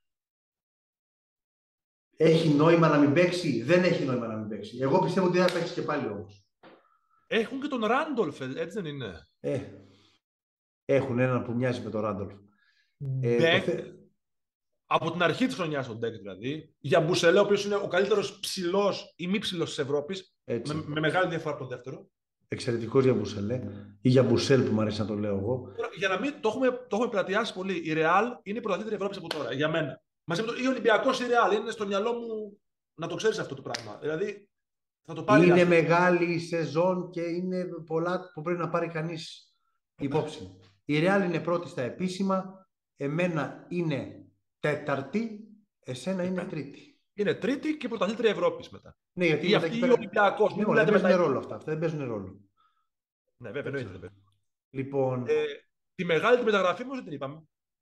Έχει νόημα να μην παίξει, δεν έχει νόημα να μην παίξει. Εγώ πιστεύω ότι δεν θα παίξει και πάλι όμως. Έχουν και τον Ράντολφ, έτσι δεν είναι. Ε, έχουν έναν που μοιάζει με τον Ράντολφ. Ε, θε... Από την αρχή της χρονιάς τον Ντεκ δηλαδή, για Μπουσελέ, ο οποίος είναι ο καλύτερος ψηλός ή μη ψηλός της Ευρώπης, με, με μεγάλη διαφορά από τον δεύτερο. Εξαιρετικός για Μπουσελέ ή για Μπουσέλ που μου αρέσει να το λέω εγώ. Για να μην το έχουμε, το έχουμε πλατιάσει πολύ. Η Ρεάλ είναι η πρωταθλήτρια Ευρώπης από τώρα, για μένα. Μαζί με το, ή Ολυμπιακός ή Ρεάλ, είναι στο μυαλό μου να το ξέρεις αυτό το πράγμα. Δηλαδή, θα το πάρει. Είναι μεγάλη η σεζόν και είναι πολλά που πρέπει να πάρει κανείς υπόψη. Η Ρεάλ είναι πρώτη στα επίσημα, εμένα είναι τέταρτη, εσένα είναι τρίτη. Είναι τρίτη και πρωταθλήτρια Ευρώπης μετά. Ναι, γιατί ή αυτή ή Ολυμπιακός. Ναι, δεν παίζουν ρόλο αυτά. Αυτά δεν παίζουν ρόλο. Ναι, βέβαια, εννοείται δεν παίζουν. Λοιπόν. Ε, τη μεγάλη τη μεταγραφή όμως δεν την είπαμε.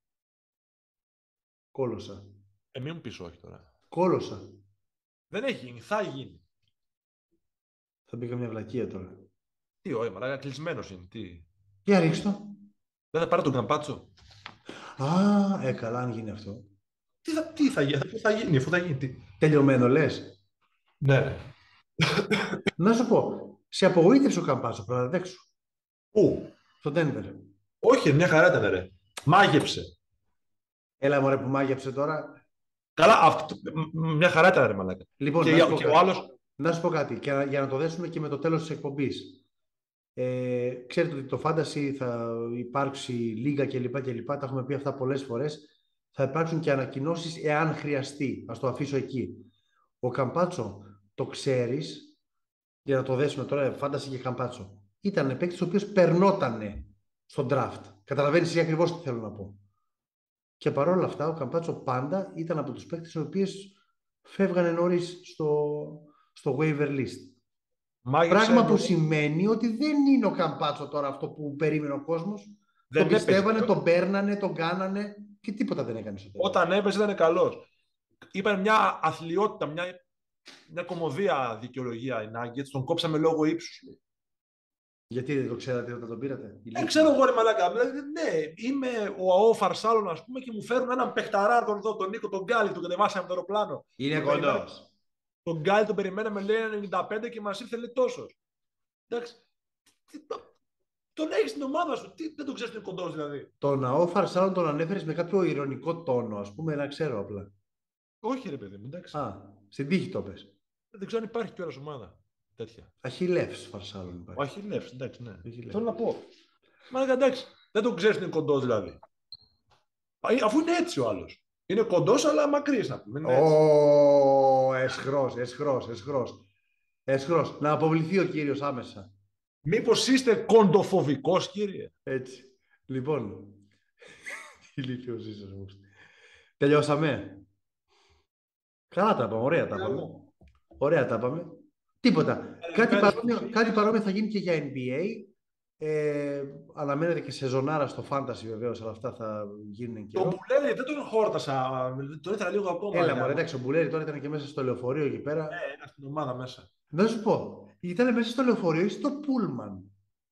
Κόλωσα. Ε, μην μου πεις όχι τώρα. Κόλωσα. Δεν έχει γίνει, θα γίνει. Θα μπήκα μια βλακεία τώρα. Τι όχι, μαλάκα, κλεισμένος είναι. Τι. Για ρίξτο. Δεν θα πάρει τον Καμπάτσο. Α, ε, καλά, αν γίνει αυτό. Τι θα, τι θα, γίνει, θα γίνει, αφού θα γίνει. Τι. Τελειωμένο, λες. Ναι. Να σου πω, σε απογοήτευσε ο Καμπάτσο, πρέπει να δέξω. Πού? Στο Ντένβερ. Όχι, μια χαρά ήταν, ρε. Μάγεψε. Έλα, μωρέ, που μάγεψε τώρα. Καλά, αυτό, μια χαρά ήταν, ρε μαλάκα. Λοιπόν, και, να, σου και ο άλλος... να σου πω κάτι, και για να το δέσουμε και με το τέλος της εκπομπής. Ε, ξέρετε ότι το Fantasy θα υπάρξει λίγα κλπ. κλπ. Τα έχουμε πει αυτά πολλές φορές. Θα υπάρξουν και ανακοινώσεις εάν χρειαστεί. Ας το αφήσω εκεί. Ο Καμπάτσο το ξέρεις, για να το δέσουμε τώρα, Fantasy και Καμπάτσο. ήταν παίκτης ο οποίος περνότανε στον draft. Καταλαβαίνεις εσύ ακριβώς τι θέλω να πω. Και παρόλα αυτά ο Καμπάτσο πάντα ήταν από τους παίκτες οι οποίοι φεύγανε νωρίς στο, στο waiver list. Μάγεψε Πράγμα που εννοώ... σημαίνει ότι δεν είναι ο Καμπάτσο τώρα αυτό που περίμενε ο κόσμος. Δεν τον πιστεύανε, έπαιζε. τον παίρνανε, τον κάνανε και τίποτα δεν έκανε στο τέλος. Όταν έπαιζε ήταν καλός. Είπαν μια αθλιότητα, μια, μια κωμωδία δικαιολογία οι Nuggets. Τον κόψαμε λόγω ύψους. Γιατί δεν το ξέρατε όταν τον πήρατε? Δεν ξέρω εγώ ρε μαλάκα. Δηλαδή, ναι, είμαι ο ΑΟ Φαρσάλων, ας πούμε, και μου φέρουν έναν παιχταρά τον εδώ, τον Νίκο, τον Γκάλι, τον κατεβάσαμε από το αεροπλάνο. Είναι τον κοντός. Τον Γκάλι τον περιμέναμε, λέει ενενήντα πέντε και μας ήρθε λέει τόσος. Εντάξει. Τον έχεις στην ομάδα σου. Τι, δεν τον ξέρεις ότι είναι κοντός δηλαδή. Τον ΑΟ Φαρσάλων τον ανέφερες με κάποιο ηρωνικό τόνο, ας πούμε, να ξέρω απλά. Όχι ρε παιδί μου, εντάξει. Α, στην τύχη το πες. Δεν ξέρω αν υπάρχει κιόλας ομάδα τέτοια. Αχιλλεύς Φαρσάλων υπάρχει. Ο Αχιλλεύς, εντάξει, ναι. Αχιλλεύς. Θέλω να πω. Μα εντάξει, δεν τον ξέρεις ότι είναι κοντός δηλαδή. Αφού είναι έτσι ο άλλος. Είναι κοντός αλλά μακρύς να πούμε. Ω, εσχρός, εσχρός, εσχρός. Εσχρός. Να αποβληθεί ο κύριος άμεσα. Μήπως είστε κοντοφοβικός, κύριε? Έτσι. Λοιπόν. Ηλίθιος είσαι όμως. Τελειώσαμε. Καλά τα είπαμε, ωραία τα είπαμε. Ωραία τα είπαμε. Τίποτα. Κάτι παρόμοιο, κάτι παρόμοιο θα γίνει και για N B A. Ε, αναμένεται και σεζονάρα στο Fantasy βεβαίως, αλλά αυτά θα γίνουν και. Το Μπουλέρι δεν τον χόρτασα, τον ήθελα λίγο ακόμα. Έλα μωρέ, εντάξει, ο Μπουλέρι τώρα ήταν και μέσα στο λεωφορείο εκεί πέρα. Ναι, ήταν στην ομάδα μέσα. Να σου πω, ήταν μέσα στο λεωφορείο ή στο Πούλμαν?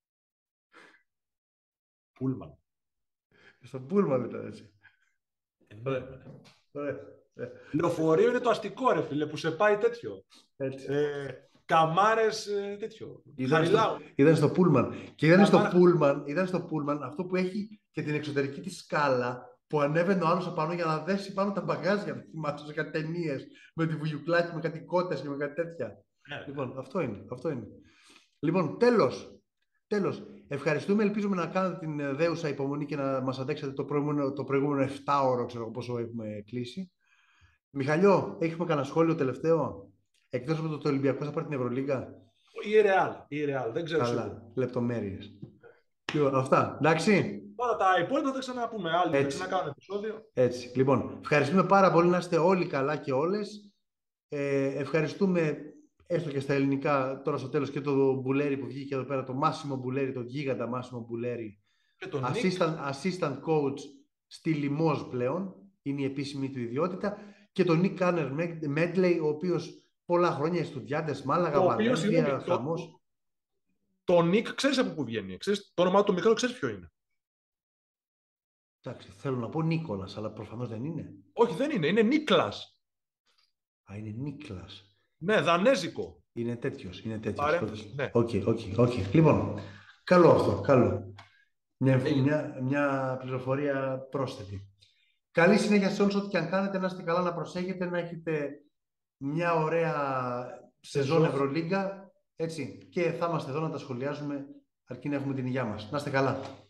Πούλμαν. Στο Πούλμαν ήταν έτσι. Ωραία. Ωραία. Λεωφορείο είναι το αστικό ρε φίλε, που σε πάει τέτοιο. Έτσι. Ε, καμάρες ε, τέτοιο. Ήταν στο, ήταν στο Πούλμαν. Και ήταν στο Πούλμαν, ήταν στο Πούλμαν αυτό που έχει και την εξωτερική της σκάλα που ανέβαινε ο άλλος απάνω για να δέσει πάνω τα μπαγάζια. Θυμάσαι σε κάτι ταινίες με τη βουγιουκλάκι, με κάτι κότες και με κάτι τέτοια. Yeah. Λοιπόν, αυτό είναι, αυτό είναι. Λοιπόν, τέλος. Τέλος. Ευχαριστούμε. Ελπίζουμε να κάνετε την δέουσα υπομονή και να μας αντέξετε το προηγούμενο, το προηγούμενο εφτά ώρο, ξέρω πόσο έχουμε κλείσει. Μιχαλιό, έχουμε κανένα σχόλιο τελευταίο? Εκτός από το, το Ολυμπιακό θα πάρει την Ευρωλίγκα. Η Ρεάλ, η Ρεάλ, δεν ξέρω. Καλά, λεπτομέρειες. Λοιπόν, αυτά, εντάξει. Τώρα τα υπόλοιπα θα ξαναπούμε άλλοι, θα ξανακάνουμε επεισόδιο. Έτσι, λοιπόν, ευχαριστούμε πάρα πολύ, να είστε όλοι καλά και όλες. Ε, ευχαριστούμε, έστω και στα ελληνικά, τώρα στο τέλος και το Μπουλέρι που βγήκε εδώ πέρα, το Μάσιμο Μπουλέρι, το γίγαντα Μάσιμο Μπουλέρι. Assistant, assistant coach στη Λιμόζ πλέον, είναι η επίσημη του ιδιότητα. Και τον Νίκ Κάνερ Μέτλεϊ, ο οποίος πολλά χρόνια Εστουδιάντες, Μάλαγα, Βαλένθια, χαμός. Το Νίκ, ξέρεις από πού βγαίνει? Ξέρεις, το όνομά του μικρό, ξέρεις ποιο είναι? Εντάξει, θέλω να πω Νίκολας, αλλά προφανώς δεν είναι. Όχι, δεν είναι, είναι Νίκλας. Α, είναι Νίκλας. Ναι, δανέζικο. Είναι τέτοιος, είναι τέτοιος. Παρέμβαση, ναι. Οκ, οκ, οκ. Λοιπόν, καλό αυτό, καλό. Μια, μια, μια πληροφορία πρόσθετη. Καλή συνέχεια σε όλους, ό,τι και αν κάνετε, να είστε καλά, να προσέχετε, να έχετε μια ωραία σεζόν Ευρωλίγκα, έτσι, και θα είμαστε εδώ να τα σχολιάζουμε, αρκεί να έχουμε την υγειά μας. Να είστε καλά.